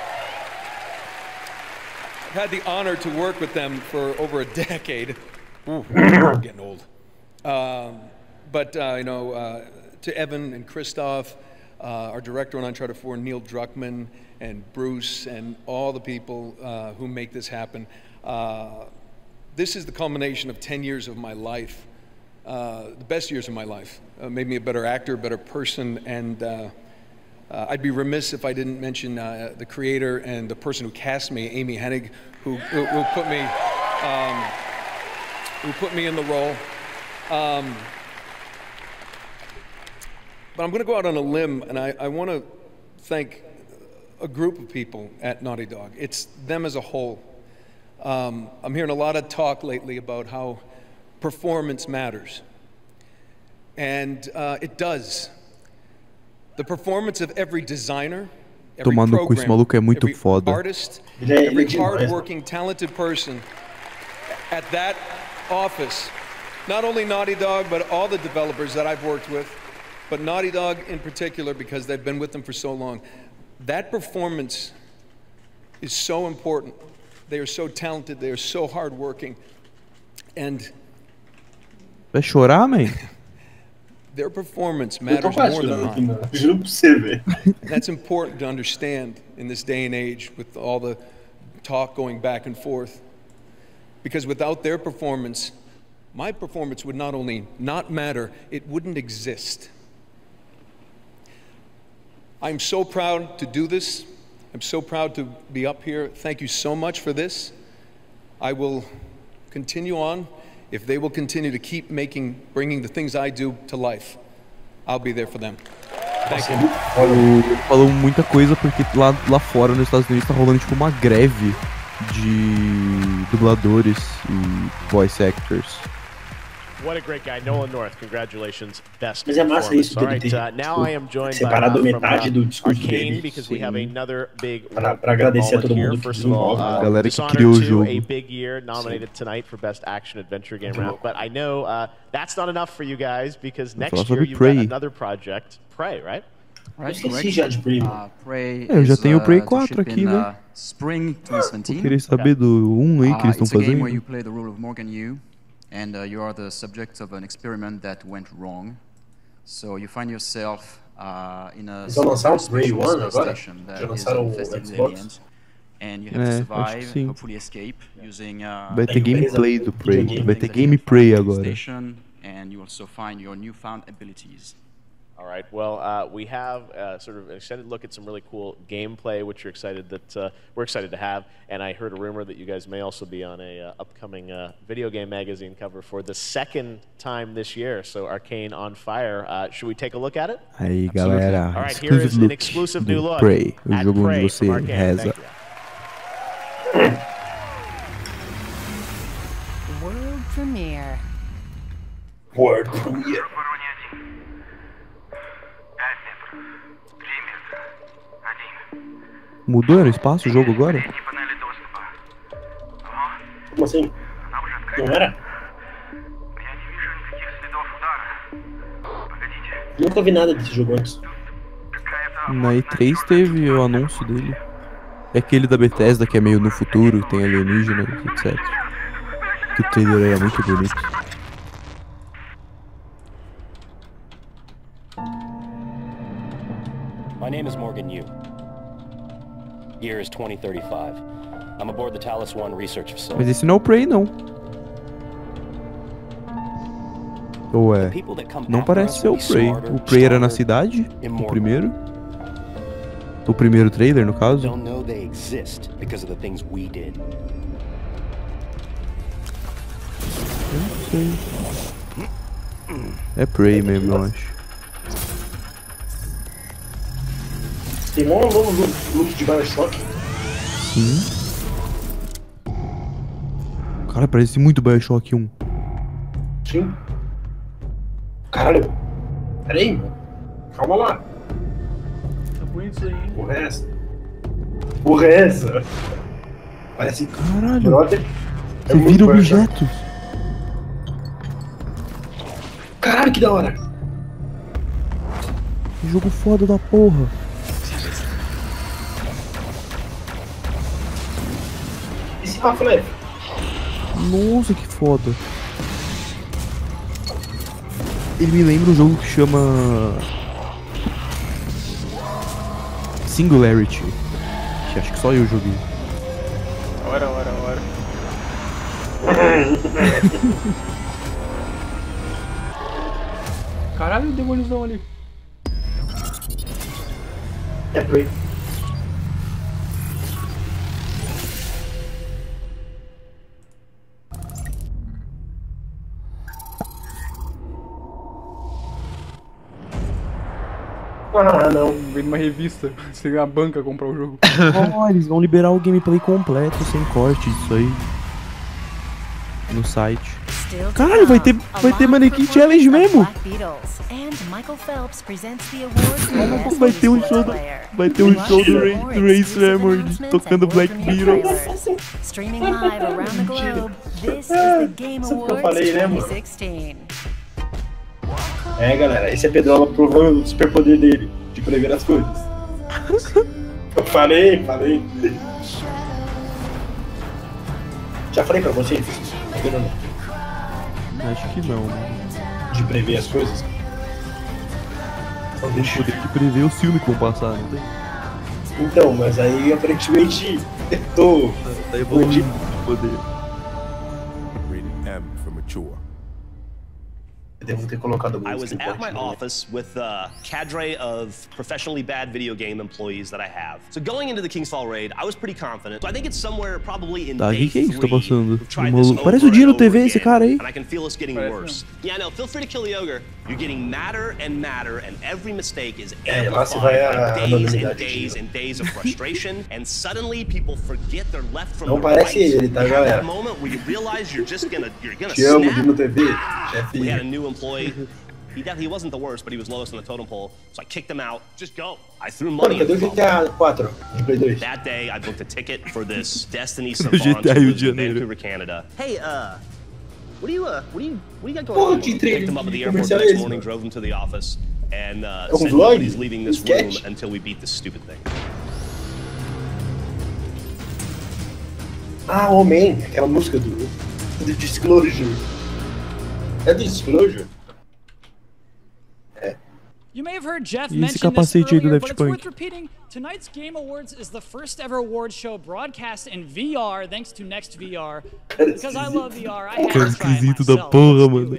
I've had the honor to work with them for over a decade. Ooh, I'm getting old. But to Evan and Christoph, our director on Uncharted 4, Neil Druckmann, and Bruce, and all the people who make this happen. This is the culmination of 10 years of my life, the best years of my life. Made me a better actor, a better person, and I'd be remiss if I didn't mention the creator and the person who cast me, Amy Hennig, who put me in the role. But I'm going to go out on a limb, and I want to thank a group of people at Naughty Dog. It's them as a whole. I'm hearing a lot of talk lately about how performance matters. And it does. The performance of every designer, every programmer, every artist, every hard-working, talented person at that office, not only Naughty Dog, but all the developers that I've worked with, but Naughty Dog in particular because they've been with them for so long. That performance is so important. They are so talented, they are so hardworking, and vai chorar, man? Their performance matters more than mine. That's important to understand in this day and age with all the talk going back and forth. Because without their performance, my performance would not only not matter, it wouldn't exist. I'm so proud to do this. I'm so proud to be up here. Thank you so much for this. I will continue on. If they will continue to keep bringing the things I do to life, I'll be there for them. Thank you. Falou muita coisa porque lá fora nos Estados Unidos tá rolando tipo uma greve de dubladores e voice actors. What a great guy, Nolan North. Congratulations, best. Mas é massa isso All right, now I am joined separado by metade do discurso Arcane dele. because we have another big Pra agradecer a todo mundo que First of all, galera que criou o jogo. a big year nominated tonight for best action adventure game round. But I know that's not enough for you guys because next year you've got another project, Prey, right? Eu esqueci já de Prey. Eu já tenho o Prey 4 aqui, né? Spring 2017. Eu queria saber do 1 aí que eles estão fazendo. Where you play the role of Morgan Yu. and you are the subject of an experiment that went wrong. So you find yourself in a special space station that is infested with aliens, and you have to survive, hopefully escape, using vai ter gameplay do Prey, vai ter gameplay agora. And you also find your newfound abilities. All right. Well, we have sort of an extended look at some really cool gameplay, which you're excited that we're excited to have. And I heard a rumor that you guys may also be on a upcoming video game magazine cover for the second time this year. So Arcane on Fire. Should we take a look at it? Aí, galera. All right. Here is an exclusive new look. Prey, o jogo onde você reza. World premiere. World premiere. Mudou no espaço o jogo agora? Como assim? Não era? Nunca vi nada desse jogo antes. Na E3 teve o anúncio dele. É aquele da Bethesda que é meio no futuro, tem alienígenas, etc. Que o trailer era muito bonito. My name is Morgan Yu. Year is 2035. I'm aboard the Talos One research facility. Mas esse não é o Prey, não. Ou é? Não parece ser o Prey. O Prey era na cidade, o primeiro. O primeiro trailer, no caso. Don't know they exist because of the things we did. Eu não sei. É Prey mesmo, eu acho. Tem um novo look de Bioshock. Sim. Cara, parece muito Bioshock 1. Sim. Caralho. Pera aí, mano. Calma lá. Tá bonito isso aí, hein? O resto. Parece... Caralho. Brother. Você vira objetos. Caralho, que da hora. Que jogo foda da porra. Half-Life. Nossa, que foda. Ele me lembra um jogo que chama Singularity, que acho que só eu joguei. Ora. Caralho, o demôniozão ali. É Prey. Ah, não. Veio numa revista, você ganha a banca comprar o jogo. Oh, eles vão liberar o gameplay completo, sem corte, isso aí. No site. Caralho, vai ter Mannequin Challenge mesmo? Vai ter um show do Race Remold tocando Black Beetle. Streaming live around the globe, this is the Game Awards 2016. É, galera, esse é Pedrola provando o superpoder dele, de prever as coisas. Eu falei. Já falei pra vocês? Acho que não. De prever as coisas? Tem poder de prever os filmes que vão passar, não tem? Então, mas aí aparentemente eu tô... Tá evoluindo o poder. Rated M for mature. Devo ter colocado I was at my office with a cadre of professionally bad video game employees that I have. So going into the King's Fall raid, I was pretty confident. So I think it's somewhere probably in day 3. Que é isso que tá passando? Parece o Dino TV, esse cara aí. And I can feel it's getting worse. Yeah, no, feel free to kill the ogre. You're getting madder, and every mistake is amplified by days and days of frustration. And suddenly people forget they're left from the right. Ele, tá, you have that moment where you realize you're gonna snap. We had a new employee. He wasn't the worst, but he was lowest on the totem pole. So I kicked him out. Just go. I threw money. That day, I booked a ticket for this Destiny Savant in Vancouver, Canada. Hey, what do you got going on? Picked him up at the airport the next morning, drove him to the office, and said nobody's leaving this room until we beat this stupid thing. Ah, Homem, aquela música do Disclosure. É Disclosure? You may have heard Jeff E esse mention this capacete aí do earlier, Daft but it's worth Punk? repeating. Tonight's Game Awards is the first ever award show broadcast in VR, thanks to Next VR. Because I love VR, I had Cara to try it esquisito da myself. porra, mano.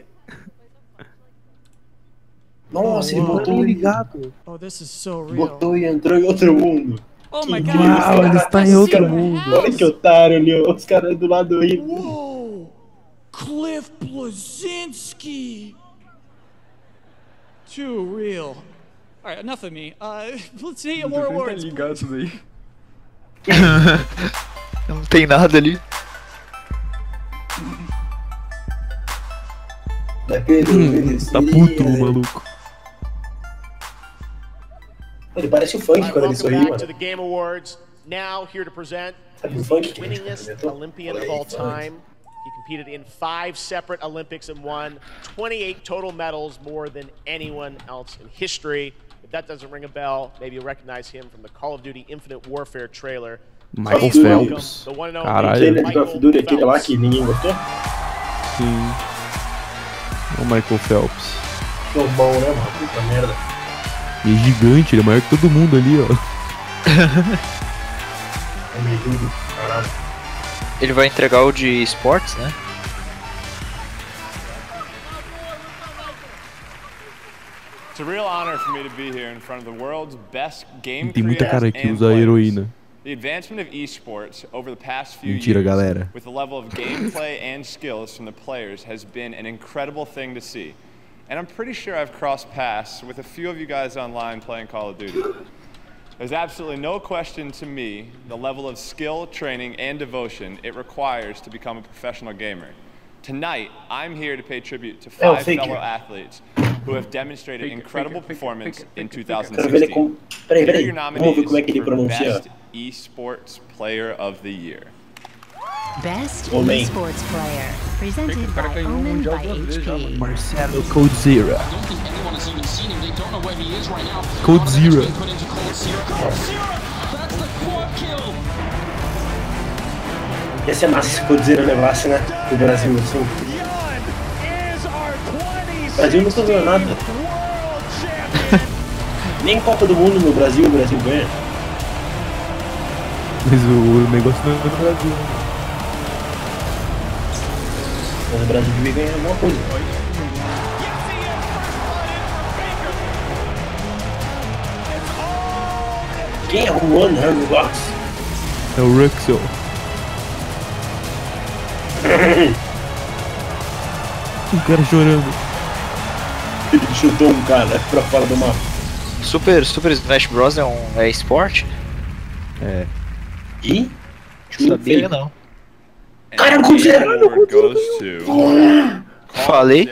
Nossa, ele botou ligado. Oh, this is so real. Botou e entrou em outro mundo. Oh my God. Uau, ele está em outro mundo. Olha que otário ali, ó. Os caras do lado aí. Whoa! Cliff Bleszinski! Too real. Alright, enough of me. Let's see more awards. Ligado daí. Não tem nada ali. Tá puto, maluco. Ele parece o Funk quando ele sorri, mano. To the Game Awards. Now here to present Sabe o the Funk que winningest Olympian of all time. He competed in 5 separate Olympics and won 28 total medals, more than anyone else in history. If that doesn't ring a bell, maybe you'll recognize him from the Call of Duty Infinite Warfare trailer. Michael Phelps. Caralho. Aquele de Call of Duty, aquele lá que ninguém gostou? Sim. O Michael Phelps. Bom, né, mano? Puta merda. E é gigante, ele é maior que todo mundo ali, ó. É meio caralho. Ele vai entregar o de esportes, né? It's a real honor for me to be here in front of the world's best game Tem muita cara creators que and usa players. heroína. The advancement of esports over the past few Mentira, years, galera. with the level of gameplay and skills from the players, has been an incredible thing to see. And I'm pretty sure I've crossed paths with a few of you guys online playing Call of Duty. There's absolutely no question to me the level of skill, training, and devotion it requires to become a professional gamer. Tonight, I'm here to pay tribute to 5 fellow athletes who have demonstrated incredible performance in 2016. Here are your nominees for Best Esports Player of the Year. Best Esports Player, presented by Omen by HP. Marcelo Coldzera. Coldzera. Ia ser massa se o Coldzera levasse, né? O Brasil assim. O Brasil não tá ganhando nada. Nem Copa do Mundo no Brasil, o Brasil ganha. Mas o negócio não é do Brasil. Mas o Brasil devia ganhar alguma coisa. Quem é o One Hand Box? É o Ruxel. Um cara chorando. Ele chutou um cara pra fora do mapa. Super Smash Bros. É esporte? É. E? Sabia não. Cara, Coldzera! Falei?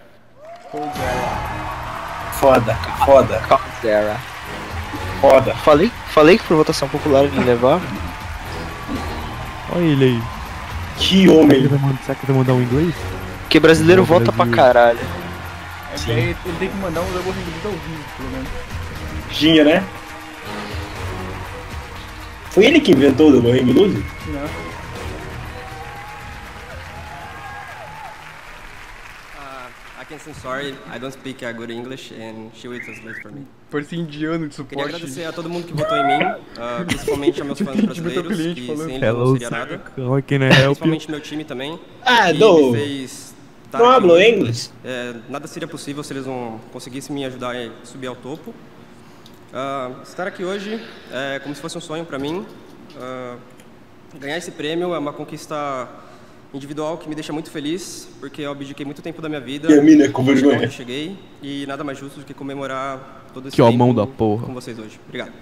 Foda. Coldzera. Foda. Falei que por votação popular ele levava. Olha ele aí. Que homem. Será que ele vai mandar um inglês? Porque brasileiro vota pra caralho. Ele tem que mandar um Double Ring ao vivo, pelo menos. Tinha, né? Foi ele que inventou o Double Ring Lose? Não. I'm sorry, I don't speak good English and she will translate for me. Parece indiano de suporte. Queria agradecer a todo mundo que votou em mim, principalmente a meus fãs brasileiros, que sem eles não seria nada. Principalmente meu time também, que me fez não hablo inglês. Nada seria possível se eles não conseguissem me ajudar a subir ao topo. Estar aqui hoje é como se fosse um sonho para mim. Ganhar esse prêmio é uma conquista individual que me deixa muito feliz, porque eu abdiquei muito tempo da minha vida. E a mina com vergonha. Onde eu cheguei, e nada mais justo do que comemorar todo esse que tempo mão da porra. Com vocês hoje. Obrigado.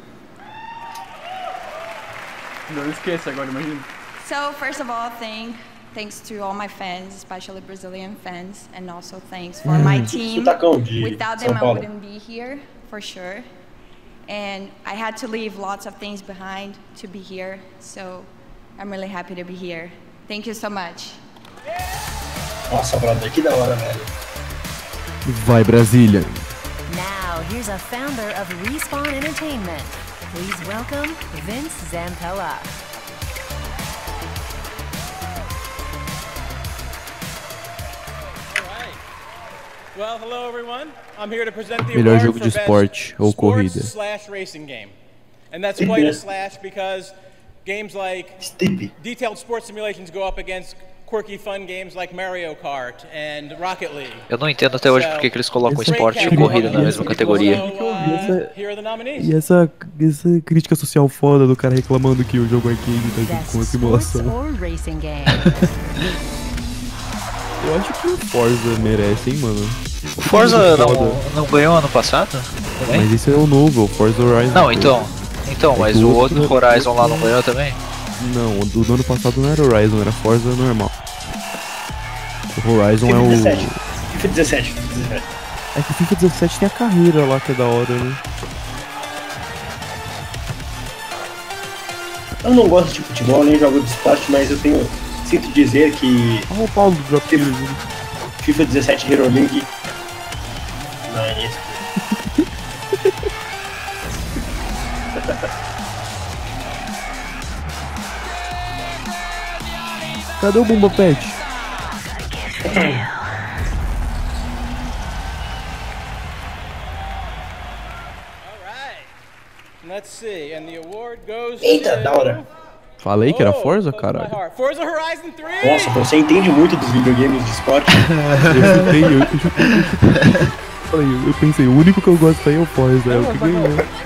Não esquece agora, imagina. So, first of all, thanks to all my fans, especially Brazilian fans, and also thanks for my team. Without them, I wouldn't be here, for sure. And I had to leave lots of things behind to be here, so I'm really happy to be here. Thank you so much. Nossa, brother, que da hora, velho. Vai, Brasília. Now, here's a founder of Respawn Entertainment. Please welcome Vince Zampella. Melhor jogo de esporte ou corrida. And that's quite a slash because games like detailed sports simulations go up against quirky fun games like Mario Kart and Rocket League. Eu não entendo até hoje porque que eles colocam esporte e corrida na mesma categoria. E essa crítica social foda do cara reclamando que o jogo arcade tá junto com a simulação. Eu acho que o Forza merece, hein, mano. O Forza não ganhou ano passado? Também? Mas esse é o novo, o Forza Horizon. Não, então, mas o outro Horizon lá não ganhou também? Não, o do ano passado não era Horizon, era Forza normal. O Horizon FIFA é o... 17. FIFA 17. É que o FIFA 17 tem a carreira lá que é da hora, né? Eu não gosto de futebol, nem jogo de esporte, mas eu sinto dizer que... Olha o Paulo do Drop FIFA 17 Hero League... Não é esse. Cadê o Bomba Pet? Eita, da hora. Falei que era Forza, caralho. Forza Horizon 3! Nossa, você entende muito dos videogames de esporte. Eu pensei, o único que eu gosto aí é o Forza, é o que ganhou.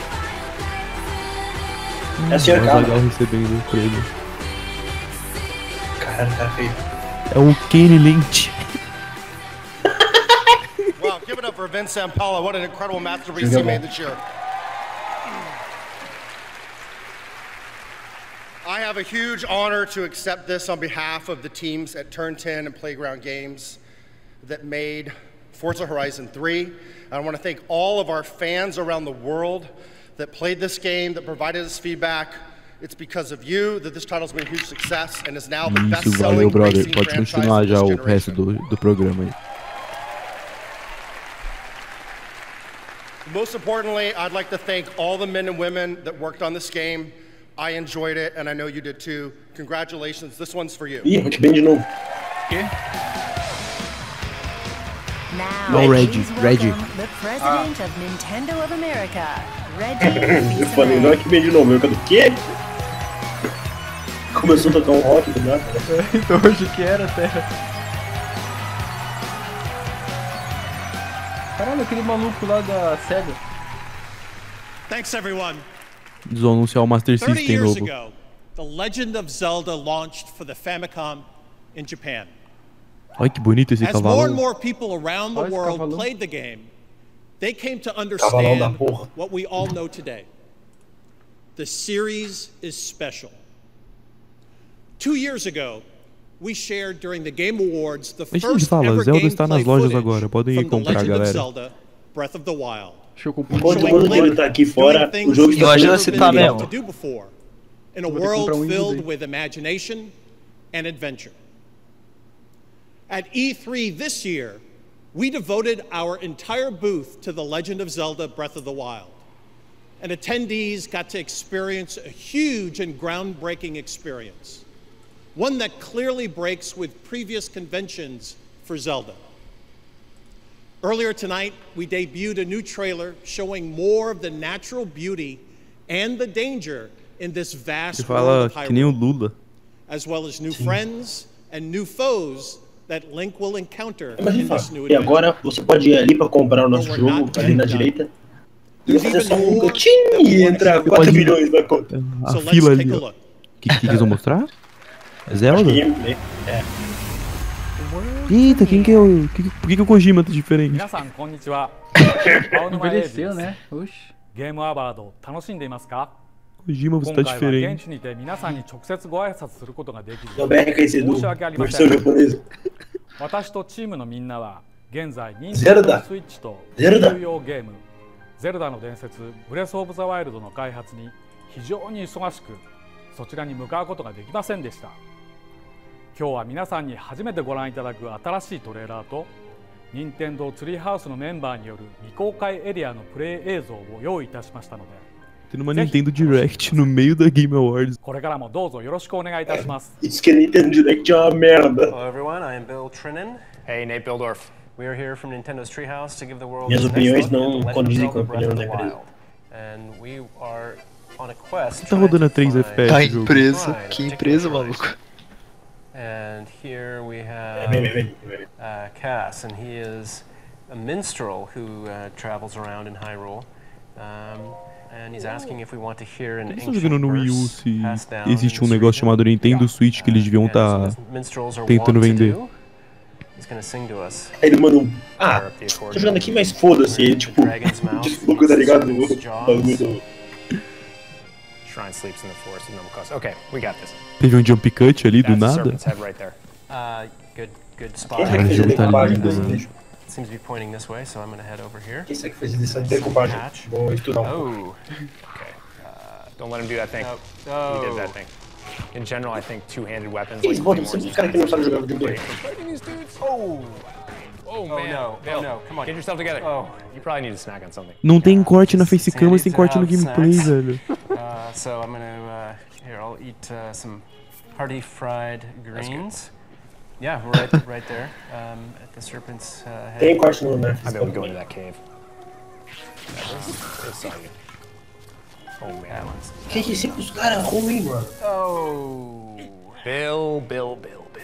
É o Sr. Legal recebendo o prêmio. Caralho, cara feio. É o Kenny Lynch. Wow, give it up for Vince Zampella. What an incredible masterpiece he made this year. I have a huge honor to accept this on behalf of the teams at Turn 10 and Playground Games that made Forza Horizon 3. I want to thank all of our fans around the world that played this game, that provided us feedback. It's because of you that this title's been a huge success and is now the best-selling racing Pode franchise continuar of já this o resto generation. do programa aí. Most importantly, I'd like to thank all the men and women that worked on this game. I enjoyed it, and I know you did too. Congratulations, this one's for you. Ih, muito bem de novo. Não, Reggie. The president of Nintendo of America, Reggie. Eu falei, não é que bem de novo. Eu falei, o quê? Começou a tocar um rock do nada. Então hoje que era até. Caralho, aquele maluco lá da SEGA. Thanks everyone. Eles vão anunciar o Master 30 System years novo. ago, The Legend of Zelda launched for the Famicom in Japan. Olha que bonito esse As more and cavalo. more people around the Olha esse world cavalão. played the game, they came to Cavalão da understand porra. what we all know today. The series is special. 2 years ago, we shared during the Game Awards the A gente first fala, ever Zelda está nas gameplay lojas footage agora, podem ir from The comprar, Legend of galera. Zelda Breath of the Wild. Enquanto ele tá aqui fora, o jogo está Imagina se tá mesmo. To do before, in a Vou ter que comprar world Windows filled aí. with imagination and adventure. At E3 this year, we devoted our entire booth to The Legend of Zelda Breath of the Wild. And attendees got to experience a huge and groundbreaking experience. One that clearly breaks with previous conventions for Zelda. Earlier tonight, we debuted a new trailer showing more of the natural beauty and the danger in this Ele vast fala world of que nem o Hyrule, Lula. as well as new friends and new foes that Link will encounter Mas in ele fala, this new e adventure. agora você pode ir ali pra comprar o nosso jogo, ali na direita. E fazer só um cantinho e entrar 4 milhões na conta. A So let's fila take ali, a ó. look. O que eles vão mostrar? É Zelda? É. Eita, quem que é o... Por que o Kojima tá diferente? 皆さんこんにちは。青沼英二です。 Envelheceu, né? Oxi. ゲームアワード楽しんでいますか？ Kojima, você 今 tá 回は diferente. 現地にて皆さんに直接ご挨拶することができ É o BRKC 申し訳ありませ versão ん。 japonesa. 私とチームのみんなは現在任ゼルダスイッチとゼルダ有用ゲームゼルダの伝説ブレスオブザワイルドの開発に非常に忙しくそちらに向かうことができませんでした。今日は皆さんに初めてご覧いただく新しいトレーラーと任天堂ツリーハウスのメンバーによる未公開エリアのプレイ映像を用意いたしましたので Tendo uma Nintendo Direct no meio da Game Awards. これからもどうぞよろしくお願いいたします。 Isso que a Nintendo Direct é uma merda. Hello everyone, I am Bill Trinan. Hey, Nate Bildorf. We are here from Nintendo's Treehouse to give the world Minhas opiniões não condizem com a opinião da empresa. And we are on a quest. Tá rodando a 3 FPS. Tá empresa. Que empresa, maluco? And here we have Cass, and he is a minstrel who travels around in Hyrule. And he's asking if we want to hear an ancient jogando no Wii U se existe negócio chamado Nintendo Switch que eles deviam estar tentando vender. Aí ele mandou tô jogando aqui, mas foda-se, ele tipo, desbloqueou, tá ligado? Teve um jump cut ali do nada. Cara, o jogo tá lindo. Seems to be pointing this way, so I'm going to head over here. Quem sabe que fez essa decupagem? Vou estudar um pouco. Okay. Don't let him do that thing. No. He did that thing. In general, I think two-handed weapons. Eles botam sempre os caras que não sabem jogar videogame. Oh man, no. Come on, get yourself together. You probably need to snack on something. Não tem corte na facecam, mas tem corte no gameplay, velho. So I'm gonna here. I'll eat some hearty fried greens. Yeah, right there. At the serpent's head. Tem corte no, né? I bet we go into that cave. They saw you. Oh man. Que sempre os caras ruins, mano. Oh. Bill.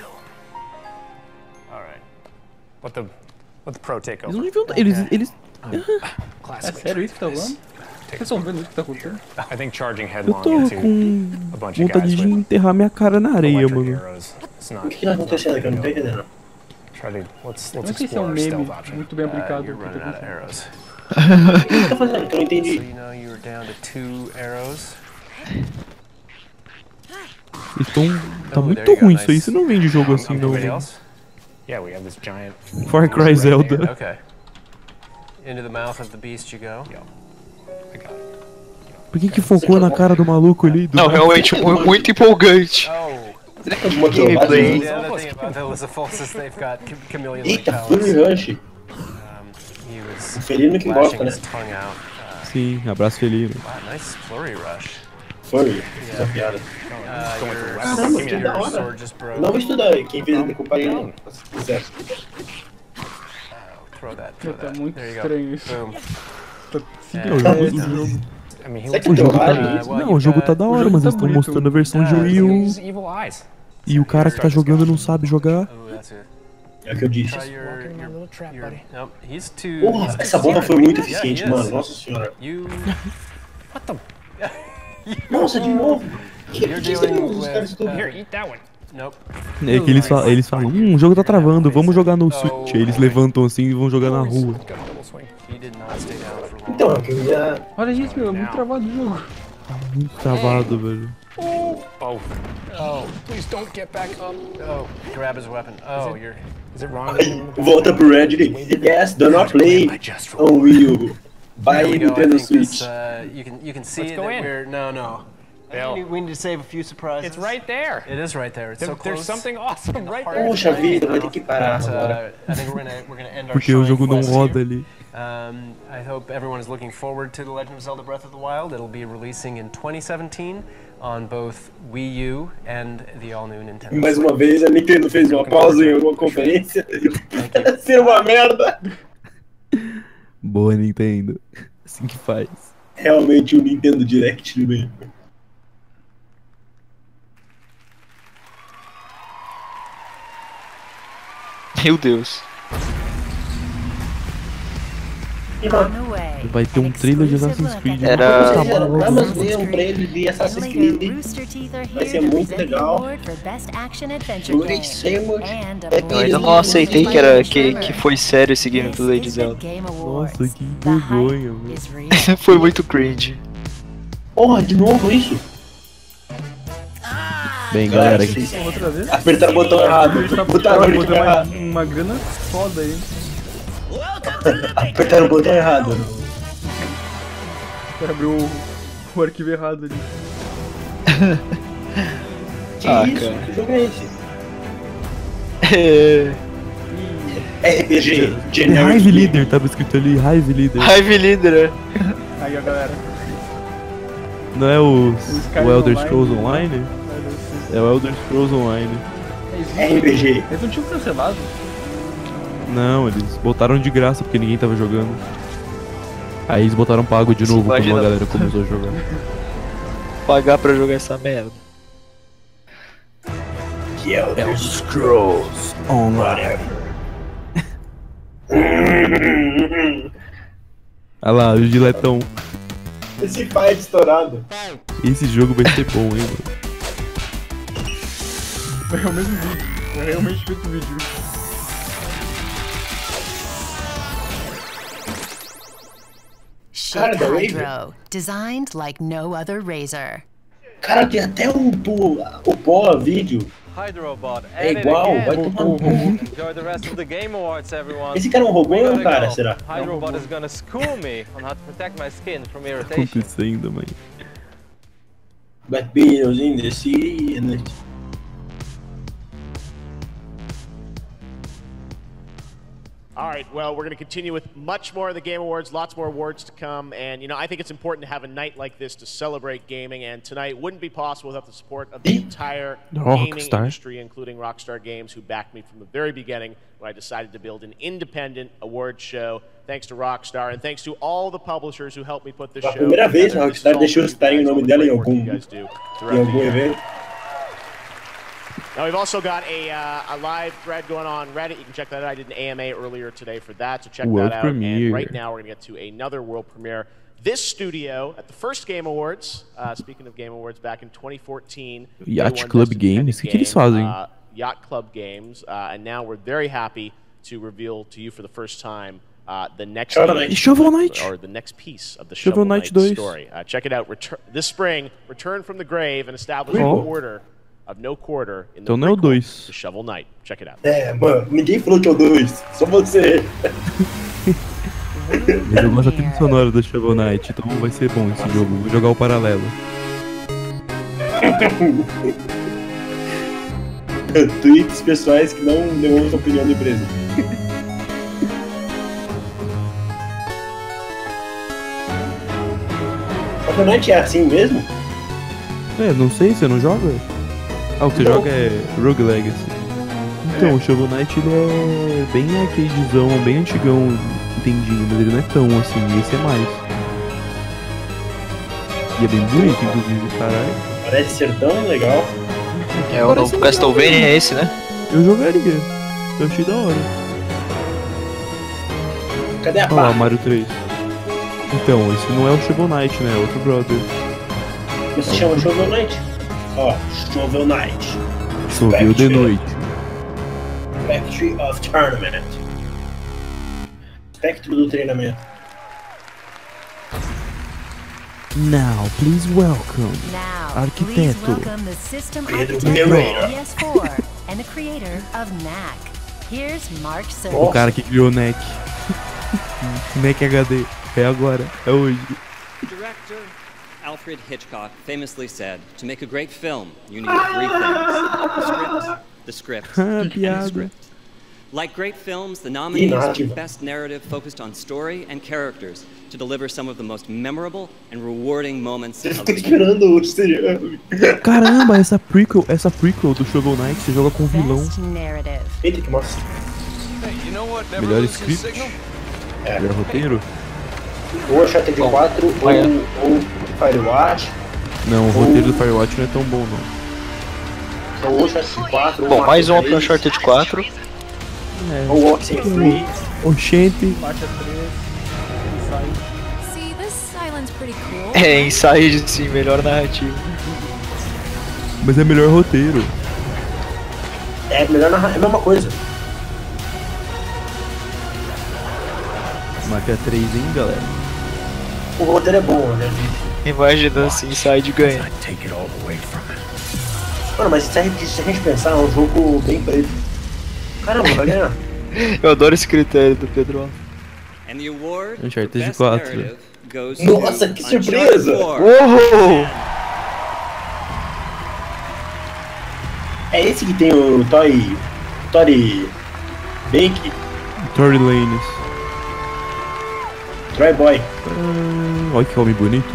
All right. What the pro take over? Eles É sério isso que tá rolando? Vocês estão vendo isso que tá acontecendo? I think charging eu headlong tô into com a bunch of vontade guys de with enterrar minha cara na areia, electric mano. arrows. It's O not. que tá acontecendo aqui? Eu não tô entendendo. Let's Não sei se é explore um a meme stealth option. muito bem aplicado. You're running out of arrows. O que você tá fazendo? Eu não entendi. So you know you were down to 2 arrows. Então, tá muito ruim isso aí. Você não vende jogo assim, não. Yeah, we have this giant Far Cry Zelda. Okay. Into the mouth of the beast you go. I got it. Por que focou na cara do maluco ali? Não, realmente muito empolgante. Será que é uma gameplay? Eita, Flurry Rush. O Felino que gosta, né? Sim, abraço Felino. Nice Flurry Rush. Flurry, essa piada. Caramba, que da hora. Não vou estudar, quem fez a decupagem, se quiser. Tá muito estranho isso. O jogo tá da hora, mas eles estão mostrando a versão de Wii U. E o cara que tá jogando não sabe jogar. É o que eu disse. Porra, essa bomba foi muito eficiente, mano. Nossa senhora. Nossa, de novo. Que os caras estão... É que eles falam, o jogo tá travando, vamos jogar no Switch. Aí eles levantam assim e vão jogar na rua. Então, é que eu ia... Olha isso, meu, é muito travado o jogo. Tá muito travado, velho. Please don't get back up. Grab his weapon. Is it wrong? Volta pro Red. Yes, do not play on Wii U. Buy Nintendo Switch. You can see that we're... No. We need to save a few surprises. It's right there. It is right there. It's so close. There's something awesome right there. Poxa vida, vai ter que parar agora. I think we're gonna end our Porque o jogo não roda ali. I hope everyone is looking forward to The Legend of Zelda Breath of the Wild. It'll be releasing in 2017 on both Wii U and the all-new Nintendo Switch. Mais uma vez, a Nintendo fez uma pausa em uma conferência. Ser uma merda. Boa, Nintendo. Assim que faz. Realmente o Nintendo Direct, né? Meu Deus. Vai ter um trailer de Assassin's Creed. Vamos ver um trailer de Assassin's Creed. Vai ser muito legal. Eu ainda não aceitei que foi sério esse gameplay de Zelda. Nossa, que vergonha, velho. Foi muito cringe. Porra, de novo isso? Bem, galera, outra vez? Apertaram o botão errado. Botaram o botão errado. Uma grana foda aí. Apertaram o botão errado. O cara abriu o arquivo errado ali. Que isso? Que jogo é esse? RPG Generic. Hive Leader, tava escrito ali, Hive Leader. Hive Leader, é. Aí, ó, galera. Não é o Elder Scrolls Online? É o Elder Scrolls Online. RPG. Eles não tinham cancelado? Não, eles botaram de graça porque ninguém tava jogando. Aí eles botaram pago de novo quando a galera começou a jogar. Pagar pra jogar essa merda. Que é o Elder Scrolls Online. Olha lá, o giletão. Esse pai é estourado. Esse jogo vai ser bom, hein, mano. É o mesmo vídeo. Eu realmente vi o vídeo. Shape Hydro, designed like no other razor. Cara, tem até o pó vídeo. É igual, vai tomar no cu. Esse cara é um robô ou um cara, será? Hydrobot is gonna school me on how to protect my skin from Tá irritation. acontecendo, mãe. Black Beatles in the city and the... All right, well, we're going to continue with much more of the Game Awards, lots more awards to come, and, you know, I think it's important to have a night like this to celebrate gaming, and tonight wouldn't be possible without the support of the entire gaming industry, including Rockstar Games, who backed me from the very beginning when I decided to build an independent award show. Thanks to Rockstar, and thanks to all the publishers who helped me put this show together. Primeira vez a Rockstar deixou citarem o nome dela em algum evento. Now we've also got a live thread going on Reddit. You can check that out. I did an AMA earlier today for that, so check that out. And right now we're going to get to another world premiere. This studio at the first Game Awards, speaking of Game Awards, back in 2014. Yacht Club Games, o que eles fazem? Yacht Club Games, and now we're very happy to reveal to you for the first time the next Shovel Knight, or the next piece of the Shovel Knight story. Check it out. This spring, return from the grave and establish an order of no quarter in the prequel to Shovel Knight. Check it out. É, mano, ninguém falou que é o 2, só você. Eu gosto da trilha sonora do Shovel Knight, então vai ser bom esse jogo. Vou jogar o paralelo. Tweets pessoais que não demonstram opinião da empresa. Shovel Knight é assim mesmo? É, não sei, você não joga? Ah, o que você joga é Rogue Legacy. Então, o Shovel Knight ele é bem arcadezão, bem antigão, entendinho, mas ele não é tão assim, esse é mais. E é bem bonito, inclusive, caralho. Parece ser tão legal. É, o novo Castlevania é esse, né? Eu jogaria, eu achei da hora. Cadê a pá? Olha lá, Mario 3. Então, esse não é o Shovel Knight, né? É outro brother. Esse chama Shovel Knight? Ó, Shovel Knight. Choveu de noite. Spectre of Tournament. Espectro do treinamento. Now, please welcome Arquiteto Pedro Guerreiro. And the creator of Knack. Here's Mark Cerny. O cara que criou Knack. Knack HD. É agora, é hoje. Director Alfred Hitchcock famously said, to make a great film, you need three things. The script, and the script. Like great films, the nominees are the best narrative focused on story and characters to deliver some of the most memorable and rewarding moments of the year. Caramba, essa prequel do Shovel Knight, você joga com vilão. Eita, que massa. Melhor script? Melhor roteiro? Ou Uncharted 4 ou Firewatch. Não, o roteiro do Firewatch não é tão bom, não. Ou Uncharted 4 bom, mais um pro Uncharted 4. Ou Oxenfree. Oxente. É, Inside sim, melhor narrativa. Mas é melhor roteiro. É melhor narrativa, é a mesma coisa. Mafia 3, hein, galera? O roteiro é bom, né? Imagina se Inside ganha. Mano, mas se a gente pensar, é um jogo bem preto. Caramba, vai ganhar. Eu adoro esse critério do Pedro. Uncharted 4. Nossa, que surpresa! Uou! É esse que tem o Tory Bake? Tory Lanez. Troy Boy. Olha que homem bonito.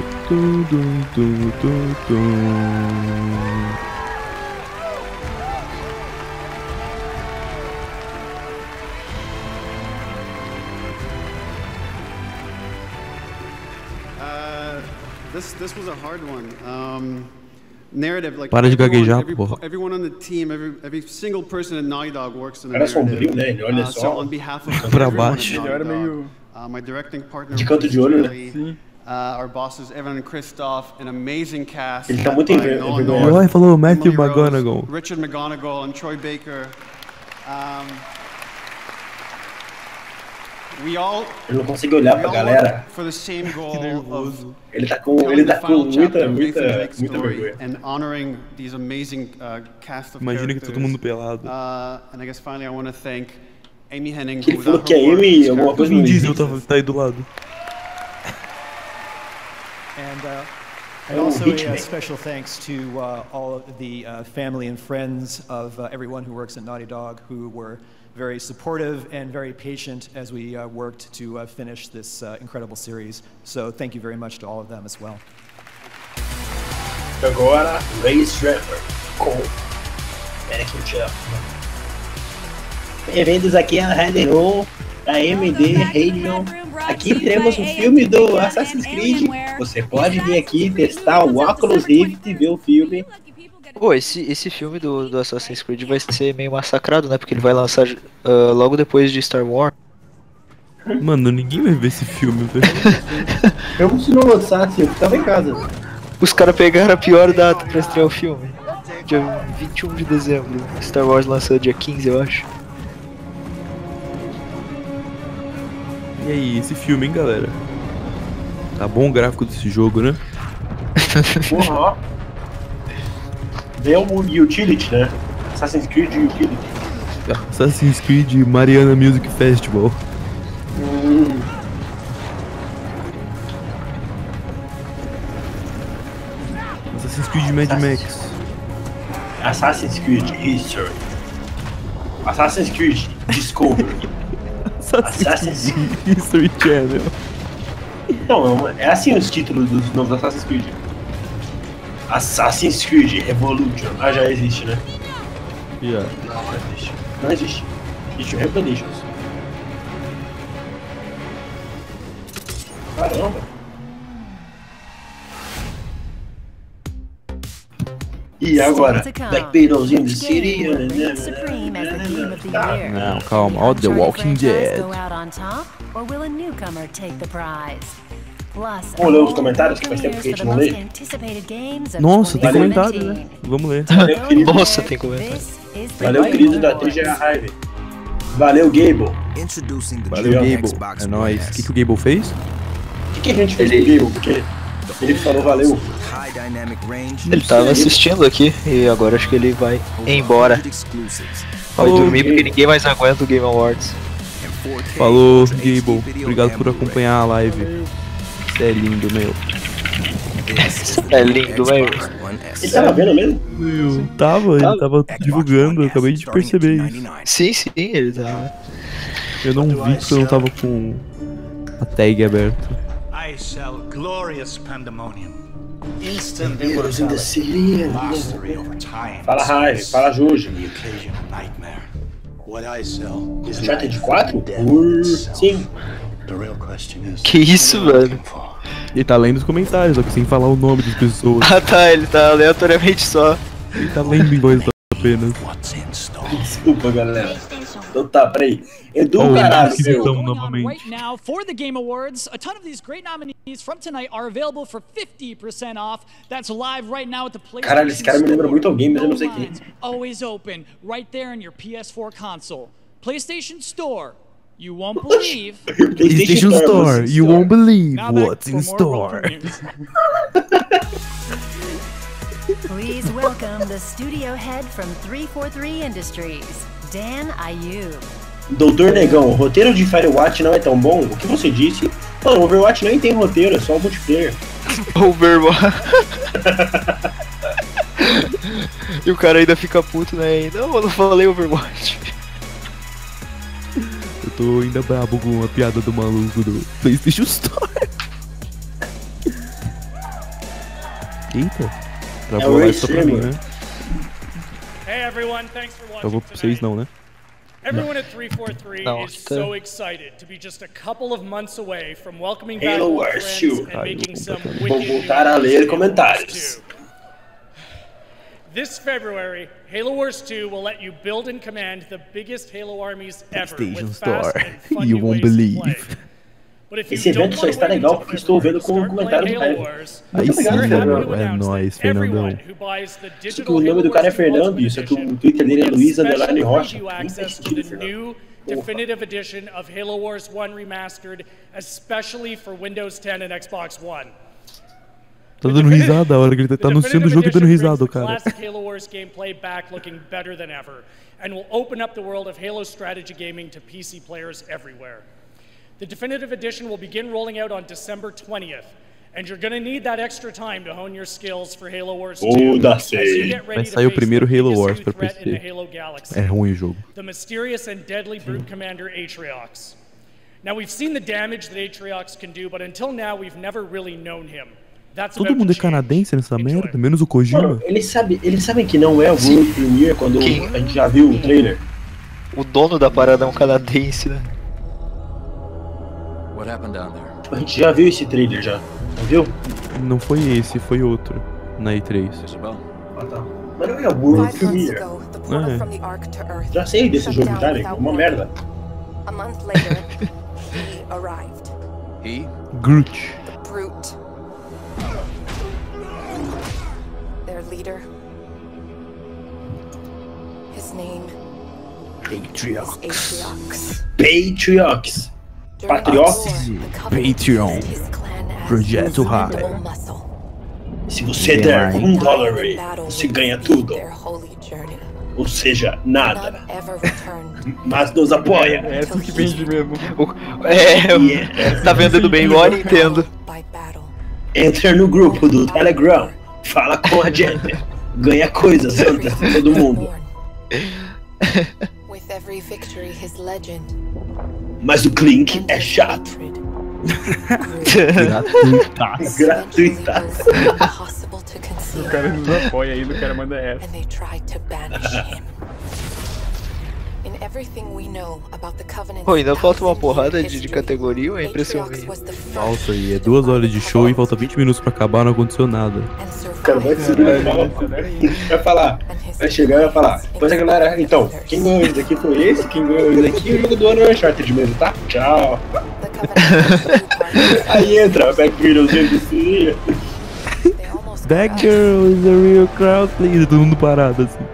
this was a hard one. Narrative, like para de gaguejar, porra. Everyone on the team, every single person at Naughty Dog works in the narrative. Né? Olha So só. on behalf of Pra everyone at baixo. Naughty Dog, my directing partner, De canto de olho, né? our bosses Evan and Christoph, an amazing cast. Ele tá muito envergonhado. Ele falou Matthew McGonagall. Richard McGonagall and Troy Baker. Ele não consegue olhar pra galera. Ele tá com muita vergonha. Imagina que todo mundo pelado. Ele falou que a Amy alguma coisa no Diesel tá aí do lado. And also a special thanks to all of the family and friends of everyone who works at Naughty Dog, who were very supportive and very patient as we worked to finish this incredible series. So thank you very much to all of them as well. Agora, Ray Stratford com Anakin Chapman. Bem-vindos aqui a Red Roll, a AMD Radio. Aqui temos um filme do Assassin's Creed. Você pode vir aqui testar o Oculus Rift e ver o filme. Pô, esse filme do Assassin's Creed vai ser meio massacrado, né? Porque ele vai lançar logo depois de Star Wars. Mano, ninguém vai ver esse filme, velho. Eu se não lançasse, eu tava em casa. Os caras pegaram a pior data pra estrear o filme. Dia 21 de dezembro. Star Wars lançou dia 15, eu acho. E aí, esse filme, hein, galera? Tá bom o gráfico desse jogo, né? Porra, é um Utility, né? Assassin's Creed Utility. Assassin's Creed Mariana Music Festival. Assassin's Creed Mad Max. Assassin's Creed History. Assassin's Creed Discovery. Assassin's Creed History Channel. Não, é assim os títulos dos novos Assassin's Creed. Assassin's Creed Revolution. Ah, já existe, né? Yeah. Não existe. Não existe. Existe o Revelations. Caramba. E agora? Black Beatles in the City. Não, calma. All The Walking Dead. Vamos ler os comentários que faz tempo que a gente não lê? Nossa, tem comentário, né? Vamos ler. Nossa, tem comentário. Valeu, querido da TGA Hive. Valeu, Gable. Valeu, Gable. É nóis. O que o Gable fez? O que a gente fez com o Gable? Porque ele falou valeu. Ele tava assistindo aqui e agora acho que ele vai embora. Vai dormir porque ninguém mais aguenta o Game Awards. Falou, Gable. Obrigado por acompanhar a live. Você é lindo, meu. É lindo, meu. Ele tava vendo mesmo? Ele tava divulgando, eu acabei de perceber isso. Sim, ele tava. Eu não vi porque eu não tava com a tag aberta. I sell glorious pandemonium. Instant Beatles in the City. mastery over time. Fala, Hive. Fala, Juju. The occasional nightmare. What I sell is Já tem de 4? Sim. The real question is, que isso, velho? Ele tá lendo os comentários, só que sem falar o nome das pessoas. Ah tá, ele tá aleatoriamente só. Ele tá lendo em voz apenas. Desculpa, galera. Então tá, peraí. Edu, caralho, right now for the Game Awards. A ton of these great nominees from tonight are available for 50% off. That's live right now at the PlayStation. Caralho, esse cara me lembra muito alguém, mas eu não sei quem. Always open, right there in your PS4 console. PlayStation Store. You won't believe. PlayStation Store. You won't believe what's in store. Please welcome the studio head from 343 Industries, Dan Ayub. Doutor Negão, o roteiro de Firewatch não é tão bom? O que você disse? Mano, Overwatch nem tem roteiro, é só multiplayer. Overwatch. E o cara ainda fica puto, né? Não, eu não falei Overwatch. Eu tô ainda brabo com a piada do maluco do PlayStation Store. Eita. Travou lá só pra mim, né? Travou pra vocês não, né? Everyone at 343 is so excited to be just a couple of months away from welcoming back Halo old Wars friends 2. and making some Vou wicked voltar a ler comentários. This February, Halo Wars 2 will let you build and command the biggest Halo armies ever with fast and fun You new won't ways to believe. play. But if Esse you don't evento só want to está wait legal until porque estou vendo com o comentário do Halo Caio. Wars, Muito obrigado, we're happy to Fernando. É announce nóis, that Fernandão. everyone who buys the Só que digital o nome Halo do cara é Wars 2 Fernando, Ultimate isso aqui o Edition Twitter dele é gets Luiz special Underline Rocha. preview access to the new definitive edition of Halo Wars 1 Remastered, especially for Windows 10 and Xbox One. Tá dando risada a hora que ele tá anunciando o jogo e dando risada, cara. Classic Halo Wars gameplay back looking better than ever, and will open up the world of Halo strategy gaming to PC players everywhere. The definitive edition will begin rolling out on December 20th, and you're gonna need that extra time to hone your skills for Halo Wars 2 as you get ready Vai to sair o face primeiro the Halo biggest Wars new pra threat in the PC. Halo galaxy, É ruim o jogo. the mysterious and deadly brute commander Atriox. Now we've seen the damage that Atriox can do, but until now we've never really known him. That's Todo about mundo to é change. canadense nessa merda, menos o Kojima. Mano, eles sabem que não é o World Premiere quando a gente já viu o trailer. O dono da parada é um canadense, né? What happened down there? A gente já viu esse trailer já. Não viu? Não foi esse, foi outro. Na E3. Ah, tá. Mas não é o World Premiere. Já sei desse jogo, tá? É uma merda. A month later, he arrived. He? Groot. The brute. Their leader. His name Atriox. Atriox. Patriox. Patriots? Patreon. Projeto High. Se você der $1, você ganha tudo. Ou seja, nada. Mas nos apoia. É essa que vende mesmo. Tá vendendo bem igual a Nintendo. Entra no grupo do Telegram, fala com a gente, ganha coisas antes de todo mundo. With every victory, his legend. Mas o Clink é chato. Gratuitaço. O cara nos apoia aí, o cara manda essa. And they tried to banish him. In everything we know about the Covenant. Pô, ainda falta uma porrada de categoria, é impressionante. Falta aí, é 2 horas de show e falta 20 minutos pra acabar, não aconteceu nada. O cara vai falar, vai chegar e vai falar. Depois a galera, então, quem ganhou isso daqui foi esse, quem ganhou isso daqui, o jogo do ano é o Uncharted mesmo, tá? Tchau. Aí entra, Back Girls MC. That girl is a real crowd pleaser, todo mundo parado assim.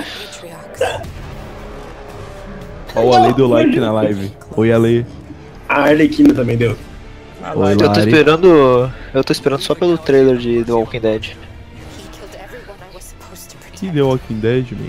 Ó o Ale deu like na live. Oi, Ale. A Arlequina também deu. Oi, Eu tô esperando só pelo trailer de The Walking Dead. Que The Walking Dead, man?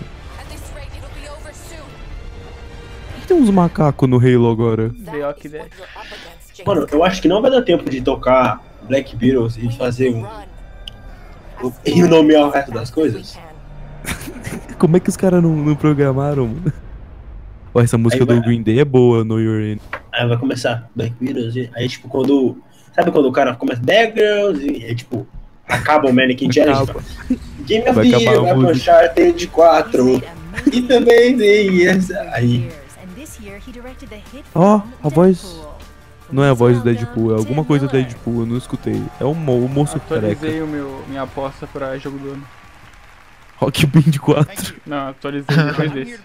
Por que tem uns macacos no Halo agora? The Walking Dead. Mano, eu acho que não vai dar tempo de tocar Black Beatles e fazer um... e nomear o resto das coisas. Como é que os caras não programaram, mano? Ó, essa música do Green Day é boa, No You're In. Aí vai começar Black Beatles e aí tipo quando... Sabe quando o cara começa Bad Girls e aí tipo... Acaba o Mannequin Challenge. Game of the Year vai pro Uncharted 4. E também tem essa... Aí... Ó, a voz... Não é a voz do Deadpool, é alguma coisa do Deadpool, eu não escutei. É o moço careca. Atualizei minha aposta pra jogo do ano. Rock Band 4. Não, atualizei depois desse.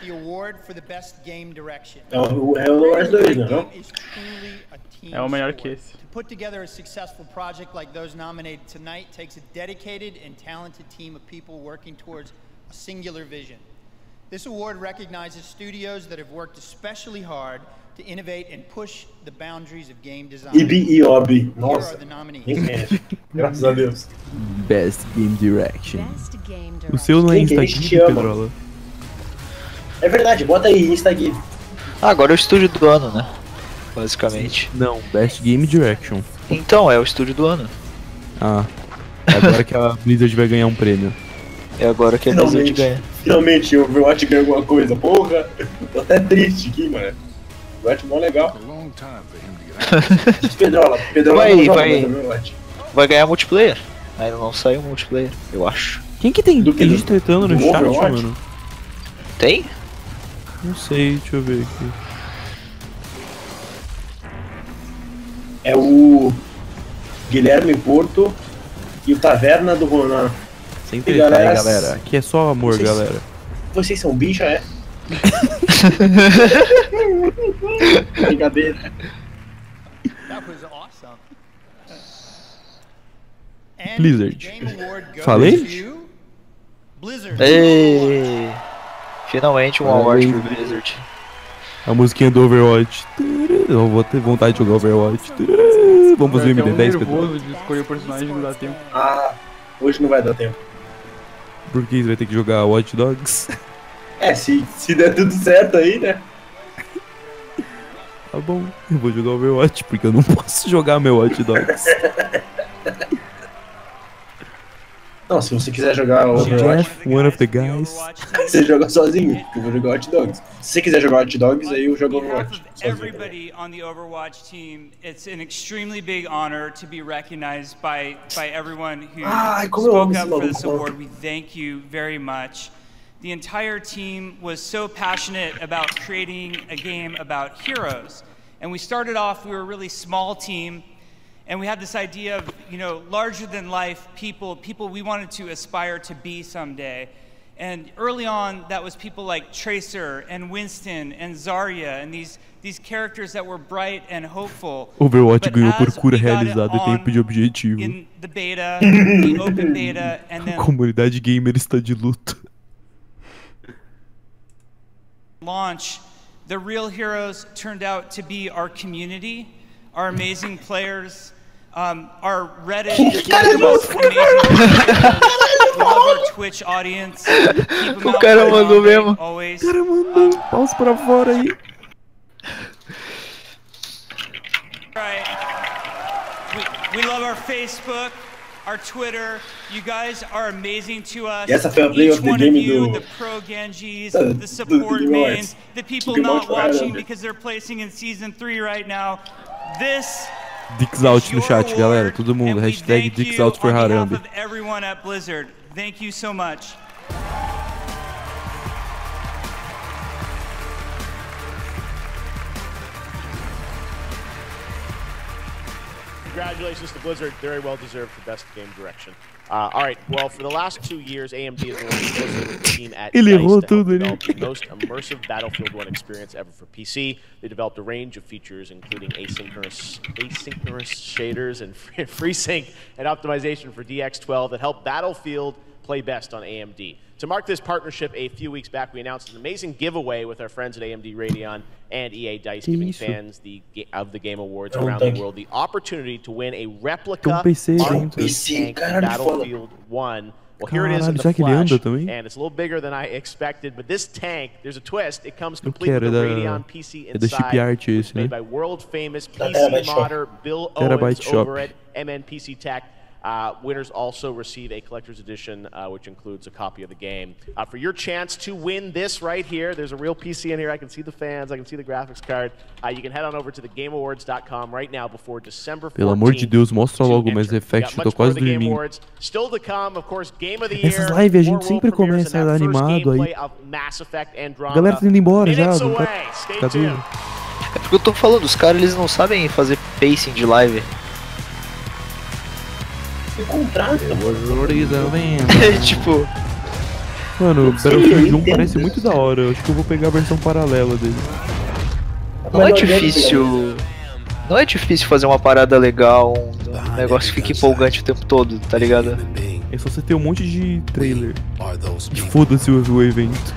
É o Wars 2, não? É o melhor que esse. To put together a successful project like those nominated tonight takes a dedicated and talented team of people working towards a singular vision. This award recognizes studios that have worked especially hard to innovate and push the boundaries of game design. E Obi. Nossa. Graças a Deus. Best Game Direction. O seu não é Instagib, Pedrola? É verdade, bota aí Instagib. Agora é o estúdio do ano, né? Basicamente. Não, Best Game Direction. Então, é o estúdio do ano. Ah. É agora que a Blizzard vai ganhar um prêmio. É agora que a Blizzard ganha. Finalmente o Overwatch ganha alguma coisa. Porra, tô até triste aqui, mano. Overwatch é mó legal. Pedrola vai ganhar multiplayer. Ainda não saiu multiplayer, eu acho. Quem que tem gente tretando no chat, mano? Tem? Não sei, deixa eu ver aqui. É o Guilherme Porto e o Taverna do Ronan. Sem tretar aí, galera. Aqui é só amor, galera. Vocês são bicha, é? Brincadeira. That was awesome. Blizzard. Falei? Blizzard. Ei, finalmente um award pro Blizzard. A musiquinha do Overwatch. Eu vou ter vontade de jogar Overwatch. Vamos fazer MD10, nervoso de escolher o personagem, não dá tempo. Ah, hoje não vai dar tempo. Por que você vai ter que jogar Watch Dogs? É, se der tudo certo aí, né? Tá bom, eu vou jogar Overwatch, porque eu não posso jogar meu Watch Dogs. Não, se você quiser jogar Overwatch, one of the guys. Você joga sozinho, porque eu vou jogar Watch Dogs. Se você quiser jogar Watch Dogs, aí eu jogo Overwatch. Everybody on the Overwatch team, it's an extremely big honor to be recognized by everyone who spoke up for this award. We thank you very much. The entire team was so passionate about creating a game about heroes. And we started off, we were a really small team. And we had this idea of, you know, larger than life people we wanted to aspire to be someday. And early on, that was people like Tracer and Winston and Zarya and these characters that were bright and hopeful. Overwatch ganhou procura realizada em tempo de objetivo. In the beta, the open beta, and then a comunidade gamer está de luto. Launch, the real heroes turned out to be our community, our amazing players. Our Reddit is one of the most amazing players. We love our Twitch audience. O cara mandou mesmo. Always. O cara mandou paus pra fora aí. Right. We love our Facebook, our Twitter. You guys are amazing to us. E essa foi a play of the game do... The pro Genjis, the support mains, the people not watching because they're placing in Season 3 right now. This... Dixout no chat, galera, todo mundo, hashtag Dixout for Harambe. Everyone at Blizzard, thank you so much. Congratulations to Blizzard, very well deserved for best game direction. All right, well, for the last 2 years, AMD has been working closely with the team at DICE to help develop the most immersive Battlefield 1 experience ever for PC. They developed a range of features, including asynchronous shaders and FreeSync and optimization for DX12 that help Battlefield play best on AMD. To mark this partnership, a few weeks back, we announced an amazing giveaway with our friends at AMD Radeon and EA DICE, giving fans of the Game Awards around the world the opportunity to win a replica Armored Tank Battlefield 1. Well, here it is in the flesh, and it's a little bigger than I expected, but this tank, there's a twist. It comes complete with the Radeon PC inside, it's made by world-famous PC modder Bill Owens over at MNPC Tech. Winners also receive a collector's edition, which includes a copy of the game. For your chance to win this right here, there's a real PC in here. I can see the fans. I can see the graphics card. You can head on over to thegameawards.com right now before December 14th. Pelo amor de Deus, mostra logo o Mass Effect. Tô quase dormindo. Still to come, of course, Game of the Year. Essas lives a gente sempre começa animado aí. A galera tá indo embora já. Não tá... Cadê? É porque eu tô falando, os caras eles não sabem fazer pacing de live. Tipo, mano, Battlefield 1 parece muito da hora. Eu acho que eu vou pegar a versão paralela dele. Não é difícil. Não é difícil fazer uma parada legal, um negócio que fica empolgante o tempo todo, tá ligado? É só você ter um monte de trailer. E foda-se o evento.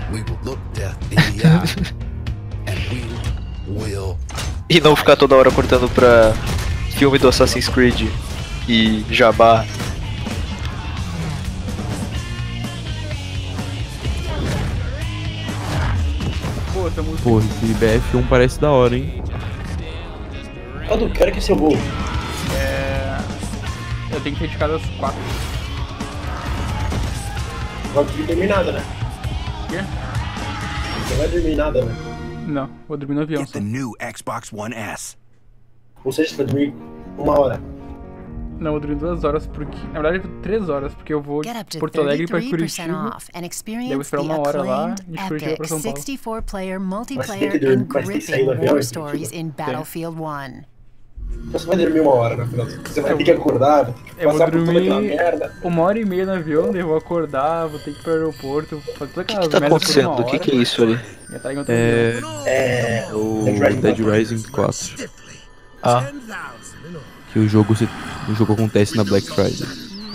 E não ficar toda hora cortando pra filme do Assassin's Creed e jabá. Porra, esse BF1 parece da hora, hein? Cadu, que hora que é seu voo? Eu tenho que ter de cada 4. Não vai dormir nada, né? O quê? Não vai dormir nada, né? Não, vou dormir no avião só. Ou seja, você vai dormir 1 hora. Não, eu dormi 2 horas porque... Na verdade, 3 horas, porque eu vou de Porto Alegre pra Curitiba. Daí eu vou esperar 1 hora lá e de Curitiba pra São Paulo. 64-player multiplayer and gripping war stories in Battlefield 1. Você vai dormir 1 hora na final. Você vai ter que acordar, vai ter que passar por toda aquela merda. 1h30 no avião, daí eu vou acordar, vou ter que ir pro aeroporto, fazer toda aquela merda. O que tá acontecendo? O que é isso ali? É o Dead Rising 4. Ah. Que o jogo acontece na Black Friday.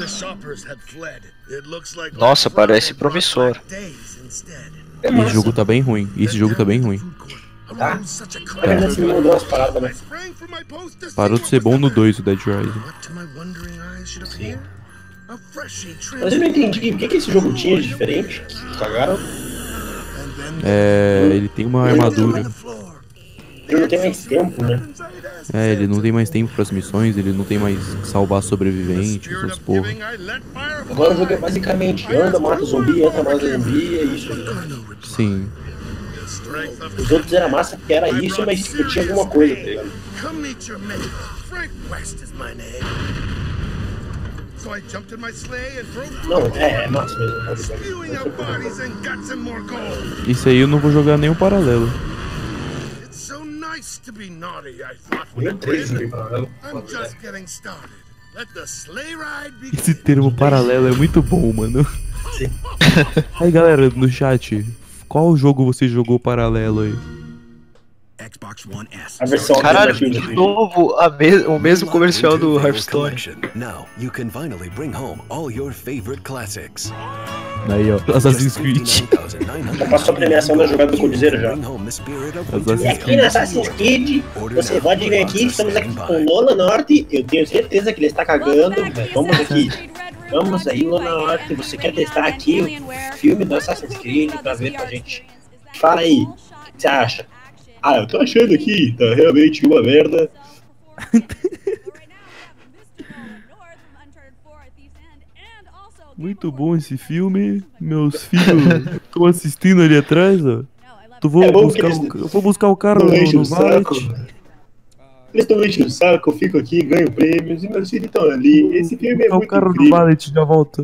Nossa, parece promissor. Esse jogo tá bem ruim. Tá? Você mudou as paradas, né? Parou de ser bom no 2, o Dead Rising. Sim. Mas eu não entendi, o que esse jogo tinha de diferente? Cagaram? Ele tem uma armadura. Ele não tem mais tempo, né? Ele não tem mais tempo pras missões, ele não tem mais salvar sobreviventes, essas porra. Agora o jogo é basicamente anda, mata zumbi, entra, mata zumbi, é isso aí. Sim. Os outros era massa porque era isso, mas eu tinha alguma coisa, tá ligado? Não, é massa mesmo. Isso aí eu não vou jogar nem o paralelo. Esse termo paralelo é muito bom, mano. Sim. Aí galera, no chat, qual jogo você jogou paralelo aí? A versão caralho, de novo o mesmo comercial do Hearthstone. Aí ó, Assassin's Creed. Já passou a premiação da jogada do Codizeiro já. E aqui na Assassin's Creed, você pode vir aqui, estamos aqui com o Lola Norte, eu tenho certeza que ele está cagando, vamos aqui. Vamos aí, Lola Norte, você quer testar aqui o filme do Assassin's Creed pra ver com a gente? Fala aí, o que você acha? Ah, eu tô achando aqui, tá realmente uma merda. Muito bom esse filme, meus filhos estão assistindo ali atrás, ó. Eu vou buscar o cara no Valete. Eles estão enchendo o saco, eu fico aqui, ganho prêmios e meus filhos estão ali. Esse filme é muito incrível. O cara no Valete já volta.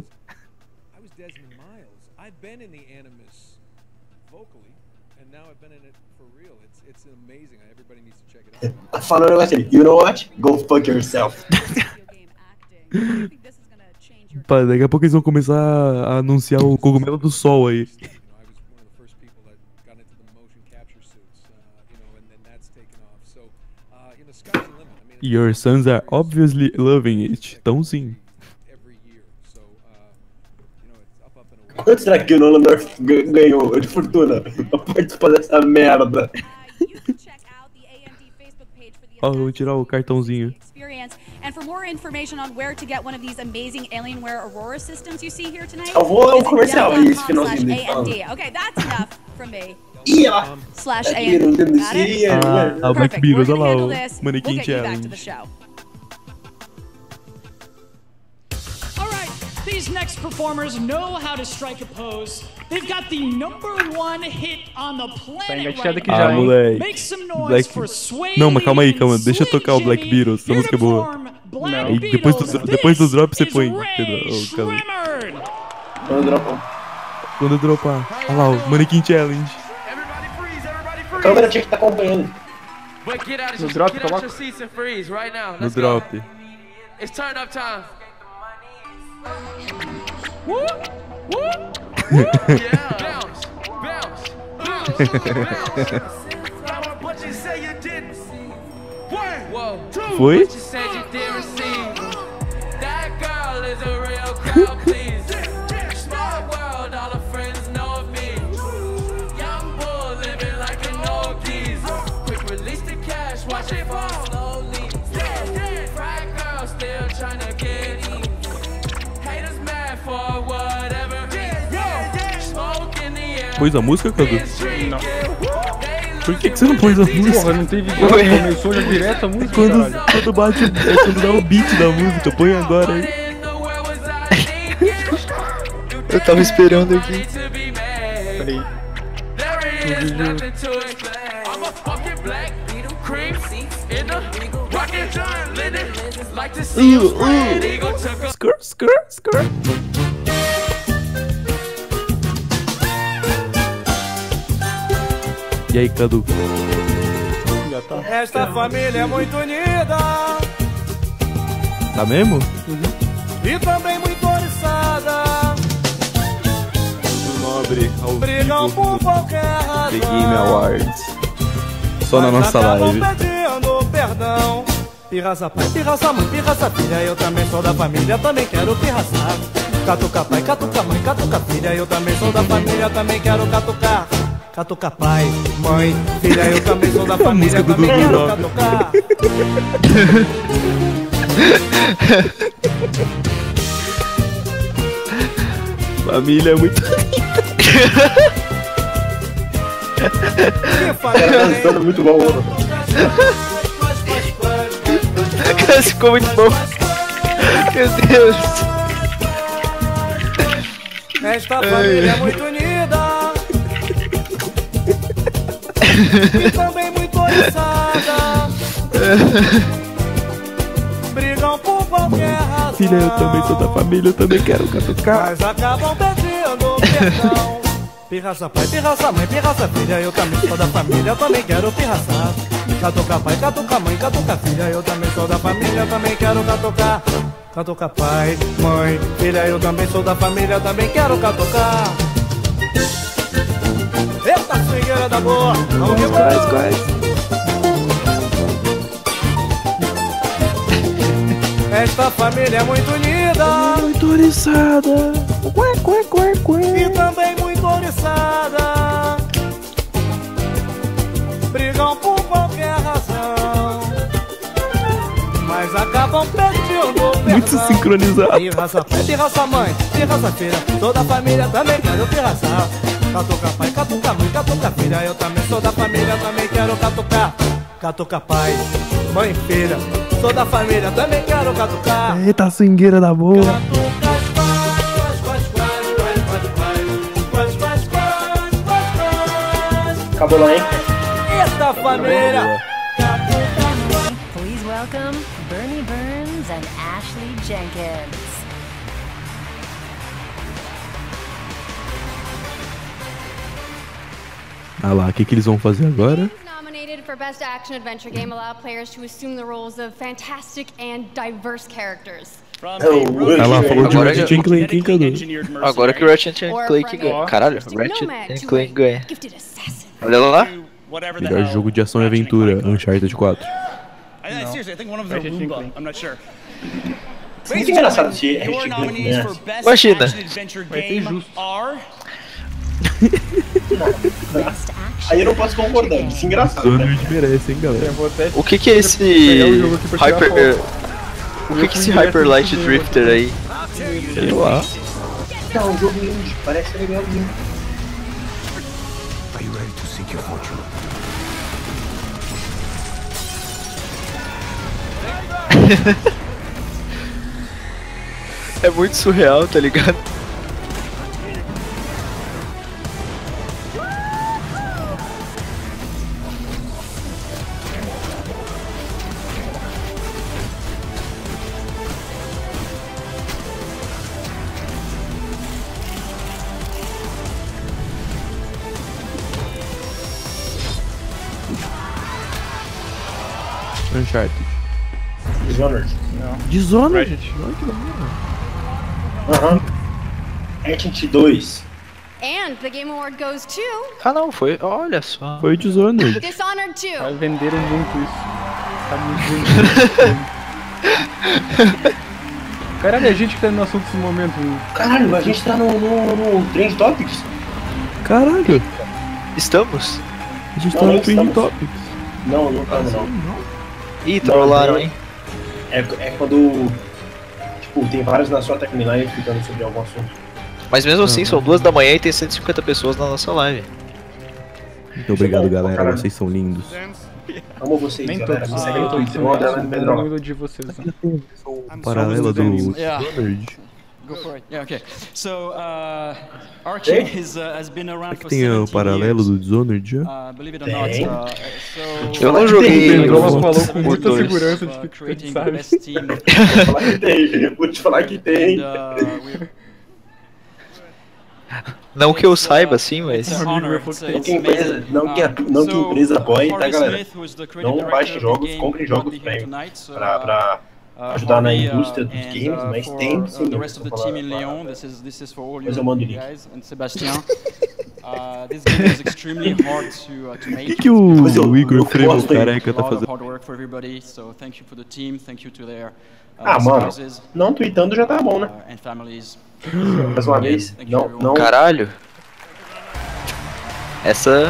Tá falando um negócio ali, you know what? Go fuck yourself. Pá, daqui a pouco eles vão começar a anunciar o cogumelo do sol aí. Your sons are obviously loving it. Então sim. Quanto será que o Nolan North ganhou de fortuna pra participar dessa merda? Ó, vou tirar o cartãozinho. And for more information on where to get one of these amazing Alienware Aurora systems you see here tonight, salvou o comercial aí, esse finalzinho dele. Okay, that's enough from me. Ih, ó. /AMD. Ah, o Black Beatles, olha lá, o Mannequin Challenge. These next performers know how to strike a pose. They've got the #1 hit on the planet right now. Moleque. Make some noise for Sway. Não, mas calma aí, deixa eu tocar o Black Beatles, essa música é boa. Aí depois do drop você põe. Quando dropar. Olha lá, o Mannequin Challenge. A câmera tinha que estar acompanhando. No drop, coloca. No drop. It's turn up time. Foi? Pôs a música, Cadu? Não. Por que você não pôs a música? Porra, não teve vídeo, começou já direto a música, quando bate, quando dá o beat da música, põe agora aí. Eu tava esperando aqui. Peraí. Skrr. E aí, Cadu? Esta família é muito unida. Tá mesmo? E também muito oriçada. Nobre ao Brigam por qualquer razão. The Game Awards. Só na nossa live. Pedindo perdão. Pirraça pai, pirraça mãe, pirraça filha. Eu também sou da família, também quero pirraçar. Catuca pai, catuca mãe, catuca filha. Eu também sou da família, também quero catucar. Catuca pai, mãe, filha. Eu também sou da família, também quero catucar. Família é muito Cara, muito bom. Cara, ficou muito bom. Meu Deus. Esta família é muito unida. E também muito oriçada. Brigam por qualquer razão. Filha, eu também sou da família, eu também quero catucar. Mas acabam pedindo perdão. Pirraça pai, pirraça mãe, pirraça filha. Eu também sou da família, eu também quero pirraçar. Catuca pai, catuca mãe, catuca filha. Eu também sou da família, eu também quero catucar. Catuca pai, mãe, filha. Eu também sou da família, eu também quero catucar. Eita, swingueira da boa. Vamos que vamos. Esta família é muito unida. Muito oriçada. E também muito oriçada. Brigam por qualquer razão. Mas acabam pedindo muito sincronizado. Pirraça pai, pirraça mãe, pirraça filha. Toda a família também quero pirraçar. Catuca pai, catuca mãe, catuca filha. Eu também sou da família, também quero catucar. Catuca pai, mãe, filha. Sou da família, também quero catucar. Eita, swingueira da boa. Acabou lá, hein? Eita, família. Please welcome Bernie Burns and Ashley Jenkins. Ah lá, o que eles vão fazer agora? Nominated for Best Action Adventure Game, allow players to assume the roles of fantastic and diverse characters. Ela falou de Ratchet & Clank, hein, Cadu? Agora que o Ratchet & Clank ganha. Caralho, Ratchet & Clank ganha. Olha lá. Melhor jogo de ação e aventura, Uncharted 4. Seriously, I think one of them is a Roomba. I'm not sure. Isso é muito engraçado se é Imagina. Vai ter justo. Aí eu não posso concordar, isso é engraçado. Né? Merece, hein, galera. O que é esse Hyper... O que é esse Hyper Light Drifter aí? Sei lá. É um jogo indie, parece legalzinho. Are you ready to seek your fortune? É muito surreal, tá ligado? Uncharted. Dishonored. Não. Dishonored? Aham. Ratchet 2. And the Game Award goes to Ah não, foi. Olha só. Foi Dishonored. Dishonored 2. Cara, venderam muito isso. Tá muito vendido. Caralho, a gente que tá no assunto nesse momento. Caralho, a gente tá no Trend Topics. Caralho. Estamos? A gente tá no Trend Topics. Não, não estamos não. Ih, trollaram, hein? É quando, tipo, tem vários na sua timeline explicando sobre algum assunto. Mas mesmo assim, são 2 da manhã e tem 150 pessoas na nossa live. Muito obrigado, galera. Vocês são lindos. Amo vocês, Nem galera. todos. Me segue no Twitter. Eu de vocês. Paralela do Dishonored. Go for it. Yeah, okay. So, Arcane has been around for 17 Tem o paralelo do Dishonored já? Believe it or not, Eu não joguei. O Nicolas falou com muita segurança de que creating sabe. the best team. Vou te falar que tem. Não que eu saiba, assim, mas... Não que empresa apoie, tá, galera? Não baixe jogos, compre jogos pra ajudar na indústria dos games, mas tem sim. Mas eu mando o link. Que o Igor Frevo careca tá fazendo? Ah, mano, não tweetando já tá bom, né? Mais uma vez, não... Caralho. Essa...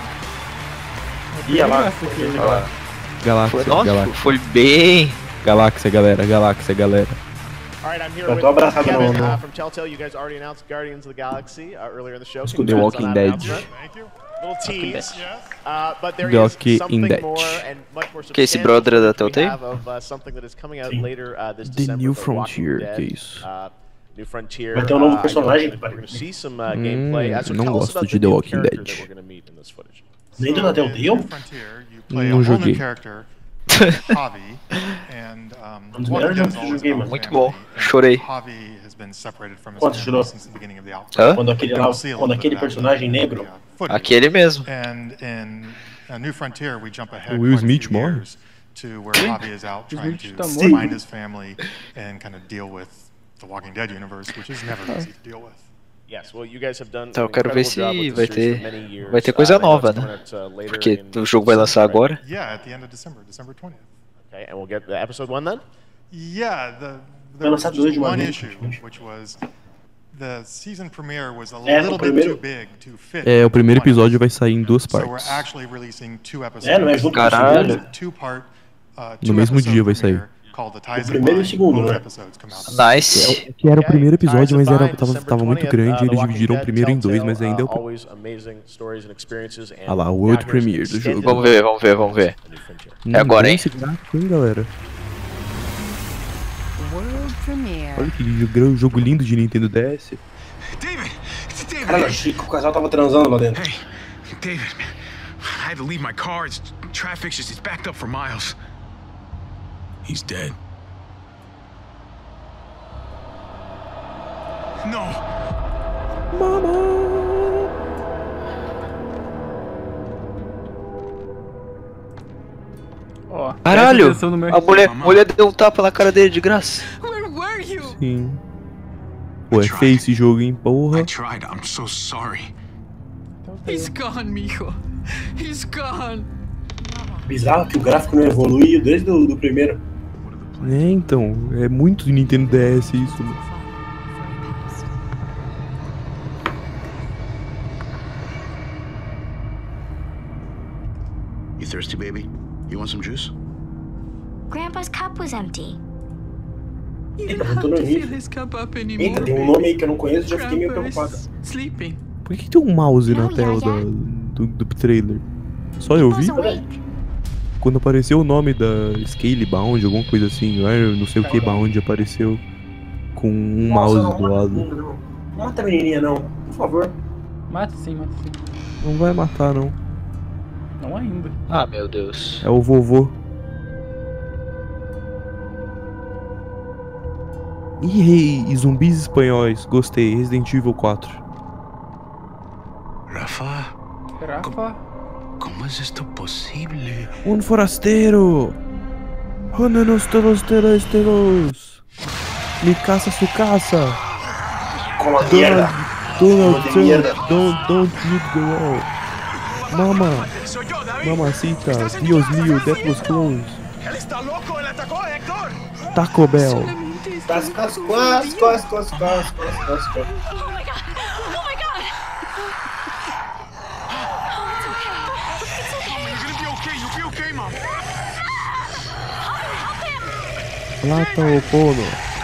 Ia lá. Galáxia, Nossa, Galáxia. foi bem... Galáxia, galera, Galáxia, galera. All right, I'm here Eu with tô abraçado Kevin no... from Telltale. You guys already announced Guardians of the Galaxy earlier in the show. The Walking Dead. Little tease. But there The is Walking something Dead. more and much more Que esse brother da Telltale? something that is coming out later this The December. New The Walking Frontier, Dead. que isso? New Frontier. Vai ter um novo personagem, we're going to see some gameplay. So não tell us gosto about de the The new Walking character Dead. that we're going to meet in this footage. Nem do Telltale? Não joguei. Muito bom, chorei. Quanto chorou? Hã? Quando aquele personagem negro... Aquele mesmo. O Will Smith morre? To where Javi is out trying to Sim. find his family and kind of deal with the Walking Dead universe, which is never easy to deal with. Yes, well, you guys have done Então eu an quero ver incredible job se with vai this series for many ter, years. vai ter coisa I know nova, it's né? coming out, later Porque in o jogo vai lançar December, agora. Yeah, at the end of December 20th. Okay, and we'll get the episode 1 then? Yeah, Vai there was lançar just dois de uma one vez. issue, which was the season premiere was a É, little o bit primeiro- too big to fit. É, o primeiro episódio vai sair em duas So we're partes. actually releasing two episodes. É, não é junto com o Caralho. segundo? Two-part, No mesmo dia vai sair. called The Ties O primeiro e o That Bind. segundo, Both né? episodes come out. Nice. Que era o primeiro episódio, mas Alright, era, so fine, December tava muito 20th, grande, The eles Walking dividiram o Dead, primeiro em dois, mas Telltale, ainda é o... always amazing stories and experiences, and Ah lá, o now World here's Premiere the do jogo. extended Vamos ver, vamos ver, vamos ver. New Frontier. É agora, hein? Esse gráfico, hein, galera? World premiere. Olha que jogo lindo de Nintendo DS. Caralho, achei que o casal tava transando lá dentro. Hey, David, man, I had to leave my car. Traffic's just it's backed up for miles. He's dead. No. Ó, Caralho! presta atenção no meu A mulher deu um tapa na cara dele de graça. Sim. Pô, é feio esse jogo, hein? Porra. I tried. I'm so sorry. He's gone, mijo. He's gone. Bizarro que o gráfico não evoluiu desde o do primeiro. É, então. É muito de Nintendo DS isso. You thirsty, baby? You want some juice? Grandpa's cup was empty. Eita, não tô no ritmo. Eita, tem um nome aí que eu não conheço, já fiquei meio preocupado. Sleeping. Por que tem um mouse na tela do trailer? Só eu vi? Quando apareceu o nome da Scalebound, alguma coisa assim, não sei o que Bound apareceu com um mouse do lado. Não mata a menininha não, por favor. Mata sim, mata sim. Não vai matar não. Não ainda. Ah, meu Deus. É o vovô. E zumbis espanhóis, gostei. Resident Evil 4. Rafa, Rafa? ¿cómo es esto posible? Un forastero. Jónenos todos teresteros. Mi casa, su casa. Como mierda. Donald Como de mierda. Trump, don't need the wall. Mama. Mamacita. Dios mío, that was close. Taco Bell. Quase. Oh my god! Oh my god! Oh, it's okay. It's okay. You're gonna be okay. You'll be okay, Mom. Help him! Plata o pono.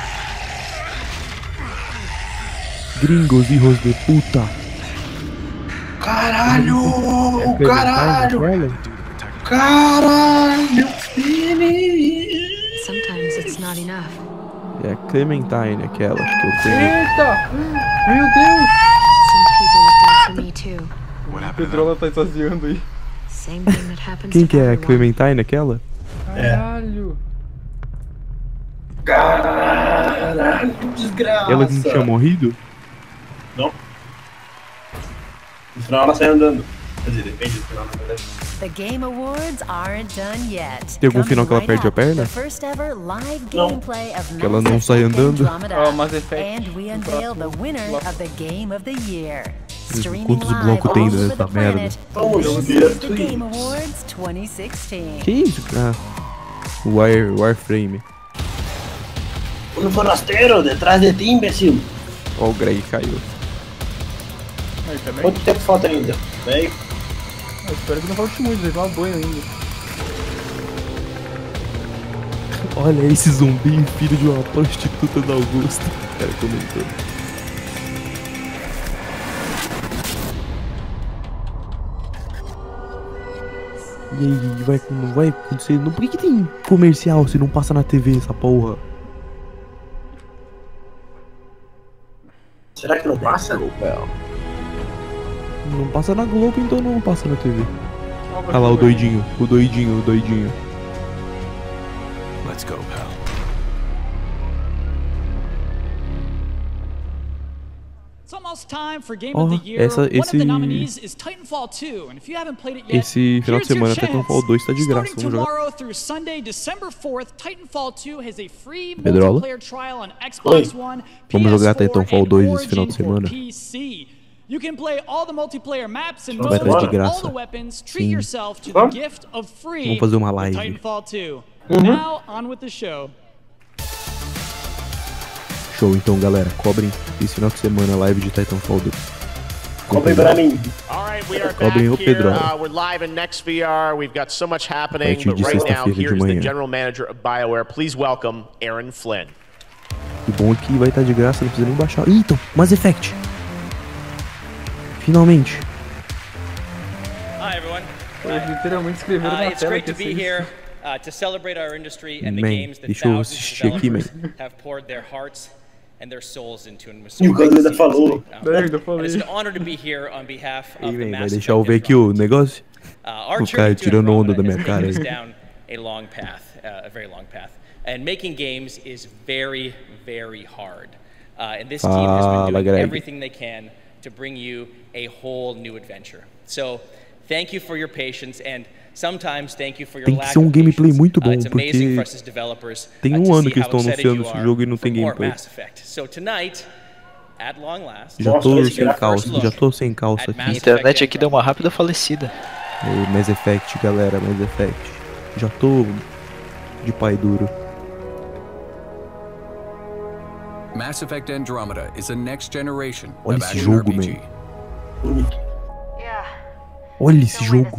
Gringos, hijos de puta. Caralho! Caralho! Caralho! Sometimes it's not enough. É a Clementine, aquela que eu tenho. Eita! Meu Deus! O Pedrola tá extasiando aí. Quem que é a Clementine, aquela? Caralho! Caralho, que desgraça! Ela que não tinha morrido? Não. No final ela sai andando. Quer dizer, depende do final, na verdade. The Game Awards aren't done yet. Tem algum final que ela perde a perna? The first ever live Não. gameplay of Que ela não sai andando. Mass Effect. And we unveil the winner of the Game of the Year. Streaming Quantos live blocos tem all over nessa the merda? planet. Vamos This ver is the Game Awards 2016. Que isso? Ah, Warframe. Um forasteiro detrás de ti, imbecil. Ó, o Greg caiu. Aí também. Quanto tempo falta ainda? Velho. Eu espero que não falte muito, vai tomar banho ainda. Olha esse zumbi, filho de uma prostituta da Augusta. O cara comentou. E aí, não vai acontecer? Não, por que tem comercial se não passa na TV essa porra? Será que não passa? Não passa na Globo, então não passa na TV. Olha lá o doidinho, o doidinho. Let's go, pal. It's almost time for Game of the Year. One of the nominees is Titanfall 2, and if you haven't played it yet, esse final de semana Titanfall 2 tá de graça, starting tomorrow through Sunday, December 4th, Titanfall 2 has a free Pedrola? multiplayer trial on Xbox One, Vamos jogar PS4, Titanfall 2 esse and final de Origin semana. for PC. You can play all the multiplayer maps and Vai modes, estar de graça. all the weapons. Treat Sim. yourself to the gift of free Vamos fazer uma with live. Titanfall 2. Now on with the show. Show, então, galera. Cobrem esse final de semana live de Titanfall 2. Cobrem pra mim. All right, we are back Cobrem o here. Pedrola. We're live in Next VR. We've got so much happening, Partir but de right now, sexta-feira de here's the manhã. general manager of BioWare. Please welcome Aaron Flynn. O bom é que vai estar de graça, não precisa nem baixar. Ih, então, Mass Effect. Finalmente. Hi everyone. Eles literalmente escreveram na It's tela great que to ia be ser here to celebrate our industry and the Man, games that deixa eu thousands of assistir aqui, developers man. have poured their hearts and their souls into. And E o Cadu ainda falou. And it's an honor to be here on behalf of the Vai Mass deixar eu Effect ver aqui o negócio? Our O journey cara to tirando onda Andromeda da minha has cara taken us aí. down a long path, a very long path. And making games is very, very hard. And this team has Fala, been doing Greg. everything they can to bring you a whole new adventure. So, thank you for your patience and sometimes thank you for your Tem que lack ser um of gameplay patience. muito bom, It's amazing porque for us as developers tem to ano see que how estão excited anunciando you esse are jogo e não for tem more gameplay. Mass Effect. So tonight, at long last, Já tô let's sem get our calça, first já look tô sem calça at aqui. Mass A Effect internet aqui deu uma rápida falecida. Mass Effect, galera, Mass Effect. Já tô de pai duro. Mass Effect Andromeda is a next generation Olha of esse action jogo, RPG. man. Olha esse jogo.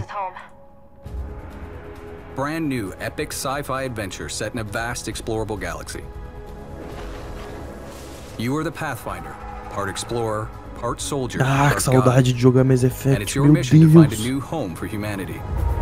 Brand new epic sci-fi adventure set in a vast explorable galaxy. You are the Pathfinder, part explorer, part soldier, Ah, part que saudade de jogar Mass God, and it's Effect, your meu mission to find a Deus. new home for humanity.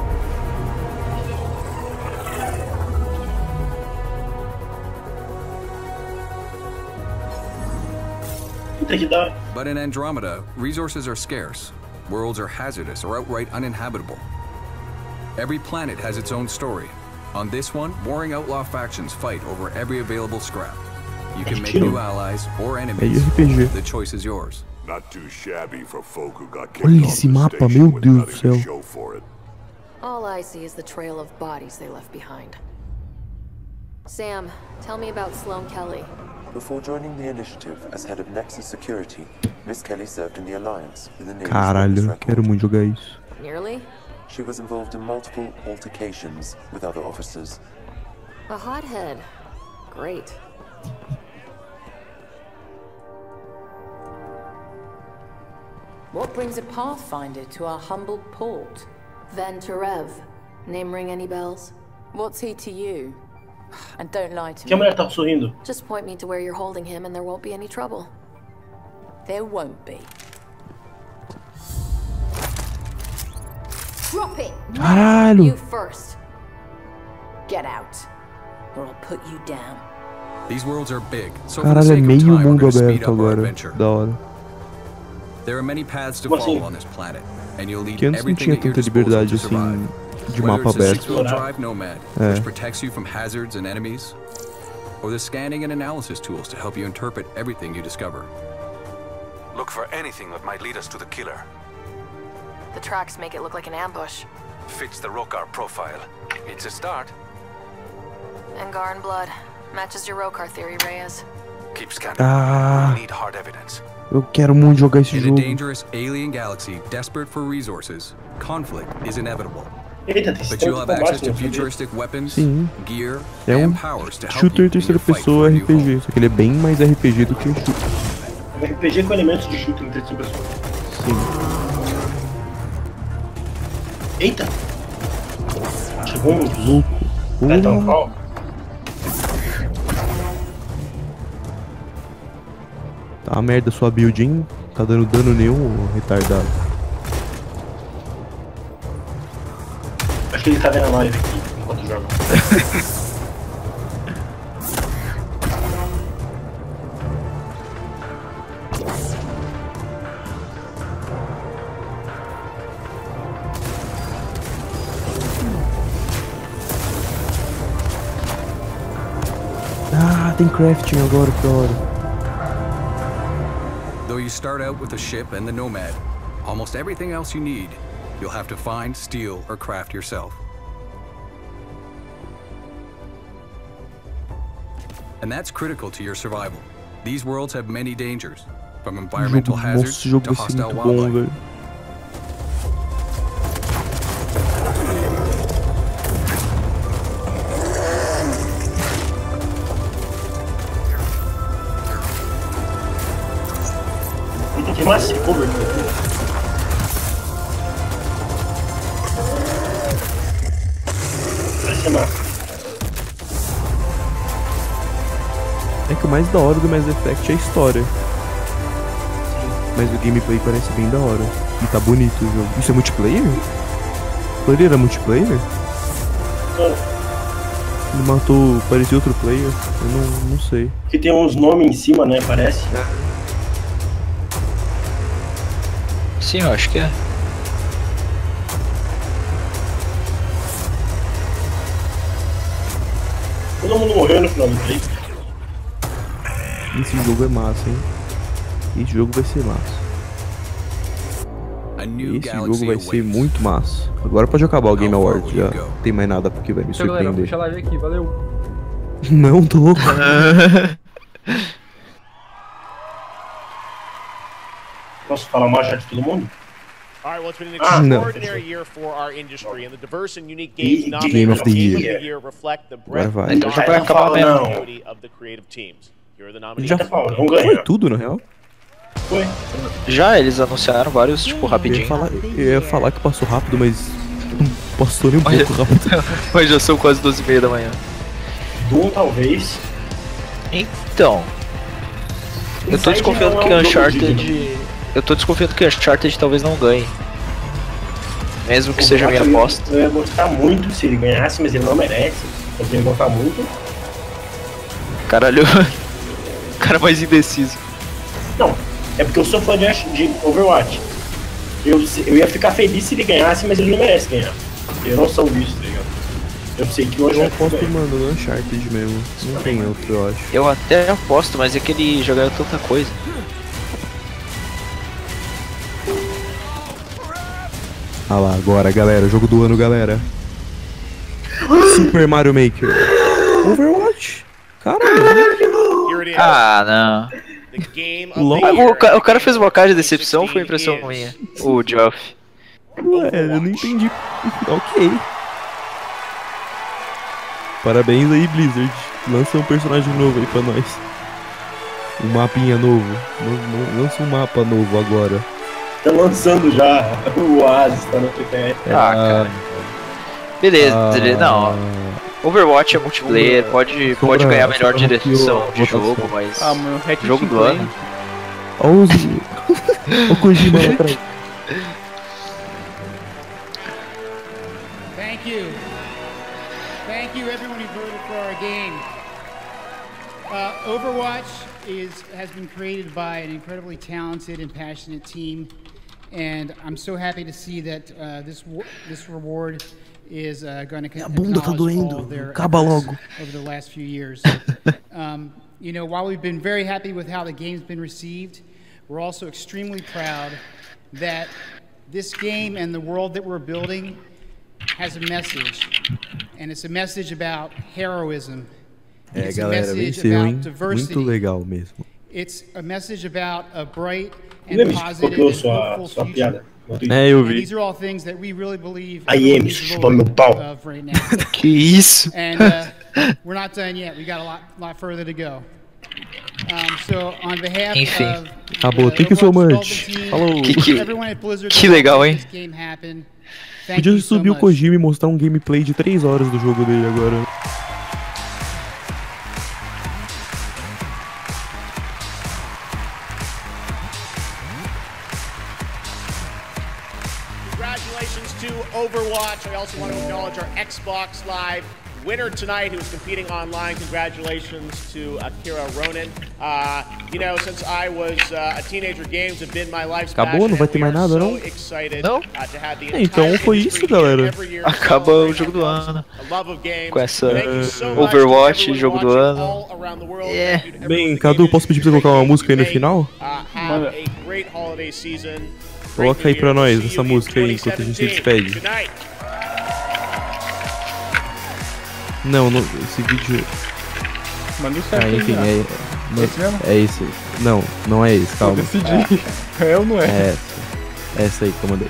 But in Andromeda, resources are scarce, worlds are hazardous or outright uninhabitable. Every planet has its own story. On this one, warring outlaw factions fight over every available scrap. You can make new allies or enemies. RPG. The choice is yours. Not too shabby for folk who got kicked Olha off esse the mapa, station meu with Deus do nothing to céu. show for it. All I see is the trail of bodies they left behind. Sam, tell me about Sloane Kelly. Before joining the initiative as head of Nexus Security, Miss Kelly served in the Alliance with the Navy service Caralho, record. quero muito jogar isso. Nearly? She was involved in multiple altercations with other officers. A hothead. Great. What brings a Pathfinder to our humble port? Van Terev. Name ring any bells? What's he to you? And don't lie to Que a me. mulher tá sorrindo? Just point me to where you're holding him and there won't be any trouble. There won't be. Drop it! Caralho! You first. Get out, or I'll put you down. These worlds are big, so for the Caralho, é sake of meio time, we're mundo going to speed aberto up our agora. adventure. Da hora. There are many paths to Como follow assim? on this planet, and you'll need Que antes não everything tinha at your tanta disposal liberdade to assim survive. de Whether mapa it's a aberto. six-wheel drive Nomad, É. which protects you from hazards and enemies, or the scanning and analysis tools to help you interpret everything you discover. Look for anything that might lead us to the killer. The tracks make it look like an ambush. Fits the Rokar profile. It's a start. Angaran blood. Matches your Rokar theory, Reyes. Keep scanning. Ah. We'll need hard evidence. Eu quero muito jogar esse In a jogo. dangerous alien galaxy desperate for resources, conflict is inevitable. Eita, tem But you'll have access to combate, né? futuristic weapons, Sim. gear, É and um powers to help shooter you in terceira your fight pessoa for a new home. RPG, só que ele é bem mais RPG do que shooter. Um RPG com elementos de shooter em terceira pessoa. Sim. Eita! Chegou um louco. Titanfall. Tá uma merda sua build, hein? Tá dando dano nenhum, ô retardado. Acho que ele tá vendo a live aqui enquanto joga. Ah, tem crafting agora, que da hora. Though you start out with the ship and the Nomad, almost everything else you need, you'll have to find, steal, or craft yourself. And that's critical to your survival. These worlds have many dangers, from environmental hazards Nossa, esse jogo to vai ser hostile muito bom, wildlife. velho. Eita, tem mais cover aqui. Parece massa. É que o mais da hora do Mass Effect é a história. Mas o gameplay parece bem da hora. E tá bonito o jogo. Isso é multiplayer? Ele era multiplayer? Ele matou, parecia outro player? Eu não sei. Que tem uns nomes em cima, né? Parece. Sim, eu acho que é. Todo mundo morreu no final do play. Esse jogo é massa, hein? Esse jogo vai ser massa. Esse jogo vai ser muito massa. Agora pode acabar o Game Award, já não tem mais nada porque vai me Então, galera, surpreender. puxa a live aqui, valeu. Não, tô louco. Posso falar mais já de todo mundo? All right, well, it's been an no. extraordinary year for our industry, and the diverse and unique games Game nominated of the Game Year. of the Year reflect the breadth Agora vai. and Já vai acabar diversity mesmo. and creativity of the creative teams. Here are the nominees. Já foi tudo, na real? Foi. Já, eles anunciaram vários, tipo, rapidinho. Eu ia falar que passou rápido, mas não passou nem um pouco rápido. Mas já são quase 12h30 da manhã. Doom, talvez. Então, eu tô Inside desconfiando não é que um jogo Uncharted... digno. Eu tô desconfiando que Uncharted talvez não ganhe. Mesmo que seja a minha aposta. Eu ia gostar muito se ele ganhasse, mas ele não merece. Eu ia gostar muito. Caralho. O cara mais indeciso. Não, é porque eu sou fã de Overwatch. Eu ia ficar feliz se ele ganhasse, mas ele não merece ganhar. Eu não sou isso, tá ligado? Eu sei que o Eu Uncharted aposto, ganha. mano, no Uncharted mesmo. Não tem outro, eu acho. Eu até aposto, mas é que ele jogaram tanta coisa. Ah lá, agora, galera. Jogo do ano, galera. Super Mario Maker. Overwatch. Caralho. Ah, não. O cara fez uma cara de decepção, foi impressão minha. O Geoff. Ué, eu não entendi. Ok. Parabéns aí, Blizzard. Lança um personagem novo aí pra nós. Um mapinha novo. Lança um mapa novo agora. Tá lançando já o Oasis, tá no TTS. Cara. Beleza, não. Overwatch é multiplayer, pode ganhar melhor direção de jogo, mas. Jogo do ano. Olha o Kojima lá atrás. Thank you. Thank you, everyone who voted for our game. Overwatch has been created by an incredibly talented and passionate team, and I'm so happy to see that this reward is going to acknowledge all their efforts over the last few years. You know, while we've been very happy with how the game's been received, we're also extremely proud that this game and the world that we're building has a message, and it's a message about heroism. It's a message about diversity. Muito legal mesmo. It's a message about a bright and positive and hopeful future. Eu vi. These are all things that we really believe of right now. Que isso? And we're not done yet. We got a lot further to go. So on behalf of acabou. Thank you so much. Falou. Que legal, hein? Podia subir o Kojima e mostrar um gameplay de 3 horas do jogo dele agora. Congratulations to Overwatch. I also want to acknowledge our Xbox Live winner tonight who was competing online. Congratulations to Akira Ronin. You know, since I was a teenager, games have been my life's passion. Acabou? Não vai ter mais nada, não? Então foi isso, galera. Acaba o jogo do ano. Com essa Overwatch, jogo do ano. Bem, Cadu, posso pedir pra você colocar uma música aí no final? Coloca aí pra nós essa música aí enquanto a gente se despede. Não, esse vídeo... Manda o certo. Enfim, é esse. Não é esse, calma. Eu decidi. É ou não é? É essa aí que eu mandei.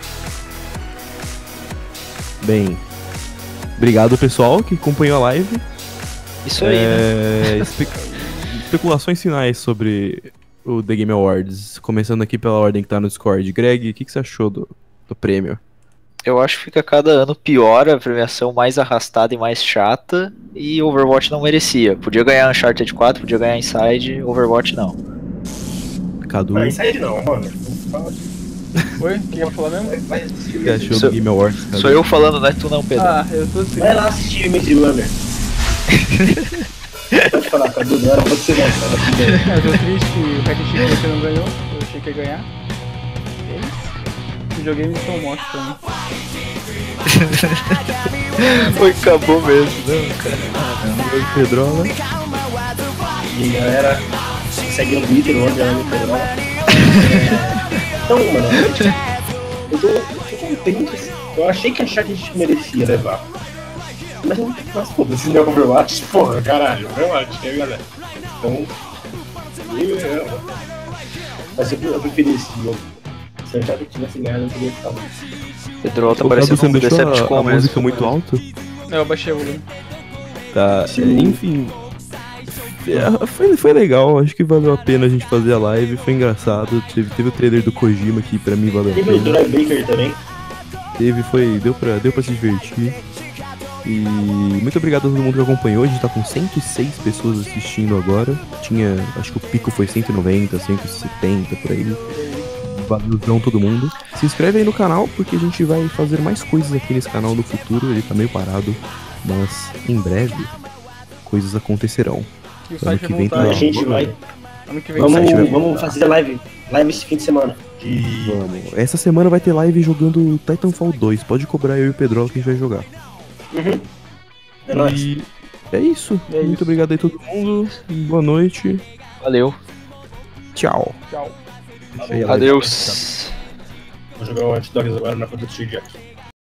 Bem, obrigado pessoal que acompanhou a live. Isso aí, né? Especulações finais sobre o The Game Awards. Começando aqui pela ordem que tá no Discord. Greg, o que você achou do prêmio? Eu acho que fica cada ano pior, a premiação mais arrastada e mais chata, e Overwatch não merecia. Podia ganhar Uncharted 4, podia ganhar Inside, Overwatch não. Cadu? Não, Inside não, mano. Oi? Quem ia falar mesmo? O que achou do Game Awards? Cadu? Sou eu falando, não é tu não, Pedro. Eu tô assim. Vai lá assistir Maze Runner. Pode falar, Cadu, não era você não, cara. Eu tô triste que o Hack and você não ganhou, eu achei que ia ganhar. Videogames são mortos pra mim. Foi, acabou mesmo, não, cara. Pedrola. E galera, segue no Twitter, onde é o Pedrola. Então, mano, eu tô contente. Eu achei que a Uncharted merecia levar. Mas pô, esse não é Overwatch, porra, caralho, Overwatch, né, galera? Então, mas eu preferi esse jogo. Se a Uncharted tivesse ganhado, eu teria ficado. Pedro tá parecendo um Decepticon a música muito alta? Eu baixei o volume. Tá, enfim. Foi legal, acho que valeu a pena a gente fazer a live, foi engraçado. Teve o trailer do Kojima que pra mim valeu a pena. Teve o Drive Baker também. Deu pra se divertir. E muito obrigado a todo mundo que acompanhou. A gente tá com 106 pessoas assistindo agora. Acho que o pico foi 190, 170 por aí. Valeuzão todo mundo. Se inscreve aí no canal porque a gente vai fazer mais coisas aqui nesse canal no futuro. Ele tá meio parado, mas em breve coisas acontecerão. Ano que vem a gente vai. Vamos fazer live esse fim de semana. Vamos. Essa semana vai ter live jogando Titanfall 2. Pode cobrar eu e o Pedro que a gente vai jogar. É nóis. É isso. Muito obrigado aí todo mundo. Boa noite. Valeu. Tchau. Tchau. Adeus. Vou jogar o Watch Dogs agora na conta do Steve Jackson.